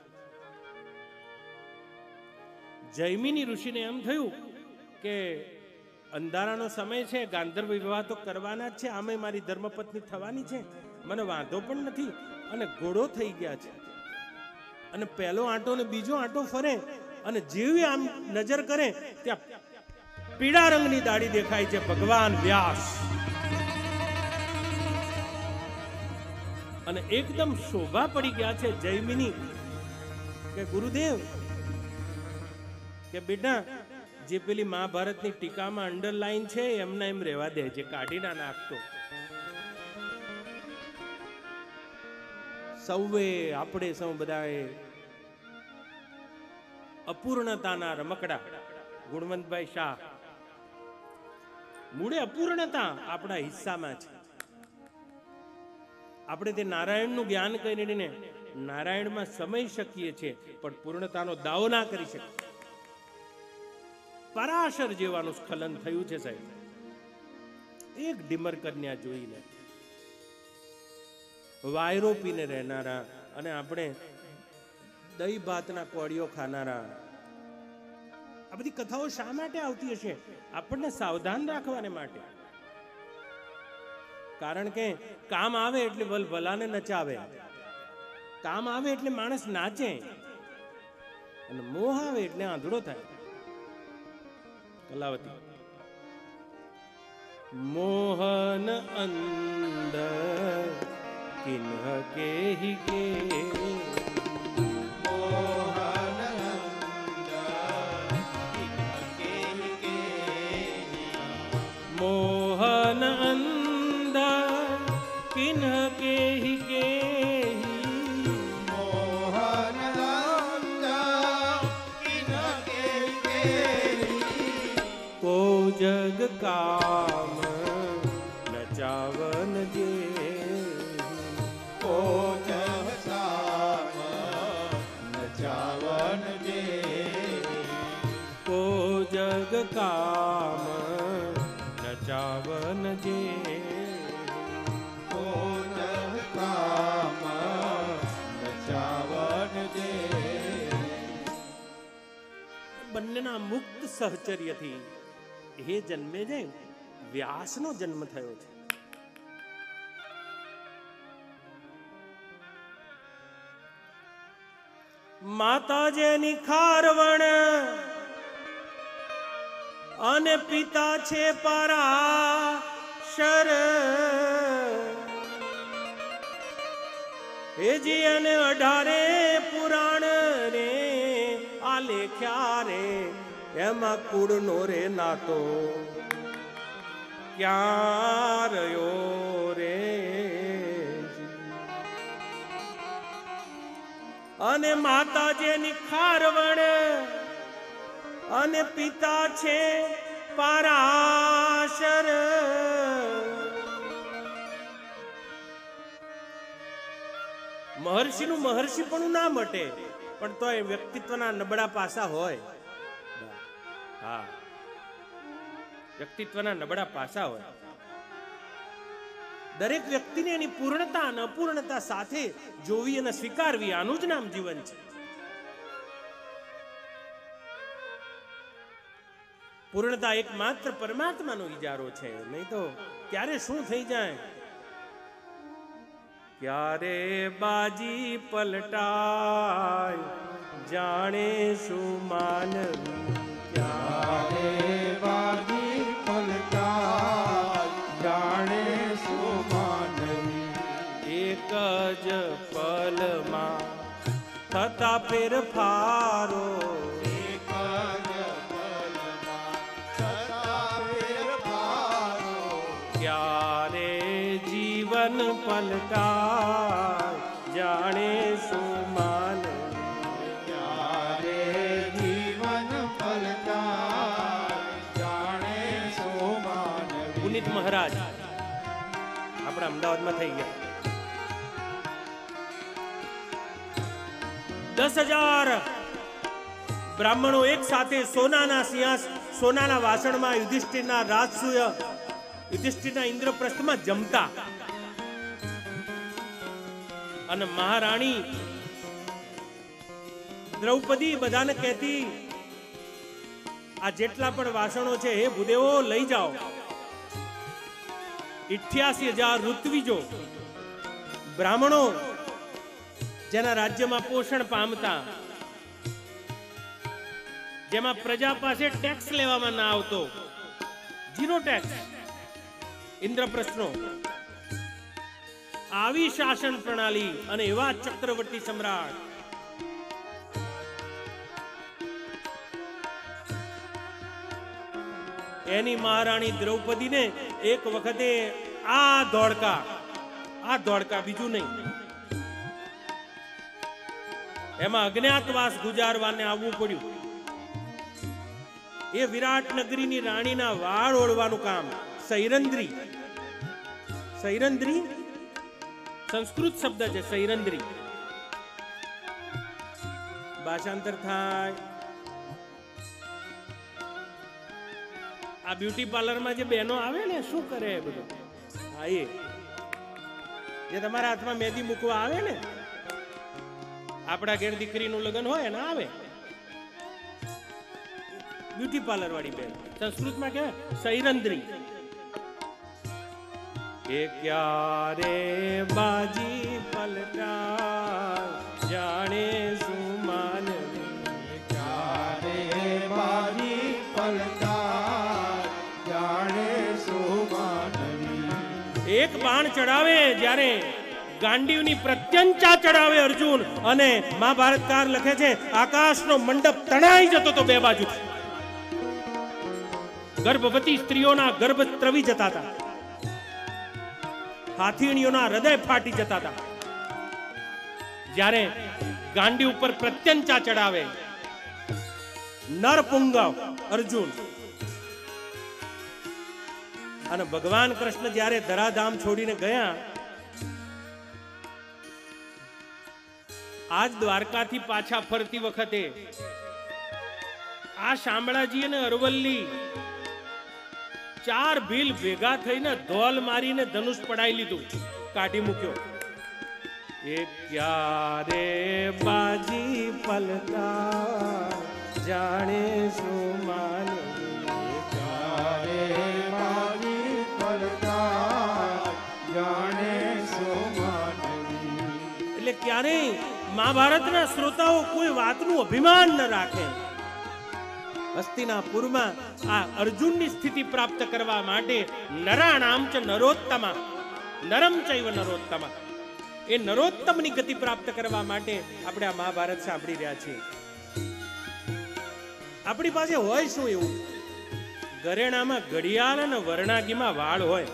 જૈમિની ઋષિને એમ થયું કે અંધારાનો સમય છે, ગાંધર્વ વિવાહ તો કરવાના જ છે, આમે મારી ધર્મપત્ની થવાની છે, મને વાંધો પણ નથી. અને ઘોડો થઈ ગયા છે અને પહેલો આંટો ને બીજો આંટો ફરે અને જેવી આમ નજર કરે ત્યાં પીળા રંગની દાઢી દેખાય છે, ભગવાન વ્યાસ. અને એકદમ શોભા પડી ગયા છે જૈમિની કે ગુરુદેવ કે બેટા, જે પેલી મહાભારતની ટીકામાં અંડરલાઈન છે એમના એમ રહેવા દે, જે કાઢી ના નાખતો. સૌએ આપણે સૌ બધાએ અપૂર્ણતાના રમકડા. ગુણવંતભાઈ શાહ, મૂળે અપૂર્ણતા આપણા હિસ્સામાં છે. આપણે તે નારાયણનું જ્ઞાન કરીને નારાયણમાં સમય શકીએ છીએ, પણ પૂર્ણતાનો દાવો ના કરી શકીએ. પરાશર જેવાનું સ્ખલન થયું છે સાહેબ. એક ડીમર કન્યા જોઈને વાયરો પીને રહેનારા અને આપણે દહીં ભાતના કોળીઓ ખાનારા, આ બધી કથાઓ શા માટે આવતી હશે? આપણને સાવધાન રાખવાને માટે. કારણ કે કામ આવે એટલે વલભલાને નચાવે, કામ આવે એટલે માણસ નાચે, અને મોહ આવે એટલે આંધળો થાય. કલાવતી મોહન અંદર કિન્હ કેહી કે મોહન અંદર કિન્હ કેહી કે મોહન અંદર કિન્હ કેહી કેહી કો જગ કામ નચાવન જે કો જગ કામ નચાવન જે કો જગ કામ નચાવન જે કો જગ કામ નચાવન જે. બંનેના મુક્ત સહચર્યથી હે જન્મે જે વ્યાસનો જન્મ થયો છે. માતા જેની ખારવણ અને પિતા છે પરાશર, હેજી અને અઢારે પુરાણ રે આ લેખ્યા રે, એમાં કુળનો રે નાતો ક્યાં રહ્યો રે. અને માતા જેની ખારવણ અને પિતા છે પરાશર, મહર્ષિનું મહર્ષિ પણ ના મટે, પણ તો એ વ્યક્તિત્વના નબળા પાસા હોય. હા, વ્યક્તિત્વના નબળા પાસા હોય. દરેક વ્યક્તિને એની પૂર્ણતા અને અપૂર્ણતા સાથે જોવી અને સ્વીકારવી, આનું જ નામ જીવન છે. પૂર્ણતા એકમાત્ર પરમાત્માનો ઇજારો છે, નહીં તો ક્યારે શું થઈ જાય, ક્યારે બાજી પલટાય જાણે શું માનવી, ક્યારે બાજી પલટાય જાણે શું માનવી. એક જ પલમાં થતા ફેરફારો, એક જ પલમાં થતા ફેરફારો. ક્યારે જીવન પલટાય જાણે શું માનવી, ક્યારે જીવન પલટાય જાણે શું માનવી. પુનિત મહારાજ આપણા અમદાવાદમાં થઈ ગયા. દસ હજાર બ્રાહ્મણો એક સાથે સોનાના સિંહાસ સોનાના વાસણમાં યુધિષ્ઠિરના રાજસૂય યુધિષ્ઠિરના ઇન્દ્રપ્રસ્થમાં જમતા, અને મહારાણી દ્રૌપદી બધાને કહેતી, આ જેટલા પણ વાસણો છે હે ભૂદેવો લઈ જાઓ. અઠ્યાસી હજાર ઋત્વિજો બ્રાહ્મણો જેના રાજ્યમાં પોષણ પામતા, જેમાં પ્રજા પાસે ટેક્સ લેવામાં ના આવતો, ઝીરો ટેક્સ, ઇન્દ્રપ્રસ્થનો આવી શાસન પ્રણાલી અને એવા ચક્રવર્તી સમ્રાટ. એની મહારાણી દ્રૌપદીને એક વખતે આ દોડકા આ દોડકા બીજું નહીં, એમાં અજ્ઞાતવાસ ગુજારવાને આવવું પડ્યું. એ વિરાટ નગરીની રાણીના વાળ ઓળવાનું કામ સૈરંદ્રી સૈરંદ્રી સંસ્કૃત શબ્દ છે સૈરંદ્રી. ભાષાંતર થાય. આ બ્યુટી પાર્લરમાં જે બહેનો આવે ને શું કરે બધું, હા એ જે તમારા હાથમાં મહેંદી મૂકવા આવે ને, આપણા ઘેર દીકરીનું લગ્ન હોય ને આવે બ્યુટી પાર્લર વાળી બેન. સંસ્કૃતમાં કહેવાય સૈરંદ્રી. એ ક્યારે બાજી પલટાય જાણે સુમાનવી, ક્યારે બાજી પલટાય જાણે સુમાનવી. એક બાણ ચડાવે જ્યારે ગાંડીવની પ્રત્યંચા ચડાવે અર્જુન, અને મહાભારતકાર લખે છે આકાશનો મંડપ તણાઈ જતો તો બે બાજુ. ગર્ભવતી સ્ત્રીઓના ગર્ભ ત્રવી જતા હતા, હાથીણીઓના હૃદય ફાટી જતા હતા. જ્યારે ગાંડી ઉપર પ્રત્યંચા ચડાવે નરપુંગવ અર્જુન, અને ભગવાન કૃષ્ણ જ્યારે ધરાધામ છોડીને ગયા, આજ દ્વારકાથી પાછા ફરતી વખતે આ શામળાજી અને અરવલ્લી ચાર ભીલ ભેગા થઈને ધોલ મારીને ધનુષ પડાઈ લીધું, કાઢી મૂક્યો. એ ક્યારે બાજી પલટા જાણે સુમાનવી, ક્યારે બાજી પલટાય જાણે સુમાનવી. એટલે ક્યારેય મહાભારતના શ્રોતાઓ કોઈ વાતનું અભિમાન ન રાખે. હસ્તિનાપુરમાં આ અર્જુનની સ્થિતિ પ્રાપ્ત કરવા માટે નરાણામ ચ નરોત્તમા, નરમ ચૈવ નરોત્તમા, એ નરોત્તમની ગતિ પ્રાપ્ત કરવા માટે આપણે આ મહાભારત સાંભળી રહ્યા છીએ. આપણી પાસે હોય શું એવું? ઘરેણામાં ઘડિયાળ અને વરણાગીમાં વાળ હોય.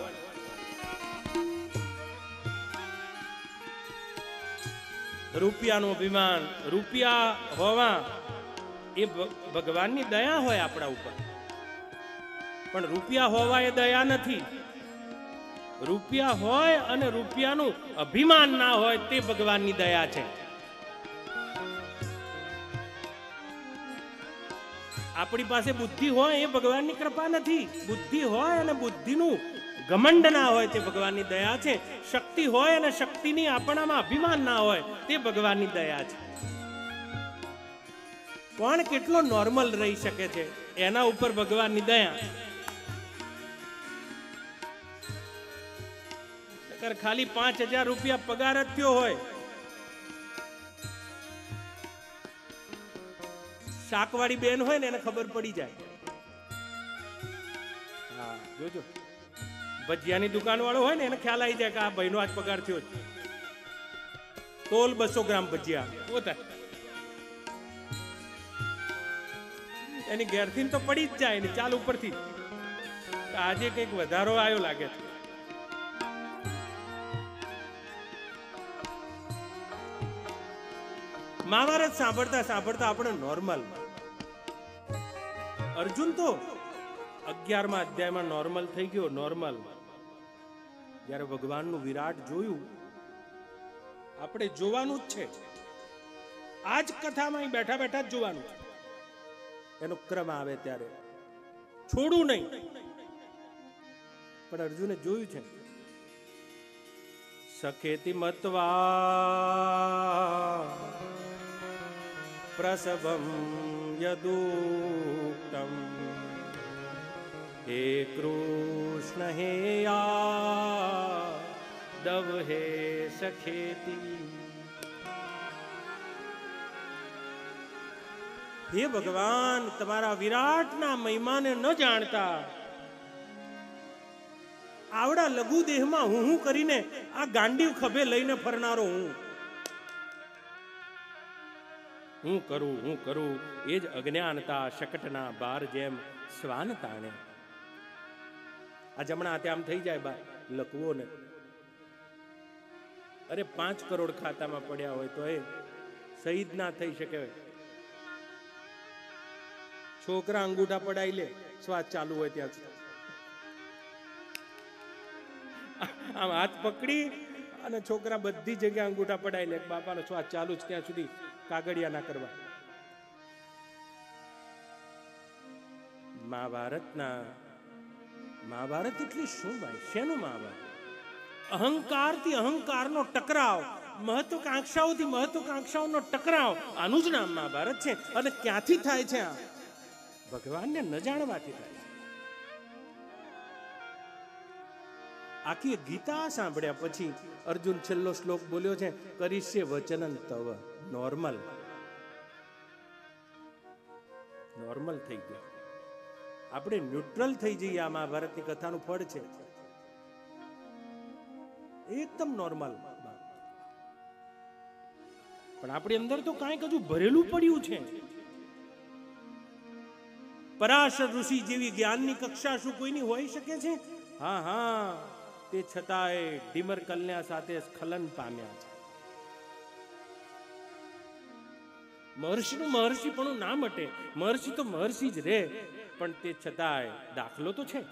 રૂપિયાનું અભિમાન, રૂપિયા હોવા એ ભગવાનની દયા હોય આપણા ઉપર, પણ રૂપિયા હોવા એ દયા નથી. રૂપિયા હોય અને રૂપિયાનું અભિમાન ના હોય તે ભગવાનની દયા છે. આપણી પાસે બુદ્ધિ હોય એ ભગવાનની કૃપા નથી. બુદ્ધિ હોય અને બુદ્ધિનું ઘમંડ ના હોય તે ભગવાનની દયા છે. શક્તિ હોય અને શક્તિની આપણામાં અભિમાન ના હોય તે ભગવાનની દયા છે. કોણ કેટલો નોર્મલ રહી શકે છે એના ઉપર ભગવાનની દયા. ખાલી પાંચ હજાર રૂપિયા પગાર જ થયો હોય, શાકવાળી બેન હોય ને એને ખબર પડી જાય. હા જોજો, ભજીયાની દુકાન વાળો હોય ને એને ખ્યાલ આવી જાય કે આ ભાઈનો આજ પગાર થયો છે. તોલ બસો ગ્રામ ભજીયા પોતા એની ઘેરથી તો પડી જ જાય, એની ચાલ ઉપરથી આજે કઈક વધારો આવ્યો લાગે છે. મહાભારત સાંભળતા સાંભળતા આપણે નોર્મલ, અર્જુન તો અગિયારમા અધ્યાયમાં નોર્મલ થઈ ગયો. નોર્મલ જ્યારે ભગવાનનું વિરાટ જોયું, આપણે જોવાનું જ છે. આજ કથામાં બેઠા બેઠા જ જોવાનું છે. એનો ક્રમ આવે ત્યારે છોડું નહીં. પણ અર્જુને જોયું છે. સખેતી મત્વા પ્રસવમ યદુક્તમ હે કૃષ્ણ હે યાદવ હે સખેતી. હે ભગવાન, તમારા વિરાટના મહિમાને ન જાણતા આવડા લઘુ દેહમાં હું હું કરીને આ ગાંડીવ ખભે લઈને ફરનારો હું હું કરું હું કરું એ જ અજ્ઞાનતા શકટના બાર જેમ શ્વાન તાણે. આ જમણા હાથે આમ થઈ જાય બા લખવો ને, અરે પાંચ કરોડ ખાતામાં પડ્યા હોય તો એ શહીદ ના થઈ શકે. છોકરા અંગૂઠા પડાઈ લે શ્વાસ ચાલુ હોય ત્યાં સુધી. આમ હાથ પકડી અને છોકરા બધી જગ્યાએ અંગૂઠા પડાવી લે, બાપાનો શ્વાસ ચાલુ જ ત્યાં સુધી કાગળિયા ના કરવા. મહાભારતના મહાભારત એટલે શું ભાઈ? શેનું મહાભારત? અહંકારથી અહંકારનો ટકરાવ, મહત્વકાંક્ષાઓથી મહત્વકાંક્ષાઓનો ટકરાવ, આનું જ નામ મહાભારત છે. અને ક્યાંથી થાય છે? આ ભગવાનને ન જાણવાથી થાય છે. આખી ગીતા સાંભળ્યા પછી અર્જુન છેલ્લો શ્લોક બોલ્યો છે, કરીશે વચનન તવ. નોર્મલ નોર્મલ થઈ ગયો. આપણે ન્યુટ્રલ થઈ જઈએ. આ મહાભારતની કથાનું ફળ છે, એકદમ નોર્મલ. પણ આપણી અંદર તો કાંઈક હજુ ભરેલું પડ્યું છે. પરાશર ઋષિ જેવી જ્ઞાનની કક્ષા શું કોઈની હોઈ શકે છે? હા હા, તે છતાંય ડીમર કન્યા સાથે સ્ખલન પામ્યા છે. મહર્ષિનું મહર્ષિપણું ના મટે. મહર્ષિ તો મહર્ષિ જ રહે, પણ તે છતાંય દાખલો તો છે.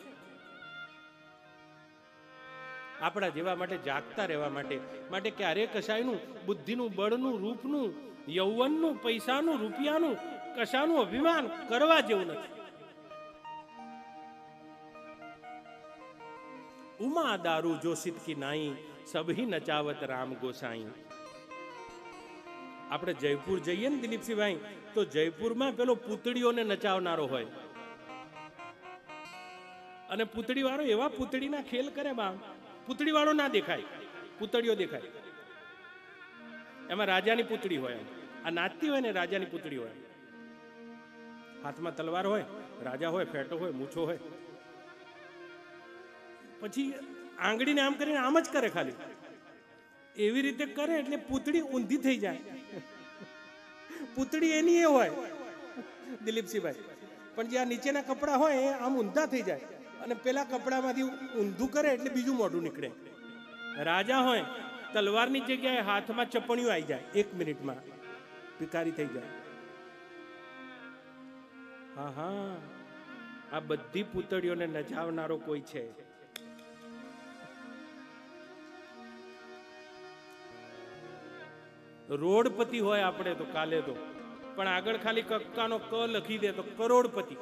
આપણા જેવા માટે જાગતા રહેવા માટે માટે ક્યારે કશાયનું બુદ્ધિનું, બળનું, રૂપનું, યૌવનનું, પૈસાનું, રૂપિયાનું કશાનું અભિમાન કરવા જેવું નથી. ઉમા દારૂ જો સિદ્ધ નાઈ, સભી નચાવત રામ ગોસાઈ. આપણે જયપુર જઈએ ને દિલીપસિંહભાઈ, તો જયપુરમાં પેલો પૂતળીઓને નચાવનારો હોય, અને પૂતળી વાળો એવા પૂતળીના ખેલ કરે બા, પૂતળી વાળો ના દેખાય, પૂતળીઓ દેખાય. એમાં રાજાની પૂતળી હોય, આ નાચતી હોય ને રાજાની પૂતળી હોય, હાથમાં તલવાર હોય, રાજા હોય, ફેટો હોય, મૂછો હોય. પછી આંગળીને આમ કરીને આમ જ કરે, ખાલી એવી રીતે કરે એટલે પૂતળી ઊંધી થઈ જાય. પૂતળી એની એ હોય દિલીપસિંહભાઈ, પણ જે આ નીચેના કપડા હોય એ આમ ઊંધા થઈ જાય, અને પેલા કપડામાંથી ઊંધું કરે એટલે બીજું મોઢું નીકળે. રાજા હોય તલવારની જગ્યાએ હાથમાં ચપણીઓ આવી જાય, એક મિનિટમાં ભિખારી થઈ જાય. હા હા, આ બધી પૂતળીઓને નચાવનારો કોઈ છે. રોડપતિ હોય આપણે તો કાલે તો, પણ આગળ ખાલી કક્કાનો ક લખી દે તો કરોડપતિ.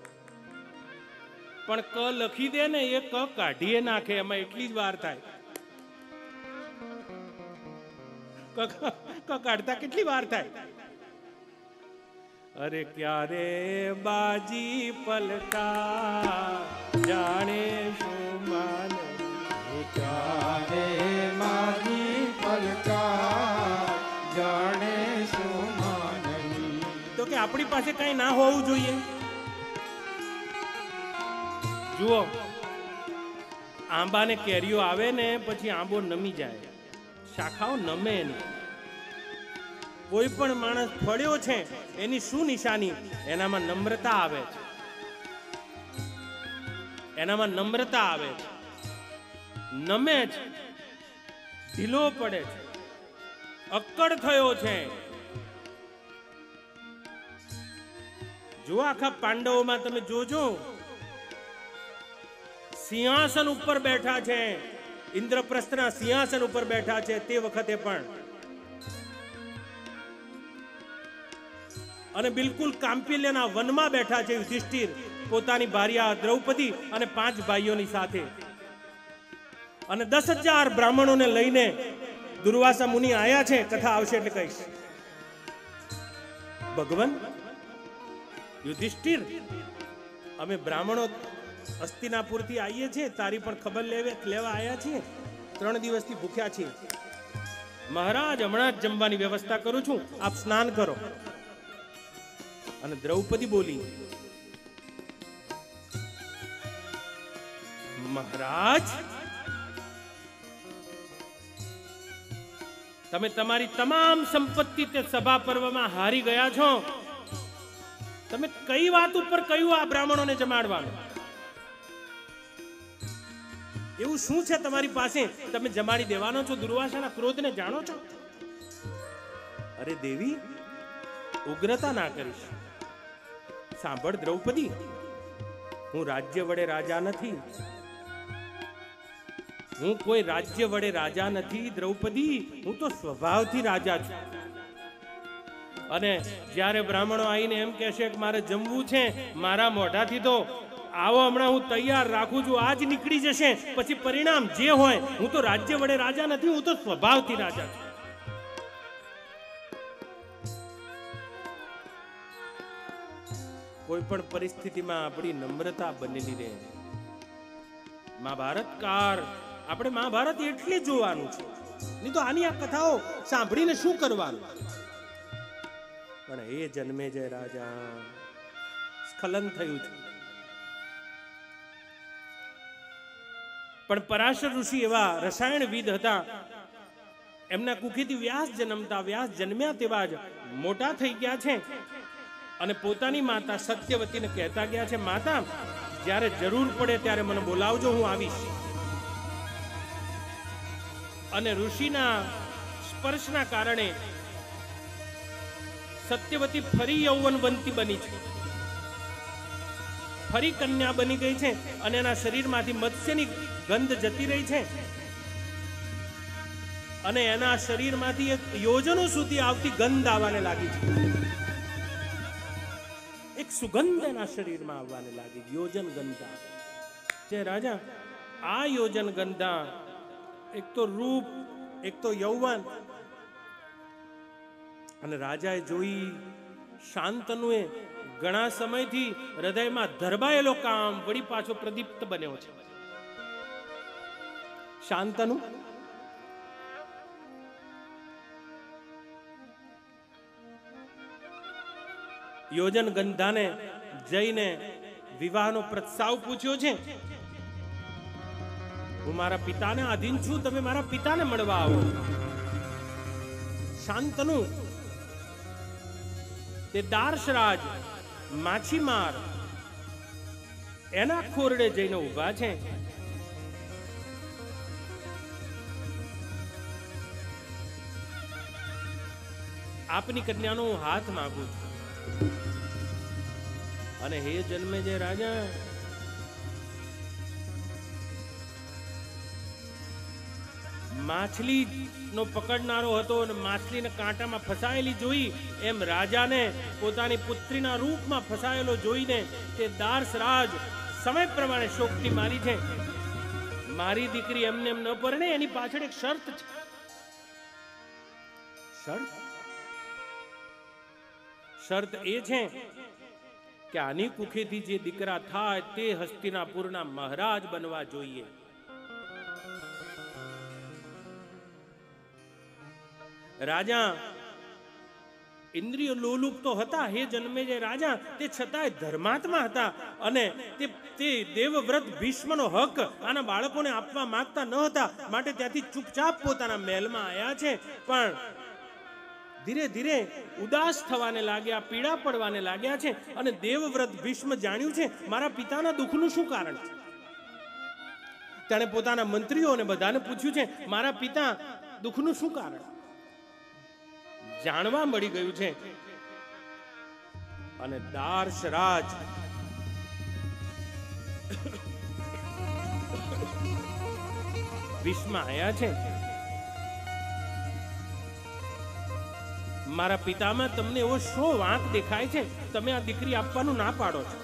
પણ ક લખી દે ને એ ક કાઢીએ નાખે, એમાં એટલી જ વાર થાય. ક કાઢતા કેટલી વાર થાય? અરે ક્યારે બાજી પલટા, જાણે શું માન. ક્યારે બાજી પલટા, જાણે શું માનવી. તો કે આપણી પાસે કઈ ના હોવું જોઈએ. જુઓ, આંબા ને કેરીઓ આવે ને પછી આંબો નમી જાય, શાખાઓ નમે નહીં. કોઈ પણ માણસ ફળ્યો છે એની શું નિશાની? એનામાં નમ્રતા આવે છે, એનામાં નમ્રતા આવે છે. નમે છે, ઢીલો પડે છે, અક્કડ થયો છે. જો આખા પાંડવોમાં તમે જોજો, સિંહાસન ઉપર બેઠા છે, ઇન્દ્રપ્રસ્થના સિંહાસન ઉપર બેઠા છે તે વખતે પણ, અને બિલકુલ કાંપિલ્યના વનમાં બેઠા છે યુધિષ્ઠિર પોતાની ભાર્યા દ્રૌપદી અને પાંચ ભાઈઓની સાથે. અને દસ હજાર બ્રાહ્મણોને લઈને દુર્વાસા મુનિ આયા છે. કથા આવશે એટલે કહીશ. ભગવાન યુધિષ્ઠિર, અમે બ્રાહ્મણો હસ્તિનાપુરથી આવીએ છીએ, તારી પણ ખબર લેવે લેવા આવ્યા છીએ. ત્રણ દિવસથી ભૂખ્યા છીએ. મહારાજ, હમણાં જ જમવાની વ્યવસ્થા કરું છું, આપ સ્નાન કરો. અને દ્રૌપદી બોલી, મહારાજ, તમે તમારી તમામ સંપત્તિ તે સભા પર્વમાં હારી ગયા છો. તમે કઈ વાત ઉપર કહ્યું આ બ્રાહ્મણોને જમાડવાનું? એવું શું છે તમારી પાસે તમે જમાડી દેવાનો છો? દુર્વાસાના ક્રોધને જાણો છો? અરે દેવી, ઉગ્રતા ના કરીશ. સાંભળ દ્રૌપદી, હું રાજ્ય વડે રાજા નથી. હું કોઈ રાજ્ય વડે રાજા નથી દ્રૌપદી, હું તો સ્વભાવથી રાજા છું. અને જ્યારે બ્રાહ્મણો આવીને એમ કહેશે કે મારે જમવું છે, મારા મોઢાથી તો આવો હમણાં હું તૈયાર રાખું છું, આજ નીકળી જશે, પછી પરિણામ જે હોય, હું તો રાજ્ય વડે રાજા નથી, હું તો સ્વભાવથી રાજા છું. કોઈ પણ પરિસ્થિતિમાં આપણી નમ્રતા બનેલી રહે. મહાભારત કાર આપણે મહાભારત એટલે જોવાનું છે, નહીં તો આની આ કથાઓ સાંભળીને શું કરવાનું. પણ એ જન્મે જય રાજા સ્ખલન થયું છે. પણ પરાશર ઋષિ એવા રસાયણવિદ હતા, એમના કુખેથી વ્યાસ જન્મતા, વ્યાસ જન્મ્યા તેવા જ મોટા થઈ ગયા છે. અને પોતાની માતા સત્યવતીને કહેતા ગયા છે, માતા જ્યારે જરૂર પડે ત્યારે મને બોલાવજો, હું આવીશ. અને ઋષિના સ્પર્શના કારણે સત્યવતી ફરી યૌવનવંતી બની છે, ફરી કન્યા બની ગઈ છે. અને એના શરીરમાંથી મત્સ્યની ગંધ જતી રહી છે. અને એના શરીરમાંથી એક યોજનો સુધી આવતી ગંધ આવવાને લાગી છે. એક સુગંધ એના શરીરમાં આવવાને લાગી, યોજન ગંધા. જે રાજા આ યોજન ગંધા, એક તો રૂપ, એક તો યૌવન. અને રાજાએ જોઈ, શાંતનુએ ઘણા સમયથી હૃદયમાં ધરબાયેલો કામ વળી પાછો પ્રદીપ્ત બન્યો છે. શાંતનુ યોજન ગંધાને જઈને વિવાહનો પ્રસ્તાવ પૂછ્યો છે. હું મારા પિતાને આધીન છું, તમે મારા પિતાને મળવા આવો. શાંતનુ તે દાર્શરાજ માછીમાર એના ખોરડે જઈને ઉભા છે. આપની કન્યાનો હું હાથ માંગુ છું. અને હે જન્મે જે રાજા, માછલી નો પકડનારો હતો અને માછલીને કાંટામાં ફસાયેલી જોઈ, એમ રાજાને પોતાની પુત્રીના રૂપમાં ફસાયેલો જોઈને તે દાર્શરાજ સમય પ્રમાણે શોકથી મારી છે. મારી દીકરી એમને એમ ન પરણે, એની પાછળ એક શરત છે. શરત શરત એ છે કે આની કુખેથી જે દીકરા થાય તે હસ્તિનાપુરના મહારાજ બનવા જોઈએ. રાજા ઇન્દ્રિય લોલુપ તો હતા, હે જન્મે જે રાજા, તે છતાંય ધર્માત્મા હતા. અને તે તે દેવવ્રત ભીષ્મનો હક આના બાળકોને આપવા માંગતા ન હતા, માટે ત્યાંથી ચૂપચાપ પોતાના મહેલમાં આવ્યા છે. પણ ધીરે ધીરે ઉદાસ થવાને લાગ્યા, પીડા પડવાને લાગ્યા છે. અને દેવવ્રત ભીષ્મ જાણ્યું છે મારા પિતાના દુઃખનું શું કારણ છે. તેણે પોતાના મંત્રીઓને બધાને પૂછ્યું છે, મારા પિતા દુઃખનું શું કારણ જાણવા મળી ગયું છે. અને દાર્શરાજ ભીષ્મ આયા છે. મારા પિતામાં તમને એવો શો વાંક દેખાય છે, તમે આ દીકરી આપવાનું ના પાડો છો.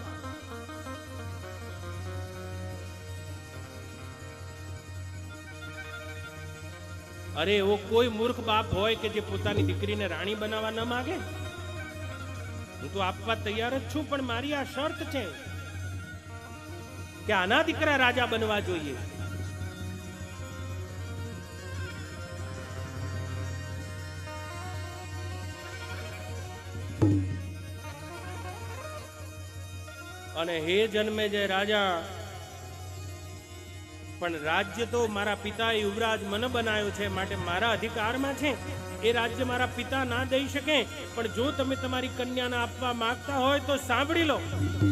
અરે એવો કોઈ મૂર્ખ બાપ હોય કે જે પોતાની દીકરીને રાણી બનાવવા ન માંગે? હું તો આપવા તૈયાર જ છું, પણ મારી આ શરત છે કે આના દીકરા રાજા બનવા જોઈએ. અને હે જન્મે જે રાજા, પણ રાજ્ય તો મારા પિતા યુવરાજ મને બનાવ્યો છે, માટે મારા અધિકારમાં છે. એ રાજ્ય મારા પિતા ના દઈ શકે. પણ જો તમે તમારી કન્યાને આપવા માંગતા હોય તો સાંભળી લો.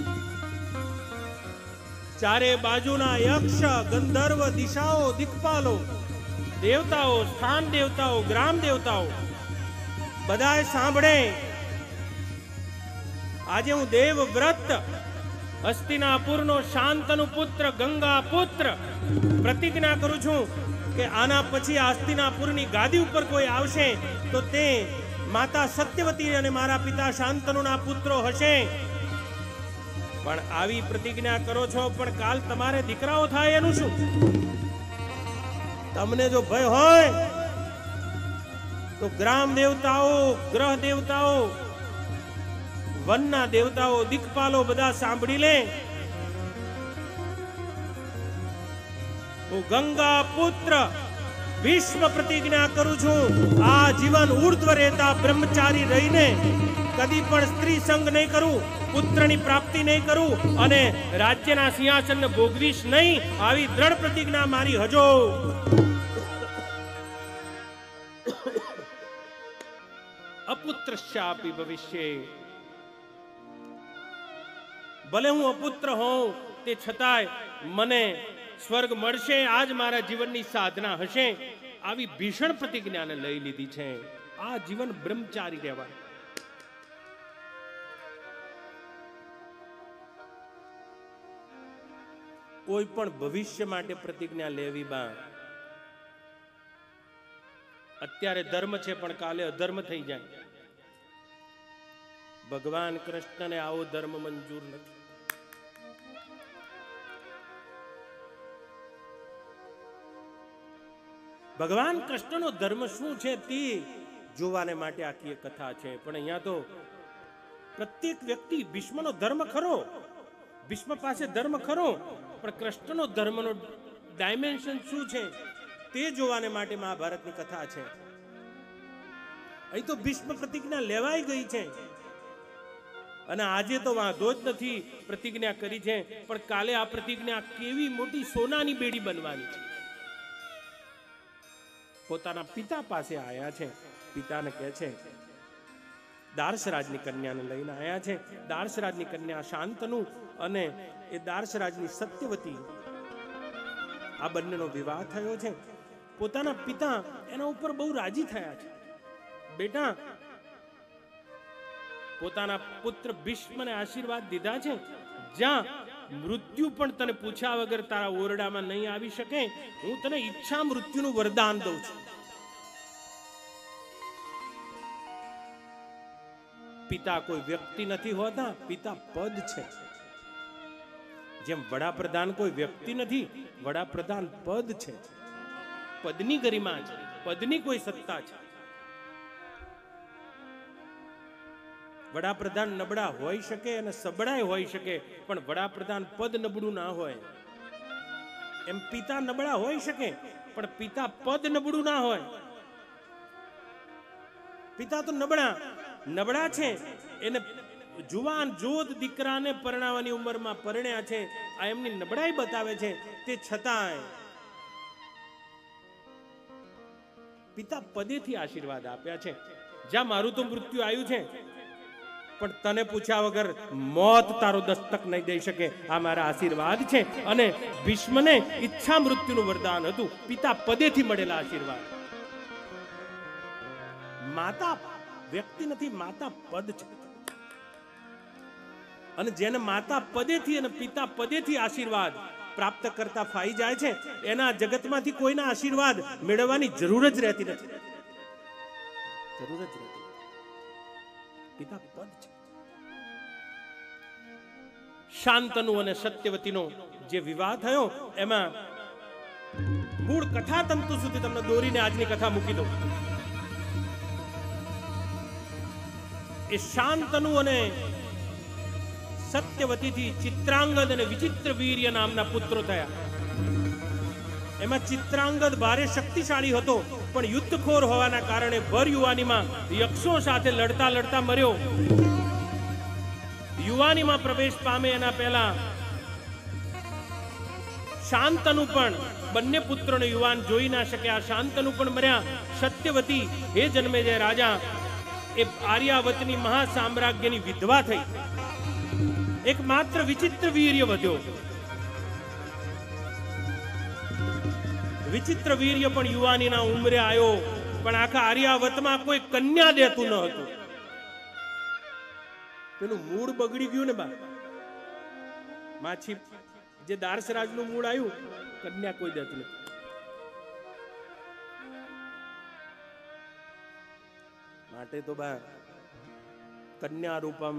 ચારે બાજુના યક્ષ, ગંધર્વ, દિશાઓ, દિક્પાલો, દેવતાઓ, સ્થાન દેવતાઓ, ગ્રામ દેવતાઓ બધાએ સાંભળે. આજે હું દેવવ્રત હસ્તિનાપુરનો શાંતનુ પુત્ર ગંગા પુત્ર પ્રતિજ્ઞા કરું છું કે આના પછી હસ્તિનાપુરની ગાદી ઉપર કોઈ આવશે તો તે માતા સત્યવતી અને મારા પિતા શાંતનુના પુત્રો હશે. પણ આવી પ્રતિજ્ઞા કરો છો, પણ કાલ તમારે દીકરાઓ થાય એનું શું? તમને જો ભય હોય તો ગ્રામ દેવતાઓ, ગ્રહ દેવતાઓ, વનના દેવતાઓ, દિક્પાલો બધા સાંભળી લે. હું ગંગા પુત્ર ભીષ્મ પ્રતિજ્ઞા કરું છું, આ જીવન ઉર્ધ્વ રહેતા બ્રહ્મચારી રહીને કદી પણ સ્ત્રી સંગ નહીં કરું, પુત્રની પ્રાપ્તિ નહીં કરું અને રાજ્યના સિંહાસનને ભોગવીશ નહીં. આવી દ્રઢ પ્રતિજ્ઞા મારી હજો. અપુત્રશ્ચાપી ભવિષ્યે, ભલે હું અપુત્ર હોઉં તે છતાંય મને સ્વર્ગ મળશે. આજ મારા જીવનની સાધના હશે. આવી ભીષણ પ્રતિજ્ઞાને લઈ લીધી છે. આ જીવન બ્રહ્મચારી રહેવાય. કોઈ પણ ભવિષ્ય માટે પ્રતિજ્ઞા લેવી બા. અત્યારે ધર્મ છે પણ કાલે અધર્મ થઈ જાય. ભગવાન કૃષ્ણને આવો ધર્મ મંજૂર નથી. ભગવાન કૃષ્ણનો ધર્મ શું છે તે જોવાને માટે આખી કથા છે. પણ અહીંયા તો પ્રત્યેક વ્યક્તિ ભીષ્મનો ધર્મ ખરો, ભીષ્મ પાસે ધર્મ ખરો, પણ કૃષ્ણનો ધર્મનો ડાયમેન્શન શું છે તે જોવાને માટે મહાભારતની કથા છે. અહીં તો ભીષ્મ પ્રતિજ્ઞા લેવાઈ ગઈ છે અને આજે તો વાંધો જ નથી, પ્રતિજ્ઞા કરી છે. પણ કાલે આ પ્રતિજ્ઞા કેવી મોટી સોનાની બેડી બનવાની છે. પોતાના પિતા પાસે આયા છે. પિતાને કહે છે, દાર્શરાજની કન્યાને લઈને આયા છે. દાર્શરાજની કન્યા શાંતનુ અને એ દાર્શરાજની સત્યવતી, આ બંનેનો વિવાહ થયો છે. પોતાના પિતા એના ઉપર બહુ રાજી થયા છે. બેટા, પોતાના પુત્ર ભીષ્મને આશીર્વાદ દીધા છે, જ્યાં મૃત્યુ પણ તને પૂછ્યા વગર તારા ઓરડામાં નહીં આવી શકે, હું તને ઈચ્છા મૃત્યુનું વરદાન દઉં છું. પિતા કોઈ વ્યક્તિ નથી હોતા, પિતા પદ છે. જેમ વડાપ્રધાન કોઈ વ્યક્તિ નથી, વડાપ્રધાન પદ છે. પદની ગરિમા છે, પદની કોઈ સત્તા છે. વડાપ્રધાન નબળા હોઈ શકે અને સબળાય હોઈ શકે, પણ વડાપ્રધાન પદ નબળું ના હોય. એમ પિતા નબળા હોઈ શકે પણ પિતા પદ નબળું ના હોય. પિતા તો નબળા નબળા છે. એને જુવાન જોધ દીકરાને પરણાવવાની ઉંમરમાં પરણ્યા છે. આ એમની નબળાઈ બતાવે છે. તે છતાંય પિતા પદેથી આશીર્વાદ આપ્યા છે. જ્યાં મારું તો મૃત્યુ આવ્યું છે, પણ તને પૂછ્યા વગર મોત તારો દસ્તક નહીં દઈ શકે. આ મારા આશીર્વાદ છે. અને ભીષ્મને ઈચ્છા મૃત્યુનું વરદાન હતું, પિતા પદેથી મળેલા આશીર્વાદ. માતા વ્યક્તિ નથી, માતા પદ છે. અને જેને માતા પદેથી અને પિતા પદેથી આશીર્વાદ પ્રાપ્ત કરતા ફાઈ જાય છે, એના જગતમાંથી કોઈના આશીર્વાદ મેળવવાની જરૂર જ રહેતી નથી. જરૂર જ રહેતી. પિતા પદ છે. શાંતનુ અને સત્યવતીનો જે વિવાહ થયો, એમાં મૂળ કથા તંતુ સુધી તમને દોરીને આજની કથા મૂકી દો. એ શાંતનુ અને સત્યવતીથી ચિત્રાંગદ અને વિચિત્ર વીર્ય નામના પુત્રો થયા. એમાં ચિત્રાંગદ ભારે શક્તિશાળી હતો, પણ યુદ્ધખોર હોવાના કારણે ભર યુવાનીમાં યક્ષો સાથે લડતા લડતા મર્યો. યુવાનીમાં પ્રવેશ પામે એના પહેલા શાંતનુ પણ, બંને પુત્રોને યુવાન જોઈ ના શક્યા. શાંતનુ પણ મર્યા. સત્યવતી હે જન્મે જે રાજા, એ આર્યાવતની મહાસામ્રાજ્યની વિધવા થઈ. એક માત્ર વિચિત્ર વીર્ય વધ્યો. વિચિત્ર વીર્ય પણ યુવાનીના ઉંમરે આવ્યો, પણ આખા આર્યાવતમાં કોઈ કન્યા દેતું ન હતું. પેલું મૂળ બગડી ગયું ને બા. માછી જે દાર્શરાજનું મૂળ આવ્યું, કન્યા કોઈ દેતું નથી. માટે તો બા કન્યા રૂપમ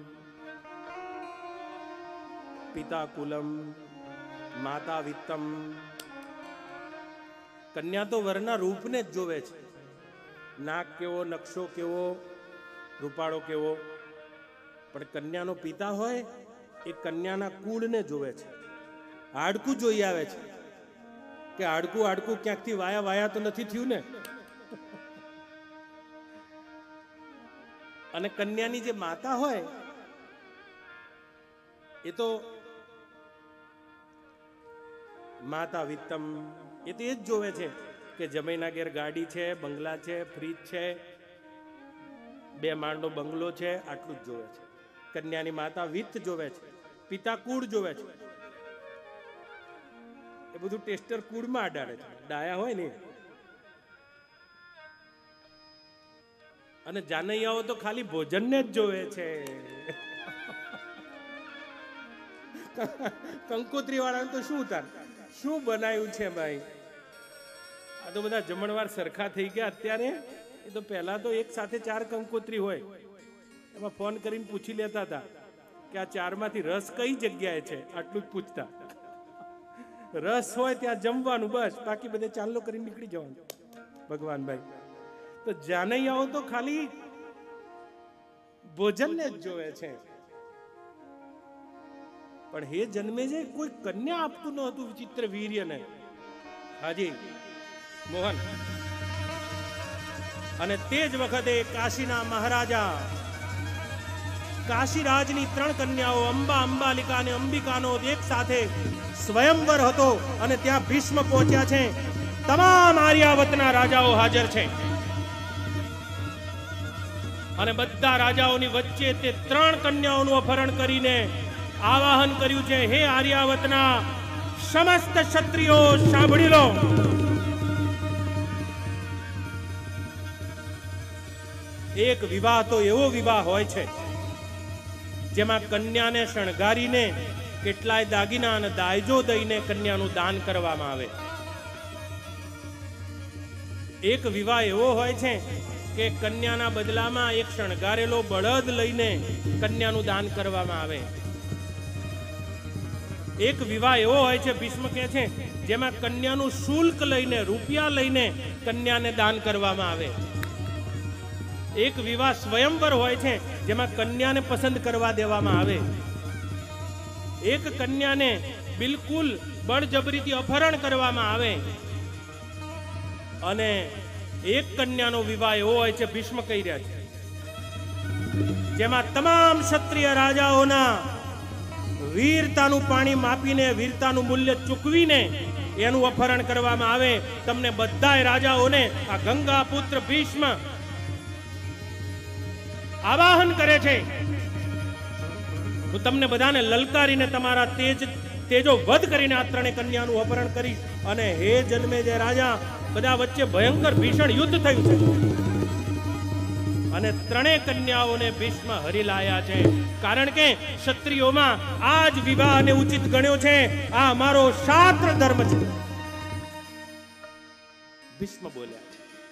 પિતા કુલમ માતા વિત્તમ. કન્યા તો વરના રૂપને જ જોવે છે. નાક કેવો, નકશો કેવો, રૂપાળો કેવો, પણ કન્યાનો પિતા હોય એ કન્યાના કુળને જોવે છે. હાડકું જોઈ આવે છે કે હાડકું હાડકું ક્યાંકથી વાયા વાયા તો નથી થયું ને. અને કન્યાની જે માતા હોય એ તો માતા વિત્તમ, એ તો એ જ જોવે છે કે જમાઈના ઘેર ગાડી છે, બંગલા છે, ફ્રીજ છે, બે માળનો બંગલો છે, આટલું જ જોવે છે. કન્યાની માતા વિત્ત જોવે છે, પિતા કુળ જોવે છે. એ બધું ટેસ્ટર કુળમાં અડાડે છે, ડાયા હોય ને. અને જાનૈયાઓ તો ખાલી ભોજનને જ જોવે છે. કંકોત્રી વાળાને તો શું તાર શું બનાવ્યું છે ભાઈ? આ તો બધા જમણવાર સરખા થઈ ગયા અત્યારે. એ તો પહેલા તો એક સાથે ચાર કંકોત્રી હોય, એમાં ફોન કરીને પૂછી લેતા હતા કે આ ચારમાંથી રસ કઈ જગ્યાએ છે, આટલું જ પૂછતા. રસ હોય ત્યાં જમવાનું બસ, બાકી બધે ચાલો કરીને નીકળી જવાનું. ભગવાન ભાઈ તો જાનૈયાઓ તો ખાલી ભોજનને જ જોવે છે. પણ હે જન્મે છે કોઈ કન્યા આપતું ન હતું વિચિત્ર વીર્યને. હાજી મોહન. અને તે જ વખતે કાશીના મહારાજા કાશીરાજની ત્રણ કન્યાઓ અંબા, અંબાલિકા અને અંબિકાનો એક સાથે સ્વયંવર હતો. અને ત્યાં ભીષ્મ પહોંચ્યા છે. તમામ આર્યાવતના રાજાઓ હાજર છે. અને બધા રાજાઓની વચ્ચે તે ત્રણ કન્યાઓનું અપહરણ કરીને આવાહન કર્યું છે, હે આર્યાવતના સમસ્ત ક્ષત્રિયો સાંભળી લો. એક વિવાહ તો એવો વિવાહ હોય છે જેમાં કન્યાને શણગારીને કેટલાય દાગીના અને દાયજો દઈને કન્યાનું દાન કરવામાં આવે. એક વિવાહ એવો હોય છે કે કન્યાના બદલામાં એક શણગારેલો બળદ લઈને કન્યાનું દાન કરવામાં આવે. એક વિવાહ એવો હોય છે, ભીષ્મ કહે છે, જેમાં કન્યાનું શુલ્ક લઈને, રૂપિયા લઈને કન્યાને દાન કરવામાં આવે. એક વિવાહ સ્વયંવર હોય છે જેમાં કન્યાને પસંદ કરવા દેવામાં આવે. એક કન્યાને બિલકુલ બળજબરીથી અપહરણ કરવામાં આવે. અને એક કન્યાનો વિવાહ એવો હોય છે, ભીષ્મ કહી રહ્યા છે, જેમાં તમામ ક્ષત્રિય રાજાઓના વીરતાનું પાણી માપીને, વીરતાનું મૂલ્ય ચૂકવીને એનું અપહરણ કરવામાં આવે. તમને બધાય રાજાઓને આ ગંગા પુત્ર ભીષ્મ આવાહન કરે છે, હું તમને બધાને લલકારીને તમારા તેજ તેજો વધ કરીને આ ત્રણે કન્યાનું અપહરણ કરીશ. અને હે જન્મે જે રાજા, બધા વચ્ચે ભયંકર ભીષણ યુદ્ધ થયું છે. અને ત્રણેય કન્યાઓને ભીષ્મ હરી લાયા છે. કારણ કે ક્ષત્રિયોમાં આ જ વિવાહને ઉચિત ગણ્યો છે. આ અમારો શાસ્ત્ર ધર્મ છે. ભીષ્મ બોલ્યા.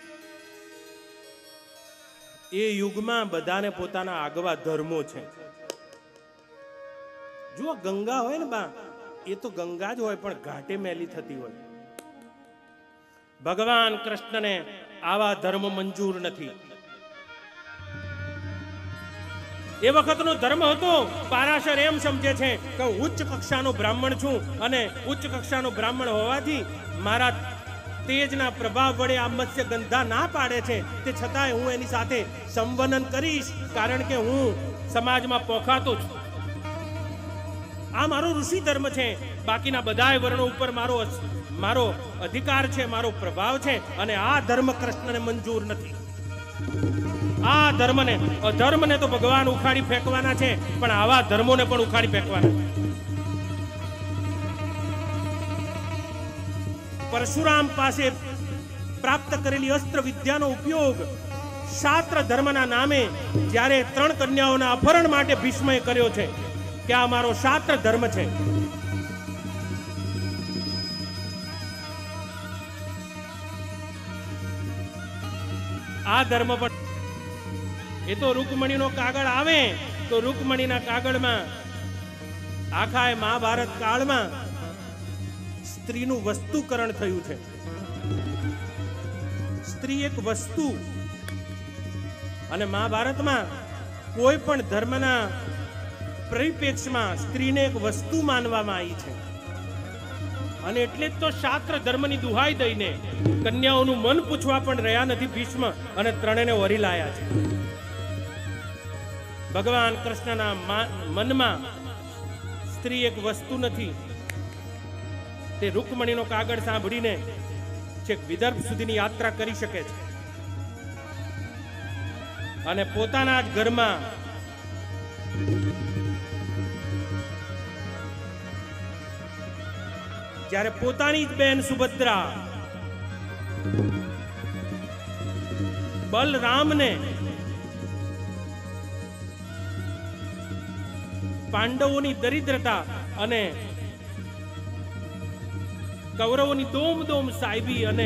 એ યુગમાં બધાને પોતાના આગવા ધર્મો છે. જો ગંગા હોય ને બા, એ તો ગંગા જ હોય, પણ ઘાટે મેલી થતી હોય. ભગવાન કૃષ્ણને આવા ધર્મ મંજૂર નથી. એ વખતનો ધર્મ હતો, પારાશર એમ સમજે છે કે હું ઉચ્ચ કક્ષાનો બ્રાહ્મણ છું અને ઉચ્ચ કક્ષાનો બ્રાહ્મણ હોવાથી મારા તેજના પ્રભાવ વડે આ મત્સ્ય ગંધા ના પાડે છે, તે છતાંય હું એની સાથે સંવનન કરીશ, કારણ કે હું સમાજમાં પોખાતો છું. આ મારો ઋષિ ધર્મ છે. બાકીના બધાય વર્ણો ઉપર મારો મારો અધિકાર છે, મારો પ્રભાવ છે. અને આ ધર્મ કૃષ્ણને મંજૂર નથી. આ ધર્મને અધર્મને તો ભગવાન ઉખાડી ફેંકવાના છે, પણ આવા ધર્મોને પણ ઉખાડી ફેંકવાના છે. પરશુરામ પાસે પ્રાપ્ત કરેલી અસ્ત્ર વિદ્યાનો ઉપયોગ શાસ્ત્ર ધર્મના નામે જ્યારે ત્રણ કન્યાઓના અપહરણ માટે ભીષ્મએ કર્યો છે, કે આ મારો શાસ્ત્ર ધર્મ છે. આ ધર્મ પણ એ તો રૂકમણીનો કાગળ આવે તો રૂકમણીના કાગળમાં આખા મહાભારત કાળમાં સ્ત્રીનું વસ્તુકરણ થયું છે. સ્ત્રી એક વસ્તુ, અને મહાભારતમાં કોઈ પણ ધર્મના પરિપ્રેક્ષમાં સ્ત્રીને એક વસ્તુ માનવામાં આવી છે. અને એટલે જ તો શાસ્ત્ર ધર્મની દુહાઈ દઈને કન્યાઓનું મન પૂછવા પણ રહ્યા નથી ભીષ્મ, અને ત્રણેને વરી લાયા છે. ભગવાન કૃષ્ણના મનમાં સ્ત્રી એક વસ્તુ નથી. તે રૂકમણીનો કાગળ સાંભળીને છેક વિદર્ભ સુધીની યાત્રા કરી શકે છે, અને પોતાના જ ઘરમાં જ્યારે પોતાની જ બેન સુભદ્રા બલરામને પાંડવોની દરિદ્રતા અને કૌરવોની દોમ દોમ સાહેબી અને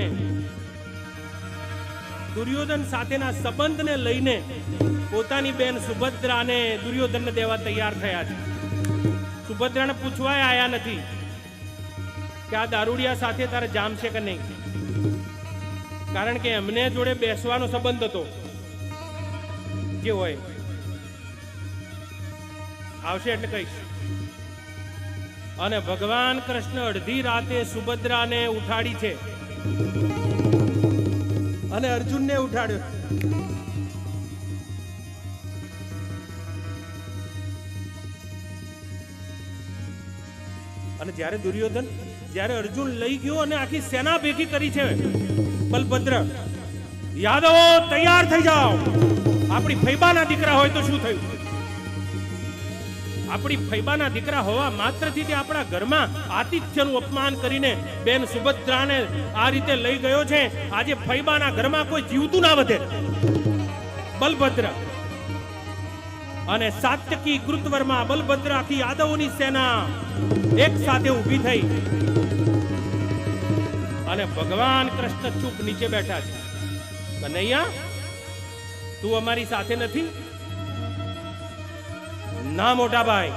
દુર્યોધન સાથેના સંબંધને લઈને પોતાની બેન સુભદ્રાને દુર્યોધનને દેવા તૈયાર થયા છે. સુભદ્રાને પૂછવાય આયા નથી કે આ દારૂડિયા સાથે તારે જામશે કે નહીં, કારણ કે એમને જોડે બેસવાનો સંબંધ હતો. જે હોય આવશે એટલે કહીશ. અને ભગવાન કૃષ્ણ અડધી રાતે સુભદ્રાને ઉઠાડી છે અને અર્જુનને ઉઠાડ્યો. અને જ્યારે દુર્યોધન જ્યારે અર્જુન લઈ ગયો અને આખી સેના ભેગી કરી છે, બલભદ્ર યાદવો તૈયાર થઈ જાઓ, આપણી ફૈબાના દીકરા હોય તો શું થયું? આપણી ફૈબાના દીકરા હોવા માત્રથી તે આપણા ઘરમાં આતિથ્યનું અપમાન કરીને બેન સુભદ્રાને આ રીતે લઈ ગયો છે. આજે ફૈબાના ઘરમાં કોઈ જીવતું ના વધે. બલભદ્ર અને સાત્યકી કૃતવર્મા બલભદ્ર આખી યાદવોની સેના એક સાથે ઊભી થઈ અને ભગવાન કૃષ્ણ ચૂપ નીચે બેઠા છે. કનૈયા, તું અમારી સાથે નથી? ના મોટા ભાઈ,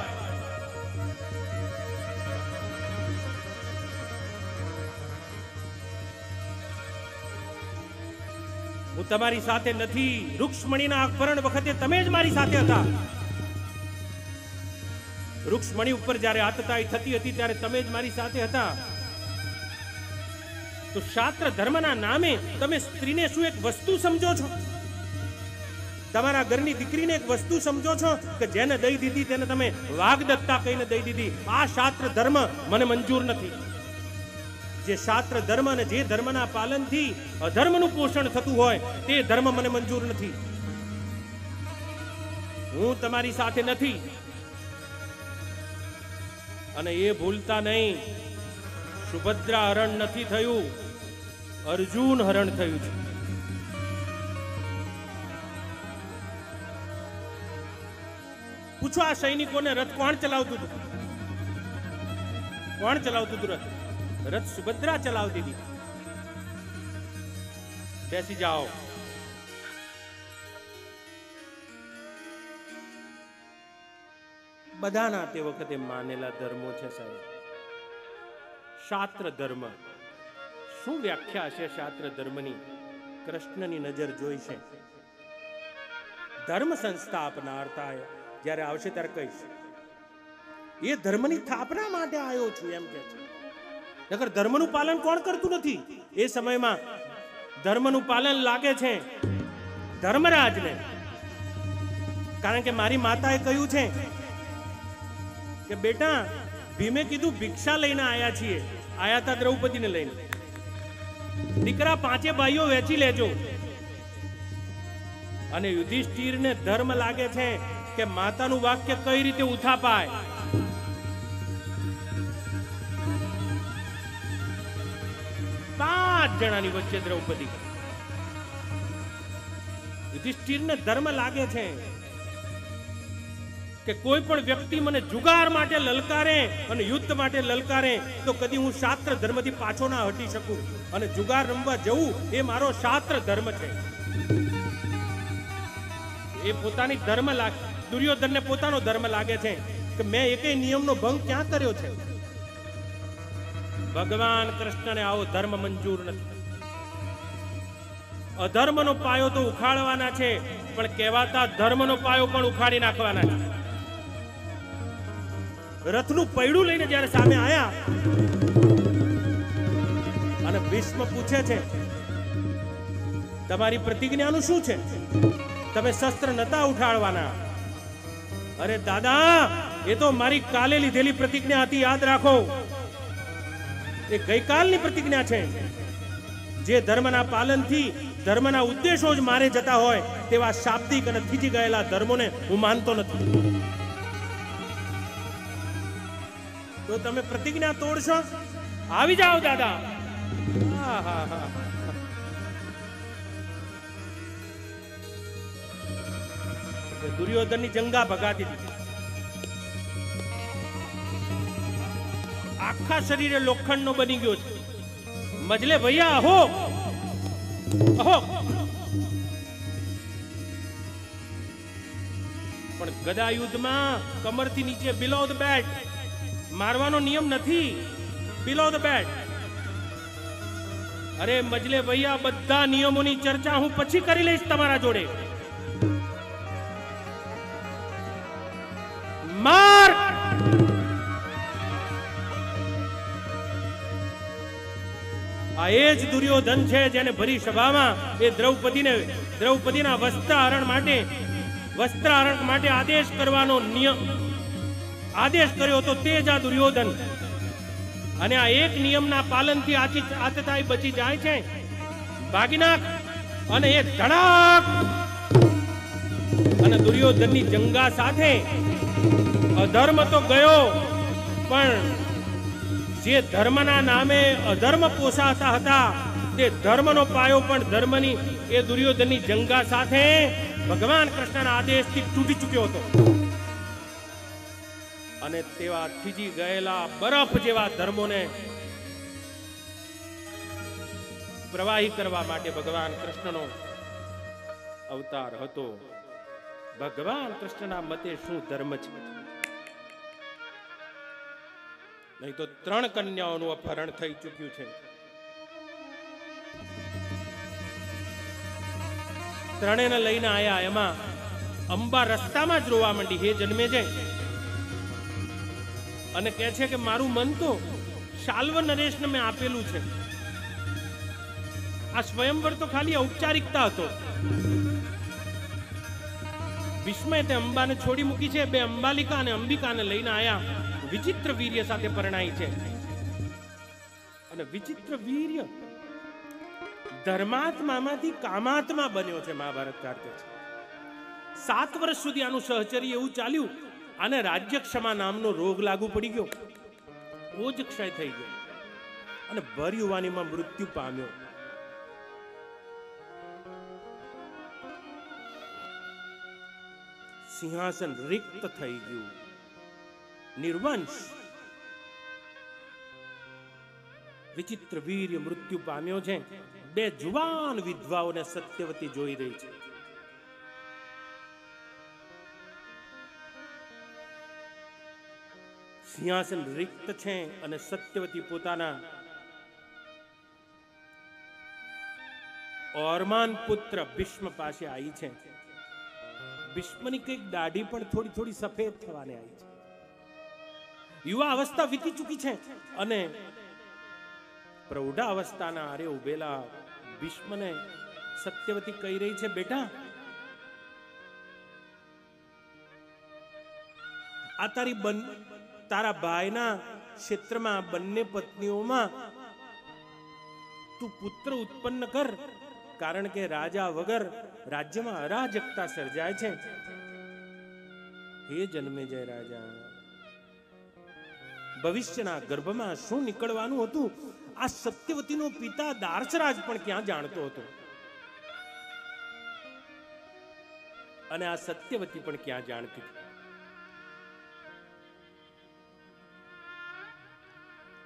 હું તમારી સાથે નથી. રૂક્ષ્મણીના અપહરણ વખતે તમે જ મારી સાથે હતા. રૂક્ષ્મણી ઉપર જ્યારે આતતાઈ થતી હતી ત્યારે તમે જ મારી સાથે હતા. તો શાસ્ત્ર ધર્મના નામે તમે સ્ત્રીને શું એક વસ્તુ સમજો છો? તમારા ઘરની દીકરીને એક વસ્તુ સમજો છો કે જેને દઈ દીધી તેને તમે વાગદત્તા કહીને દઈ દીધી? આ શાસ્ત્ર ધર્મ મને મંજૂર નથી. જે શાસ્ત્ર ધર્મ અને જે ધર્મના પાલનથી અધર્મનું પોષણ થતું હોય તે ધર્મ મને મંજૂર નથી. હું તમારી સાથે નથી. અને એ ભૂલતા નહીં, સુભદ્રા હરણ નથી થયું, અર્જુન હરણ થયું છે. પૂછો આ સૈનિકોને રથ કોણ ચલાવતું હતું? કોણ ચલાવતું હતું રથ? રથ સુભદ્રા ચલાવતી હતી. બેસી જાઓ. બધાના તે વખતે માનેલા ધર્મો છે સાહેબ. શાસ્ત્ર ધર્મ શું વ્યાખ્યા છે શાસ્ત્ર ધર્મની? કૃષ્ણની નજર જોઈ છે. ધર્મ સંસ્થા અપનારતા જ્યારે આવશે ત્યારે કહીશ એ ધર્મની સ્થાપના માટે આવ્યો છું એમ કે છે. નકર ધર્મનું પાલન કોણ કરતું નથી? એ સમયમાં ધર્મનું પાલન લાગે છે ધર્મરાજને, કારણ કે મારી માતાએ કહ્યું છે કે બેટા, ભીમે કીધું ભિક્ષા લઈને આયા છીએ. આયા હતા દ્રૌપદીને લઈને. દીકરા પાંચે ભાઈઓ વેચી લેજો. અને યુધિષ્ઠિરને ધર્મ લાગે છે કે માતાનું વાક્ય કઈ રીતે ઉથાપાય. પાંચ જણાની વચ્ચે દ્રૌપદી. યુધિષ્ઠિરને ધર્મ લાગે છે કે કોઈ પણ વ્યક્તિ મને જુગાર માટે લલકારે અને યુદ્ધ માટે લલકારે તો કદી હું શાસ્ત્ર ધર્મથી પાછો ના હટી શકું, અને જુગાર રમવા જવું એ મારો શાસ્ત્ર ધર્મ છે. એ પોતાની ધર્મ લાગે, દુર્યોધનને પોતાનો ધર્મ લાગે છે કે મેં એકેય નિયમનો ભંગ ક્યાં કર્યો છે. ભગવાન કૃષ્ણને આવો ધર્મ મંજૂર નથી. અધર્મનો પાયો તો ઉખાડવાના છે, પણ કહેવાતા ધર્મનો પાયો પણ ઉખાડી નાખવાના છે. રથનું પૈડું લઈને જ્યારે સામે આયા અને ભીષ્મ પૂછે છે તમારી પ્રતિજ્ઞાનું શું છે, તમે શસ્ત્ર નતા ઉઠાડવાના. અરે દાદા, એ તો મારી કાલે લીધેલી પ્રતિજ્ઞા હતી, યાદ રાખો. એ ગઈકાલની પ્રતિજ્ઞા છે. જે ધર્મના પાલનથી ધર્મના ઉદ્દેશો જ મારે જતા હોય તેવા શાબ્દિક અને થીજી ગયેલા ધર્મોને હું માનતો નથી. તો તમે પ્રતિજ્ઞા તોડશો? આવી જાઓ દાદા. હા હા હા દુર્યોધનની જંગા ભગાતી હતી. આખા શરીરે લોખંડનો બની ગયો છે. મજલે ભૈયા અહો અહો. પણ ગદા યુદ્ધમાં કમરથી નીચે બિલો ધ બેટ મારવાનો નિયમ નથી. Below the bat. અરે મજલે ભૈયા, બધા નિયમોની ચર્ચા હું પછી કરી લઈશ તમારા જોડે. માર. આ એ જ દુર્યોધન છે જેને ભરી સભામાં એ દ્રૌપદીને દ્રૌપદીના વસ્ત્રાહરણ માટે વસ્ત્રાહરણ માટે આદેશ કરવાનો નિયમ આદેશ કર્યો તો તે જ આ દુર્યોધન. અને આ એક નિયમના પાલનથી આચી આતતાઈ બચી જાય છે. ભાગી નાખ. અને એ ધડાક અને દુર્યોધનની જંગા સાથે અધર્મ તો ગયો, પણ જે ધર્મના નામે અધર્મ પોષાતા હતા તે ધર્મનો પાયો પણ ધર્મની એ દુર્યોધનની જંગા સાથે ભગવાન કૃષ્ણના આદેશથી તૂટી ચૂક્યો હતો. અને તેવા થીજી ગયેલા બરફ જેવા ધર્મોને પ્રવાહી કરવા માટે ભગવાન કૃષ્ણનો અવતાર હતો. ભગવાન કૃષ્ણના મતે શું ધર્મ છે? નહીં તો ત્રણ કન્યાઓનું અપહરણ થઈ ચૂક્યું છે. ત્રણેયને લઈને આયા. એમાં અંબા રસ્તામાં જ રોવા માંડી. હે જન્મે જાય અને કહે છે કે મારું મન તો શાલ્વ નરેશને મેં આપેલું છે. આ સ્વયંવર તો ખાલી ઔપચારિકતા હતો. ભીષ્મે તે અંબાને છોડી મૂકી છે. બે અંબાલિકા અને અંબિકાને લઈને આયા. વિચિત્ર વીર્ય સાથે પરણાઈ છે. અને વિચિત્ર વીર્ય ધર્માત્મામાંથી કામાત્મા બન્યો છે. મહાભારત કાઢે છે. સાત વર્ષ સુધી આનું સહચર્ય એવું ચાલ્યું. આને રાજ્ય ક્ષમા નામનો રોગ લાગુ પડી ગયો. ઓજ ક્ષય થઈ ગયો અને ભર યુવાનીમાં મૃત્યુ પામ્યો. સિંહાસન રિક્ત થઈ ગયું. નિર્વંશ વિચિત્ર વીર્ય મૃત્યુ પામ્યો છે. બે જુવાન વિધવાઓને સત્યવતી જોઈ રહી છે. સિંહાસન રિક્ત છે અને સત્યવતી પોતાના ઓરમાન પુત્ર ભીષ્મ પાસે આવી છે. ભીષ્મની કઈક દાઢી પણ થોડી થોડી સફેદ થવાને આવી છે. યુવા અવસ્થા વીતી ચૂકી છે અને પ્રૌઢા અવસ્થાના આરે ઉભેલા ભીષ્મને સત્યવતી કહી રહી છે, બેટા આ તારી બન તારા ભાઈના ક્ષેત્રમાં બંને પત્નીઓમાં તું પુત્ર ઉત્પન્ન કર, કારણ કે રાજા વગર રાજ્યમાં અરાજકતા સર્જાય છે. હે જન્મેજય રાજા, ભવિષ્યના ગર્ભમાં શું નીકળવાનું હતું આ સત્યવતીનો પિતા દાર્શરાજ પણ ક્યાં જાણતો હતો, અને આ સત્યવતી પણ ક્યાં જાણતી હતી.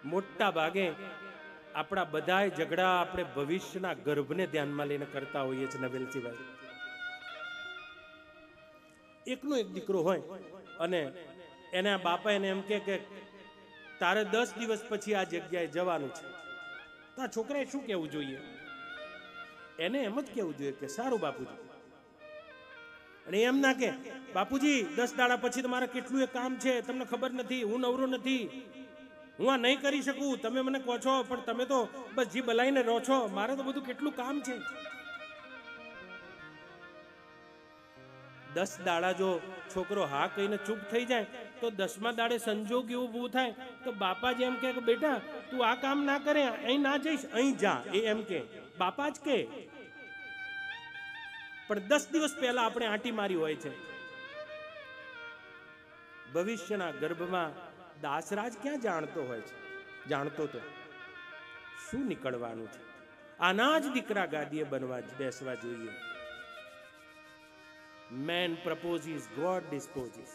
મોટા ભાગે આપણા બધાય ઝઘડા આપણે ભવિષ્યના ગર્ભને ધ્યાનમાં લઈને કરતા હોઈએ છીએ નવેલજીભાઈ. એકનો એક દીકરો હોય અને એના બાપા એને એમ કે કે તારે દસ દિવસ પછી આ જગ્યાએ જવાનું છે, તો આ છોકરાએ શું કહેવું જોઈએ? એને એમ જ કહેવું જોઈએ કે સારું બાપુજી. અને એમ ના કે બાપુજી દસ દાડા પછી તમારે કેટલું એ કામ છે, તમને ખબર નથી, હું નવરો નથી, હું આ નહીં કરી શકું, તમે મને કહો છો પણ તમે તો બસ જી બલાઈને રહો છો, મારે તો બધું કેટલું કામ છે. દસ દાડા જો છોકરો હા કહીને ચૂપ થઈ જાય તો દસમા દાડે સંજોગ એવું ઊભું થાય તો બાપા જ એમ કે બેટા તું આ કામ ના કરે, અહીં ના જઈશ, અહીં જા, એ એમ કે બાપા જ કે. પણ દસ દિવસ પહેલા આપણે આંટી મારી હોય છે. ભવિષ્યના ગર્ભમાં દાસરાજ ક્યાં જાણતો હોય છે? જાણતો તો શું નીકળવાનું છે. આના જ દીકરા ગાદીએ બનવા બેસવા જોઈએ. Man proposes, God disposes.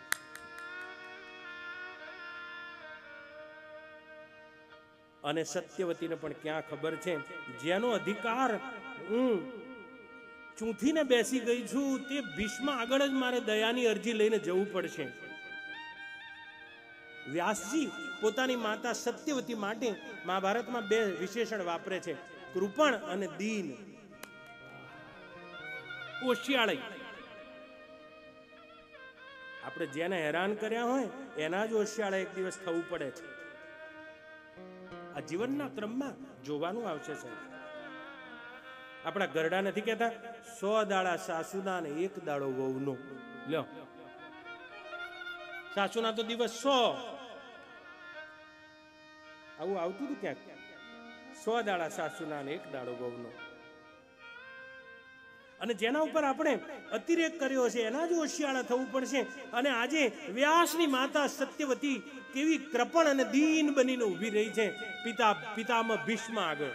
અને સત્યવતીને પણ ક્યાં ખબર છે, જેનો અધિકાર હું ચૂંથીને બેસી ગઈ છું તે ભીષ્મ આગળ જ મારે દયાની અરજી લઈને જવું પડશે. વ્યાસજી પોતાની માતા સત્યવતી માટે મહાભારતમાં બે વિશેષણ વાપરે છે, કૃપણ અને દીન. ઓશિયાળી, આપણે જેને હેરાન કર્યા હોય એના જ ઓશિયાળા એક દિવસ થવું પડે છે. આ જીવનના ક્રમમાં જોવાનું આવશે સાહેબ. આપણા ગરડા નથી કહેતા સો દાડા સાસુના ને એક દાડો વહુનો. લ્યો, સાસુના તો દિવસ સો, આવું આવતું હતું ક્યાંક. સો દાડા સાસુના ને એક દાડો વહુનો. અને જેના ઉપર આપણે અતિરેક કર્યો છે એના જ હોશિયાળા થવું પડશે. અને આજે વ્યાસની માતા સત્યવતી કેવી કૃપણ અને દીન બનીને ઊભી રહી છે પિતા પિતામાં ભીષ્મ આગળ,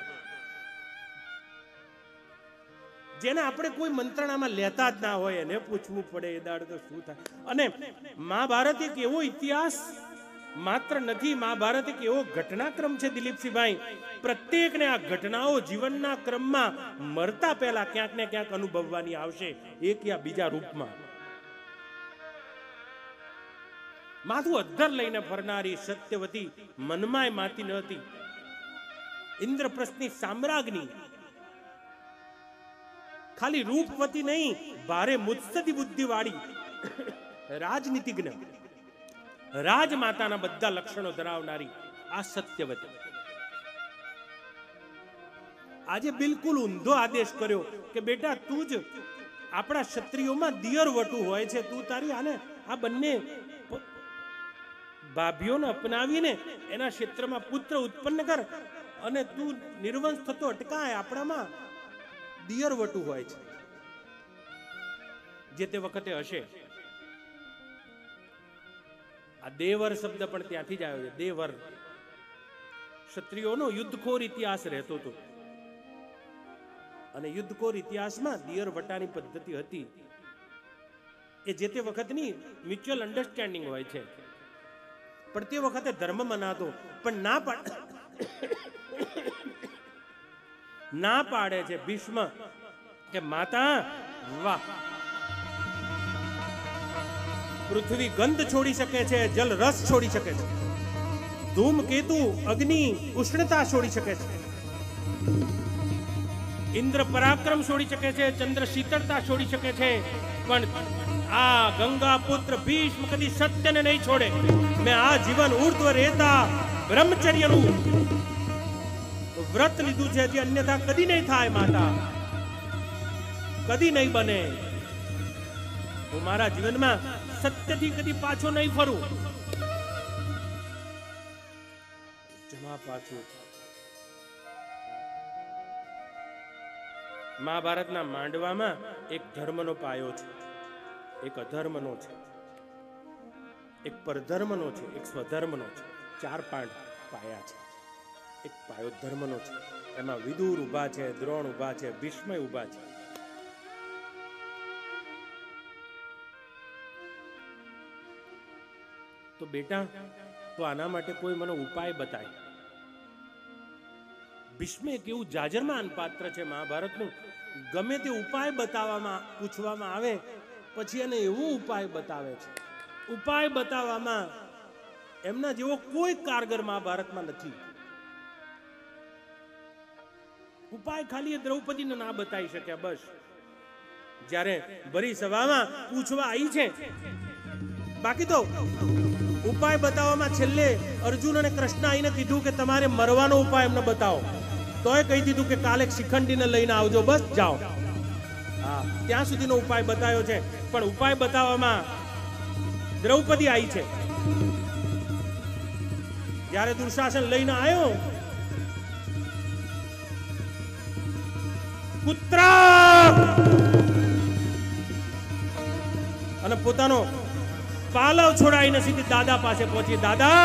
જેને આપણે કોઈ મંત્રણામાં લેતા જ ના હોય એને પૂછવું પડે એ દાડ તો શું થાય. અને મહાભારત એક એવો ઇતિહાસ માત્ર નથી, મહાભારત એક એવો ઘટનાક્રમ છે દિલીપસિંહભાઈ, પ્રત્યેકને આ ઘટનાઓ જીવનના ક્રમમાં મરતા પહેલા ક્યાંક ને ક્યાંક અનુભવવાની આવશે, એક યા બીજા રૂપમાં. માથું અધ્ધર લઈને ફરનારી સત્યવતી મનમાંય માતી ન હતી. ઇન્દ્રપ્રસ્થની સામ્રાજ્ઞી, ખાલી રૂપવતી નહીં, ભારે મુત્સદી બુદ્ધિ વાળી રાજનીતિજ્ઞ, રાજમાતાના બધા લક્ષણો ધરાવનારી આ સત્યવતી આજે બિલકુલ ઊંધો આદેશ કર્યો કે બેટા તું જ આપણા ક્ષત્રિયોમાં દિયર વટુ હોય છે, તું તારી આને આ બંને ભાભીઓને અપનાવીને એના ક્ષેત્રમાં પુત્ર ઉત્પન્ન કર અને તું નિર્વંશ થતો અટકાય. આપણામાં દિયર વટુ હોય છે. જે તે વખતે હશે. આ દેવર શબ્દ પણ ત્યાંથી જ આવ્યો છે. દેવર ક્ષત્રિયોનો યુદ્ધખોર ઇતિહાસ રહેતો હતો અને યુદ્ધખોર ઇતિહાસમાં દિયર વટાની પદ્ધતિ હતી. એ જે તે વખતની મ્યુચ્યુઅલ અન્ડરસ્ટેન્ડિંગ હોય છે. પણ તે વખતે ધર્મ મનાતો, પણ ના પાડ ના પાડે છે ભીષ્મ કે માતા વાહ, પૃથ્વી ગંધ છોડી શકે છે, જલ રસ છોડી શકે છે, ધૂમકેતુ અગ્નિ ઉષ્ણતા છોડી શકે છે, ઇન્દ્ર પરાક્રમ છોડી શકે છે, ચંદ્ર શીતળતા છોડી શકે છે, પણ આ ગંગા પુત્ર ભીષ્મ કદી સત્યને નહીં છોડે. મેં આ જીવન ઉર્ધ્વ રહેતા બ્રહ્મચર્યનું વ્રત લીધું છે, જે અન્યથા કદી નહીં થાય માતા, કદી નહીં બને. હું મારા જીવનમાં સત્યથી કદી પાછો નહીં ફરું. જમા પાછું મહાભારતના માંડવામાં એક ધર્મનો પાયો છે, એક અધર્મનો છે, એક પરધર્મનો છે, એક સ્વધર્મનો છે. ચાર પાંચ પાયા છે. એક પાયો ધર્મનો છે, એમાં વિદુર ઉભા છે, દ્રોણ ઉભા છે, ભીષ્મ ઉભા છે. તો બેટા તો આના માટે કોઈ મને ઉપાય બતાય. ભીષ્મ એક એવું જાજરમાન પાત્ર છે મહાભારતનું. ગમે તે ઉપાય બતાવવામાં પૂછવામાં આવે પછી એને એવો ઉપાય બતાવે છે, ઉપાય બતાવવામાં એમના જેવો કોઈ કારગર મહાભારતમાં નથી. ઉપાય ખાલી એ દ્રૌપદીને ના બતાવી શક્યા બસ. જ્યારે ભરી સભામાં પૂછવા આવી છે, બાકી તો ઉપાય બતાવવામાં છેલ્લે અર્જુન અને કૃષ્ણ આવીને કીધું કે તમારે મરવાનો ઉપાય એમને બતાવો, તોય કહી દીધું કે કાલે શિખંડીને લઈને આવજો, બસ જાઓ. હા, ત્યાં સુધીનો ઉપાય બતાવ્યો છે, પણ ઉપાય બતાવવામાં દ્રૌપદી આવી છે. જ્યારે દુશાસન લઈને આવ્યો, પુત્રા અને પોતાનો પાલવ છોડાઈને સીધી દાદા પાસે પહોંચી. દાદા,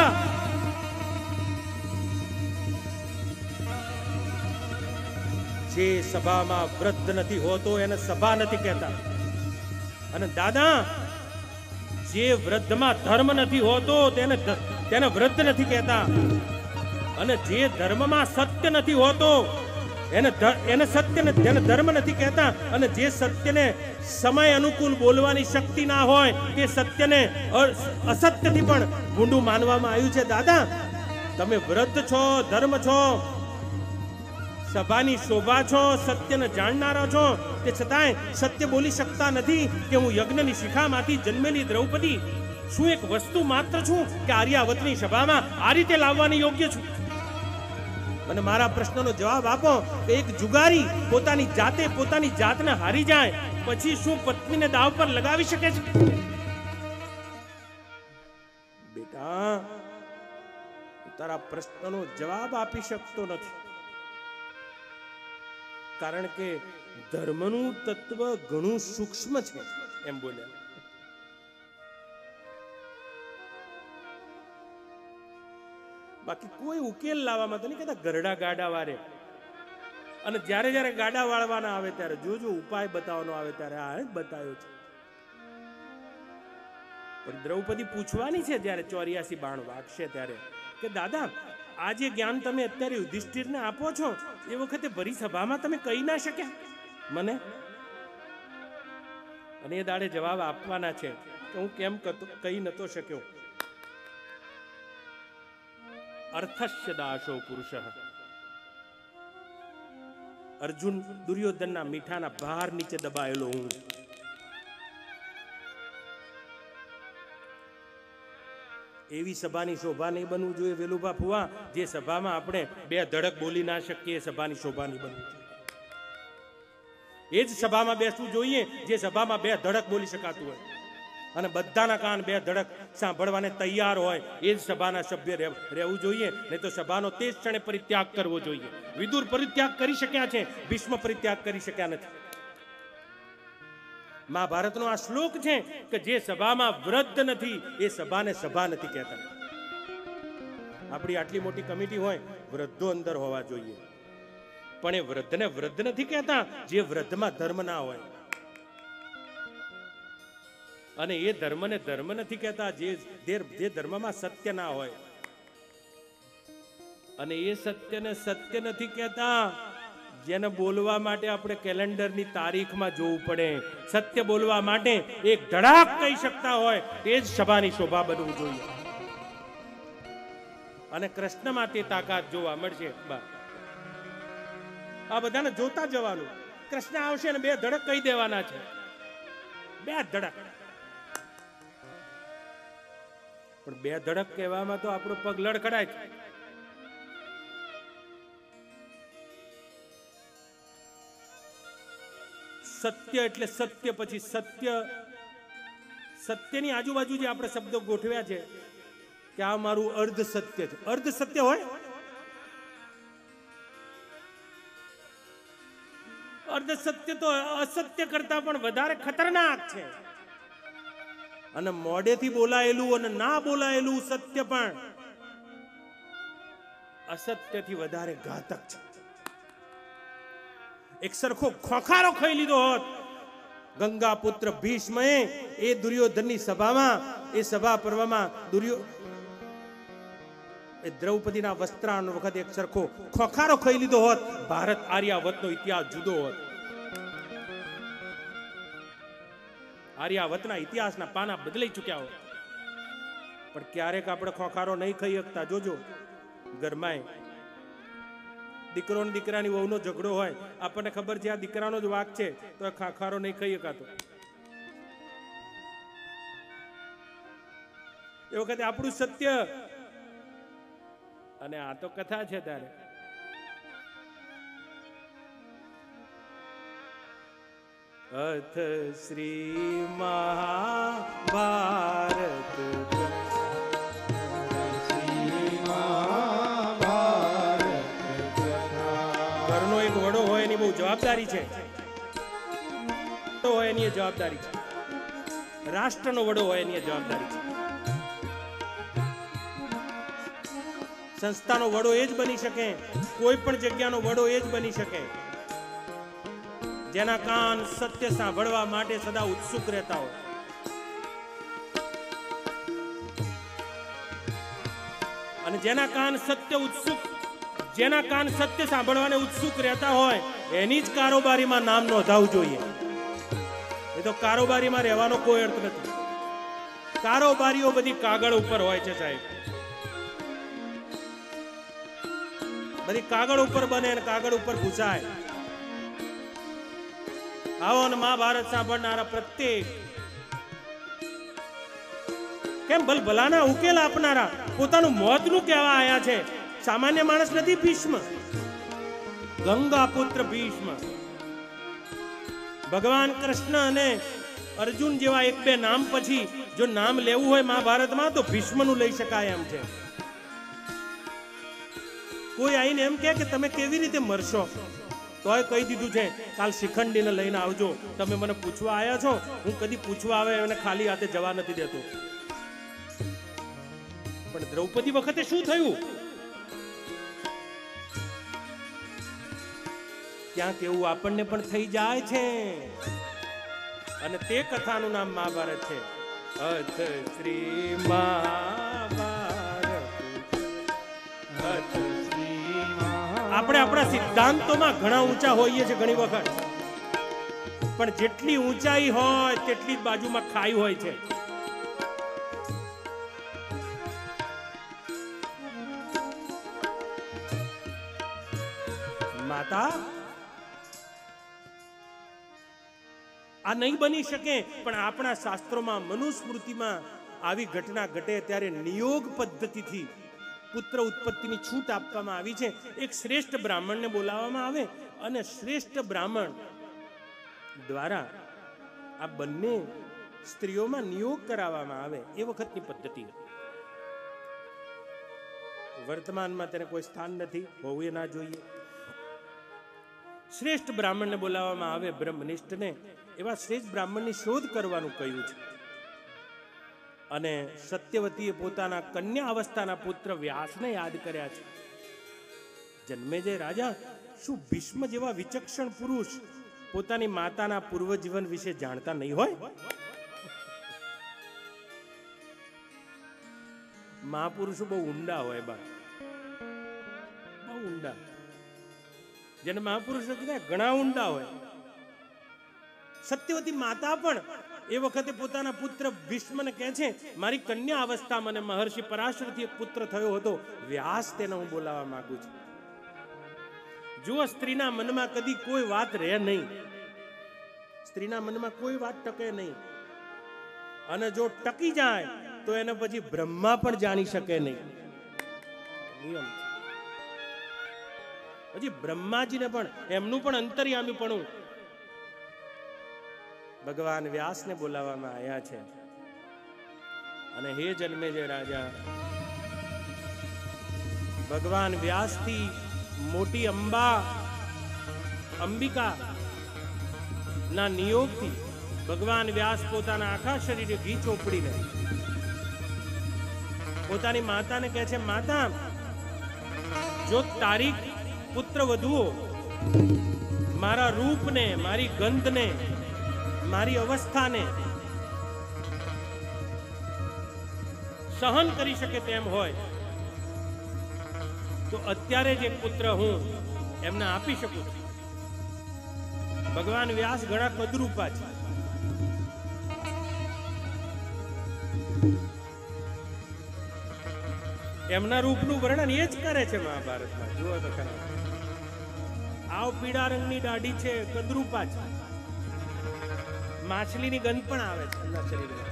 જે સભામાં વૃદ્ધ નથી હોતો એને સભા નથી કહેતા, અને દાદા, જે વૃદ્ધમાં ધર્મ નથી હોતો તેને તેને વૃદ્ધ નથી કહેતા, અને જે ધર્મમાં સત્ય નથી હોતો એને એને સત્ય એને ધર્મ નથી કહેતા, અને જે સત્યને સમય અનુકૂળ બોલવાની શક્તિ ના હોય તે સત્યને અસત્યથી પણ ભૂંડું માનવામાં આવ્યું છે. દાદા, તમે વૃદ્ધ છો, ધર્મ છો, સભાની શોભા છો, સત્યને જાણનારા છો, તે છતાંય સત્ય બોલી શકતા નથી કે હું યજ્ઞની શિખામાંથી જન્મેલી દ્રૌપદી શું એક વસ્તુ માત્ર છું કે આર્યાવતની સભામાં આ રીતે લાવવાની યોગ્ય છું? મને મારા પ્રશ્નનો જવાબ આપો કે એક જુગારી પોતાની જાતે પોતાની જાતને હારી જાય પછી શું પત્નીને દાવ પર લગાવી શકે છે? બેટા, તારા પ્રશ્નનો જવાબ આપી શકતો નથી, કારણ કે ધર્મનું તત્વ ઘણું સૂક્ષ્મ છે એમ બોલ્યા. બાકી કોઈ ઉકેલ લાવવામાં તો નહીં કહેતા ગરડા ગાડા વારે, અને જ્યારે જ્યારે ગાડા વાળવાના આવે ત્યારે જોજો ઉપાય બતાવવાનો આવે ત્યારે આ જ બતાવ્યો છે. પણ દ્રૌપદી પૂછવાની છે જ્યારે ચોર્યાસી બાણ વાગશે ત્યારે કે દાદા, આ જે જ્ઞાન તમે અત્યારે યુધિષ્ઠિરને આપો છો એ વખતે ભરી સભામાં તમે કહી ના શક્યા મને? અને એ દાડે જવાબ આપવાના છે કે હું કેમ કહી નતો શક્યો. અર્થસ્ય દાશો પુરુષ. અર્જુન દુર્યોધનના મીઠાના ભાર નીચે દબાયેલો હું. એવી સભાની શોભા નહીં બનવું જોઈએ વેલુભા ફુવા, જે સભામાં આપણે બે ધડક બોલી ના શકીએ, સભાની શોભા નહીં બનવું જોઈએ. એ જ સભામાં બેસવું જોઈએ જે સભામાં બે ધડક બોલી શકાતું હોય, અને બધાના કાન બે ધડક સાંભળવાને તૈયાર હોય એ જ સભાના સભ્ય રહેવું જોઈએ. નહીં તો સભાનો તે જ ક્ષણે પરિત્યાગ કરવો જોઈએ. વિદુર પરિત્યાગ કરી શક્યા છે, ભીષ્મ પરિત્યાગ કરી શક્યા નથી. મહાભારતનો આ શ્લોક છે કે જે સભામાં વૃદ્ધ નથી એ સભાને સભા નથી કહેતા. આપણી આટલી મોટી કમિટી હોય, વૃદ્ધો અંદર હોવા જોઈએ, પણ એ વૃદ્ધને વૃદ્ધ નથી કહેતા જે વૃદ્ધમાં ધર્મ ના હોય, અને એ ધર્મને ધર્મ નથી કહેતા જે જે ધર્મમાં સત્ય ના હોય, અને એ સત્યને સત્ય નથી કહેતા જેને બોલવા માટે આપણે કેલેન્ડરની તારીખમાં જોવું પડે. સત્ય બોલવા માટે એક ધડાક કહી શકતા હોય તે જ સભાની શોભા બનવું જોઈએ, અને કૃષ્ણમાં તે તાકાત જોવા મળશે. આ બધાને જોતા જવાનું. કૃષ્ણ આવશે અને બે ધડક કહી દેવાના છે, બે ધડક. પણ બે ધડક કહેવામાં તો આપણો પગ લડખડાય છે. સત્ય એટલે સત્ય, પછી સત્ય, સત્યની આજુબાજુ જે આપણે શબ્દો ગોઠવ્યા છે કે આ મારું અર્ધ સત્ય છે. અર્ધ સત્ય હોય, અર્ધ સત્ય તો અસત્ય કરતા પણ વધારે ખતરનાક છે. અને મોઢેથી બોલાયેલું અને ના બોલાયેલું સત્ય પણ અસત્યથી વધારે ઘાતક છે. એક સરખો ખોખારો ખાઈ લીધો હોત ગંગા પુત્ર ભીષ્મએ એ દુર્યોધનની સભામાં, એ સભા પર્વમાં દુર્યો એ દ્રૌપદીના વસ્ત્રાન વખતે એક સરખો ખોખારો ખાઈ લીધો હોત, ભારત આર્યાવતનો ઇતિહાસ જુદો હોત. આર્યાવતના ઇતિહાસના પાના બદલાઈ ચૂક્યા હોત. પણ ક્યારેક આપણે ખોખારો નહીં ખાઈ શકતા. જોજો ઘરમાં દીકરો ને દીકરાની વહુનો ઝઘડો હોય, આપણને ખબર છે આ દીકરાનો જ વાક છે, તો એ ખાખારો નહીં ખાઈ શકાતો. એ વખતે આપણું સત્ય, અને આ તો કથા છે. તારે અથ શ્રી મહાભારત ઘરનો એક વડો હોય એની બહુ જવાબદારી છે. હોય એની જવાબદારી છે. રાષ્ટ્રનો વડો હોય એની જવાબદારી છે. સંસ્થાનો વડો એ જ બની શકે, કોઈ પણ જગ્યાનો વડો એ જ બની શકે જેના કાન સત્ય સાંભળવા માટે સદા ઉત્સુક રહેતા હોય. અને જેના કાન સત્ય ઉત્સુક જેના કાન સત્ય સાંભળવાને ઉત્સુક રહેતા હોય એની જ કારોબારીમાં નામ નોંધાવવું જોઈએ. એ તો કારોબારીમાં રહેવાનો કોઈ અર્થ નથી. કારોબારીઓ બધી કાગળ ઉપર હોય છે સાહેબ, બધી કાગળ ઉપર બને અને કાગળ ઉપર ઘૂસાય. આવો ને મહાભારત સાંભળનારા પ્રત્યેક કેમ ભલભલાના ઉકેલ આપનારા પોતાનું મોતનું કહેવા આયા છે. સામાન્ય માણસ નથી ભીષ્મ, ગંગા પુત્ર ભીષ્મ. ભગવાન કૃષ્ણ અને અર્જુન જેવા એક બે નામ પછી જો નામ લેવું હોય મહાભારતમાં તો ભીષ્મનું લઈ શકાય એમ છે. કોઈ આઈને એમ કહે કે તમે કેવી રીતે મરશો, તોય કહી દીધું છે કાલ શિખંડીને લઈને આવજો. તમે મને પૂછવા આવ્યા છો, હું કદી પૂછવા આવે એને ખાલી હાથે જવા નથી દેતો. પણ દ્રૌપદી વખતે શું થયું? ક્યાંક એવું આપણને પણ થઈ જાય છે, અને તે કથાનું નામ મહાભારત છે. અથ શ્રી મહાભારત. આપણે આપણા સિદ્ધાંતોમાં ઘણા ઊંચા હોઈએ છીએ ઘણી વખત, પણ જેટલી ઊંચાઈ હોય તેટલી જ બાજુમાં ખાઈ હોય છે. માતા આ નહીં બની શકે, પણ આપણા શાસ્ત્રોમાં મનુસ્મૃતિમાં આવી ઘટના ઘટે ત્યારે નિયોગ પદ્ધતિથી પુત્ર ઉત્પત્તિની છૂટ આપવામાં આવી છે. એક શ્રેષ્ઠ બ્રાહ્મણને બોલાવવામાં આવે અને શ્રેષ્ઠ બ્રાહ્મણ દ્વારા આ બંને સ્ત્રીઓમાં નિયોગ કરાવવામાં આવે. એ વખતની પદ્ધતિ. વર્તમાનમાં તેને કોઈ સ્થાન નથી, હોવું ના જોઈએ. શ્રેષ્ઠ બ્રાહ્મણને બોલાવવામાં આવે, બ્રહ્મનિષ્ઠને. એવા શ્રેષ્ઠ બ્રાહ્મણની શોધ કરવાનું કહ્યું છે. અને સત્યવતીએ પોતાના કન્યા અવસ્થાના પુત્ર વ્યાસને યાદ કર્યા છે. જન્મેજય રાજા, શું ભીષ્મ જેવા વિચક્ષણ પુરુષ પોતાની માતાના પૂર્વ જીવન વિશે જાણતા નહીં હોય? મહાપુરુષો બહુ ઊંડા હોય બા, બહુ ઊંડા. જેને મહાપુરુષો કીધા ઘણા ઊંડા હોય. સત્યવતી માતા પણ એ વખતે પોતાના પુત્ર ભીષ્મને કહે છે, મારી કન્યા અવસ્થામાં મને મહર્ષિ પરાશરથી એક પુત્ર થયો હતો, વ્યાસ તેને હું બોલાવવા માંગુ છું. જો સ્ત્રીના મનમાં કદી કોઈ વાત રહે નહીં, સ્ત્રીના મનમાં કોઈ વાત ટકે નહીં, અને જો ટકી જાય તો એને પછી બ્રહ્મા પણ જાણી શકે નહીં. નિયમ પછી બ્રહ્માજીને પણ એમનું પણ અંતર્યામી પણ ભગવાન વ્યાસને બોલાવવામાં આવ્યા છે. અને હે જન્મેજય રાજા, ભગવાન વ્યાસથી મોટી અંબા અંબિકા ના નિયોગથી ભગવાન વ્યાસ પોતાના આખા શરીરે ઘી ચોપડીને પોતાની માતાને કહે છે, માતા, જો તારીખ પુત્ર વધુઓ મારા રૂપને, મારી ગંધને, મારી અવસ્થાને સહન કરી શકે તેમ હોય તો અત્યારે જ એક પુત્ર હું એમને આપી શકું છું. ભગવાન વ્યાસ ઘણા કદરૂપા છે. એમના રૂપનું વર્ણન એ જ કરે છે મહાભારતમાં. જુઓ તો ખરા, આવ પીળા રંગની દાઢી છે, કદરૂપા છે, માછલીની ગંધ પણ આવે છે એમના શરીરમાં.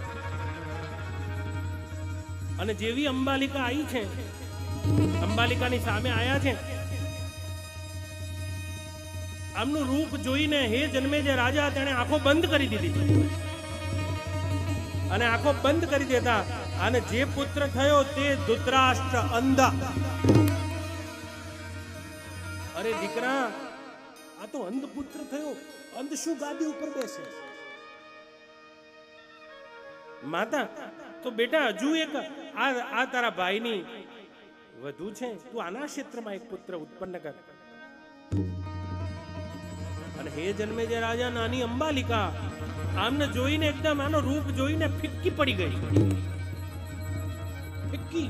અને જેવી અંબાલિકા આવી છે, અંબાલિકાની સામે આયા છે, આમનું રૂપ જોઈને હે જન્મે જે રાજા તેણે આંખો બંધ કરી દીધી. અને આંખો બંધ કરી દેતા અને જે પુત્ર થયો તે ધૃતરાષ્ટ્ર અંધા. અરે દીકરા, આ તો અંધ પુત્ર થયો, અંધ શું ગાદી ઉપર બેસે? માતા તો બેટા હજુ એક આ આ તારા ભાઈની વધુ છે, તું આના ક્ષેત્રમાં એક પુત્ર ઉત્પન્ન કર. અને હે જન્મે જે રાજા નાની અંબાલિકા આમને જોઈને એકદમ આનો રૂપ જોઈને ફિક્કી પડી ગઈ. ફિક્કી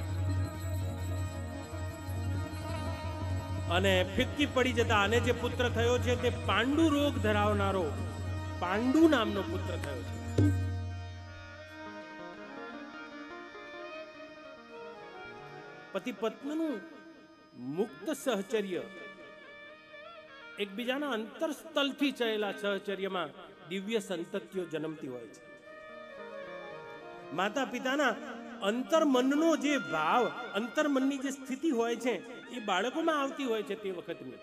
અને ફિક્કી પડી જતા આને જે પુત્ર થયો છે તે પાંડુ રોગ ધરાવનારો પાંડુ નામનો પુત્ર થયો છે. પતિ પત્નીનું મુક્ત સહચર્ય, એકબીજાના અંતરસ્થલથી ચયેલા સહચર્યમાં દિવ્ય સંતતિઓ જન્મતી હોય છે. માતા પિતાના અંતર્મનનો જે ભાવ, અંતર્મનની જે સ્થિતિ હોય છે એ બાળકોમાં આવતી હોય છે તે વખતની.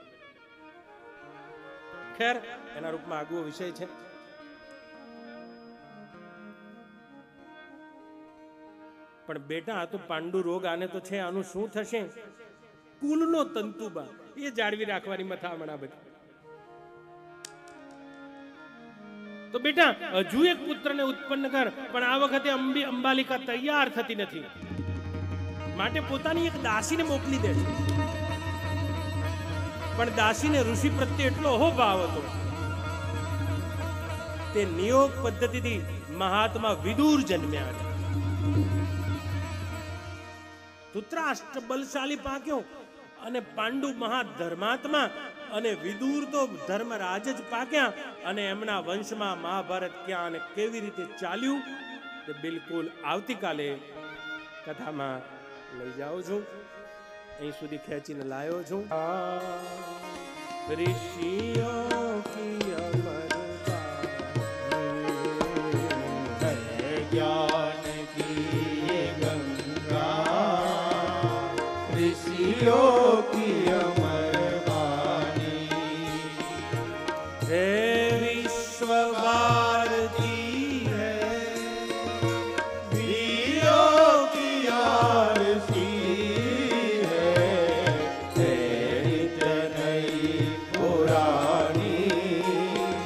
ખેર, એના રૂપમાં આગવો વિષય છે. પણ બેટા, આ તો પાંડુ રોગ આને તો છે, આનું શું થશે? કુલનો તંતુબા એ જાળવી રાખવાની મથામણા બધી. તો બેટા હજુ એક પુત્રને ઉત્પન્ન કર. પણ આ વખતે અંબી અંબાલિકા તૈયાર થતી નથી, માટે પોતાની એક દાસીને મોકલી દે છે. પણ દાસીને ઋષિ પ્રત્યે એટલો અહોભાવ હતો, તે નિયોગ પદ્ધતિથી મહાત્મા વિદુર જન્મ્યા છે. ધૃતરાષ્ટ્ર બલશાલી પાક્યો અને પાંડુ મહાધર્માત્મા અને વિદુર તો ધર્મરાજ જ પાક્યા. અને એમના વંશમાં મહાભારત ક્યાં અને કેવી રીતે ચાલ્યું તે બિલકુલ આવતીકાલે કથામાં લઈ જાઉં છું. અહીં સુધી ખેંચીને લાયો છું. ઋષિઓ કી અમરતા જ્ઞાન કી ગંગા, ऋषियों की अमर वाणी हे विश्व भारती है, वीरों की आरती है, तेरी तनई पुरानी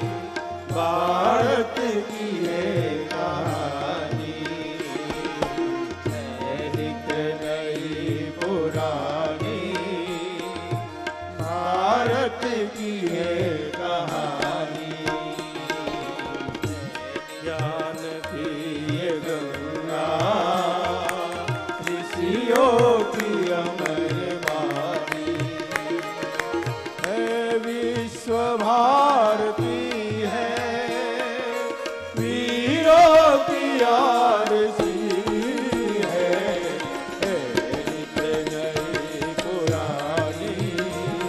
भारत की है कहानी, तेरी तनई पुरानी भारत की है कहानी, ज्ञान की ये गंगा, ऋषियों की अमर वाणी है, विश्व भारती है, वीरों की आरती है, नित नई पुरानी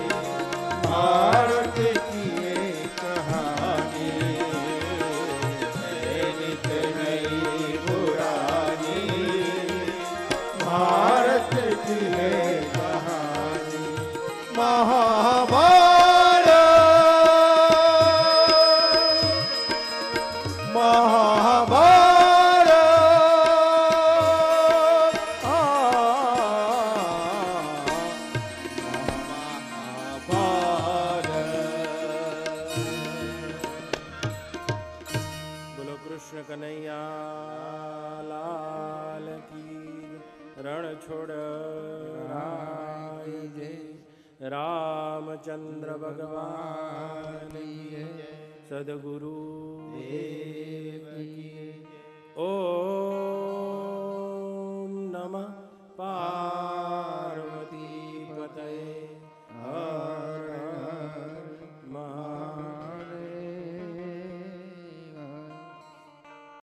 भारत की ये कहानी, नित नई पुरानी भारत की है कहानी। महाभारत महाभारत आ, महाभारत। बोलो कृष्ण कन्हैया लाल की। रण छोड़ राय जय, रामचंद्र भगवान की जय, सदगुरु देव की। ओ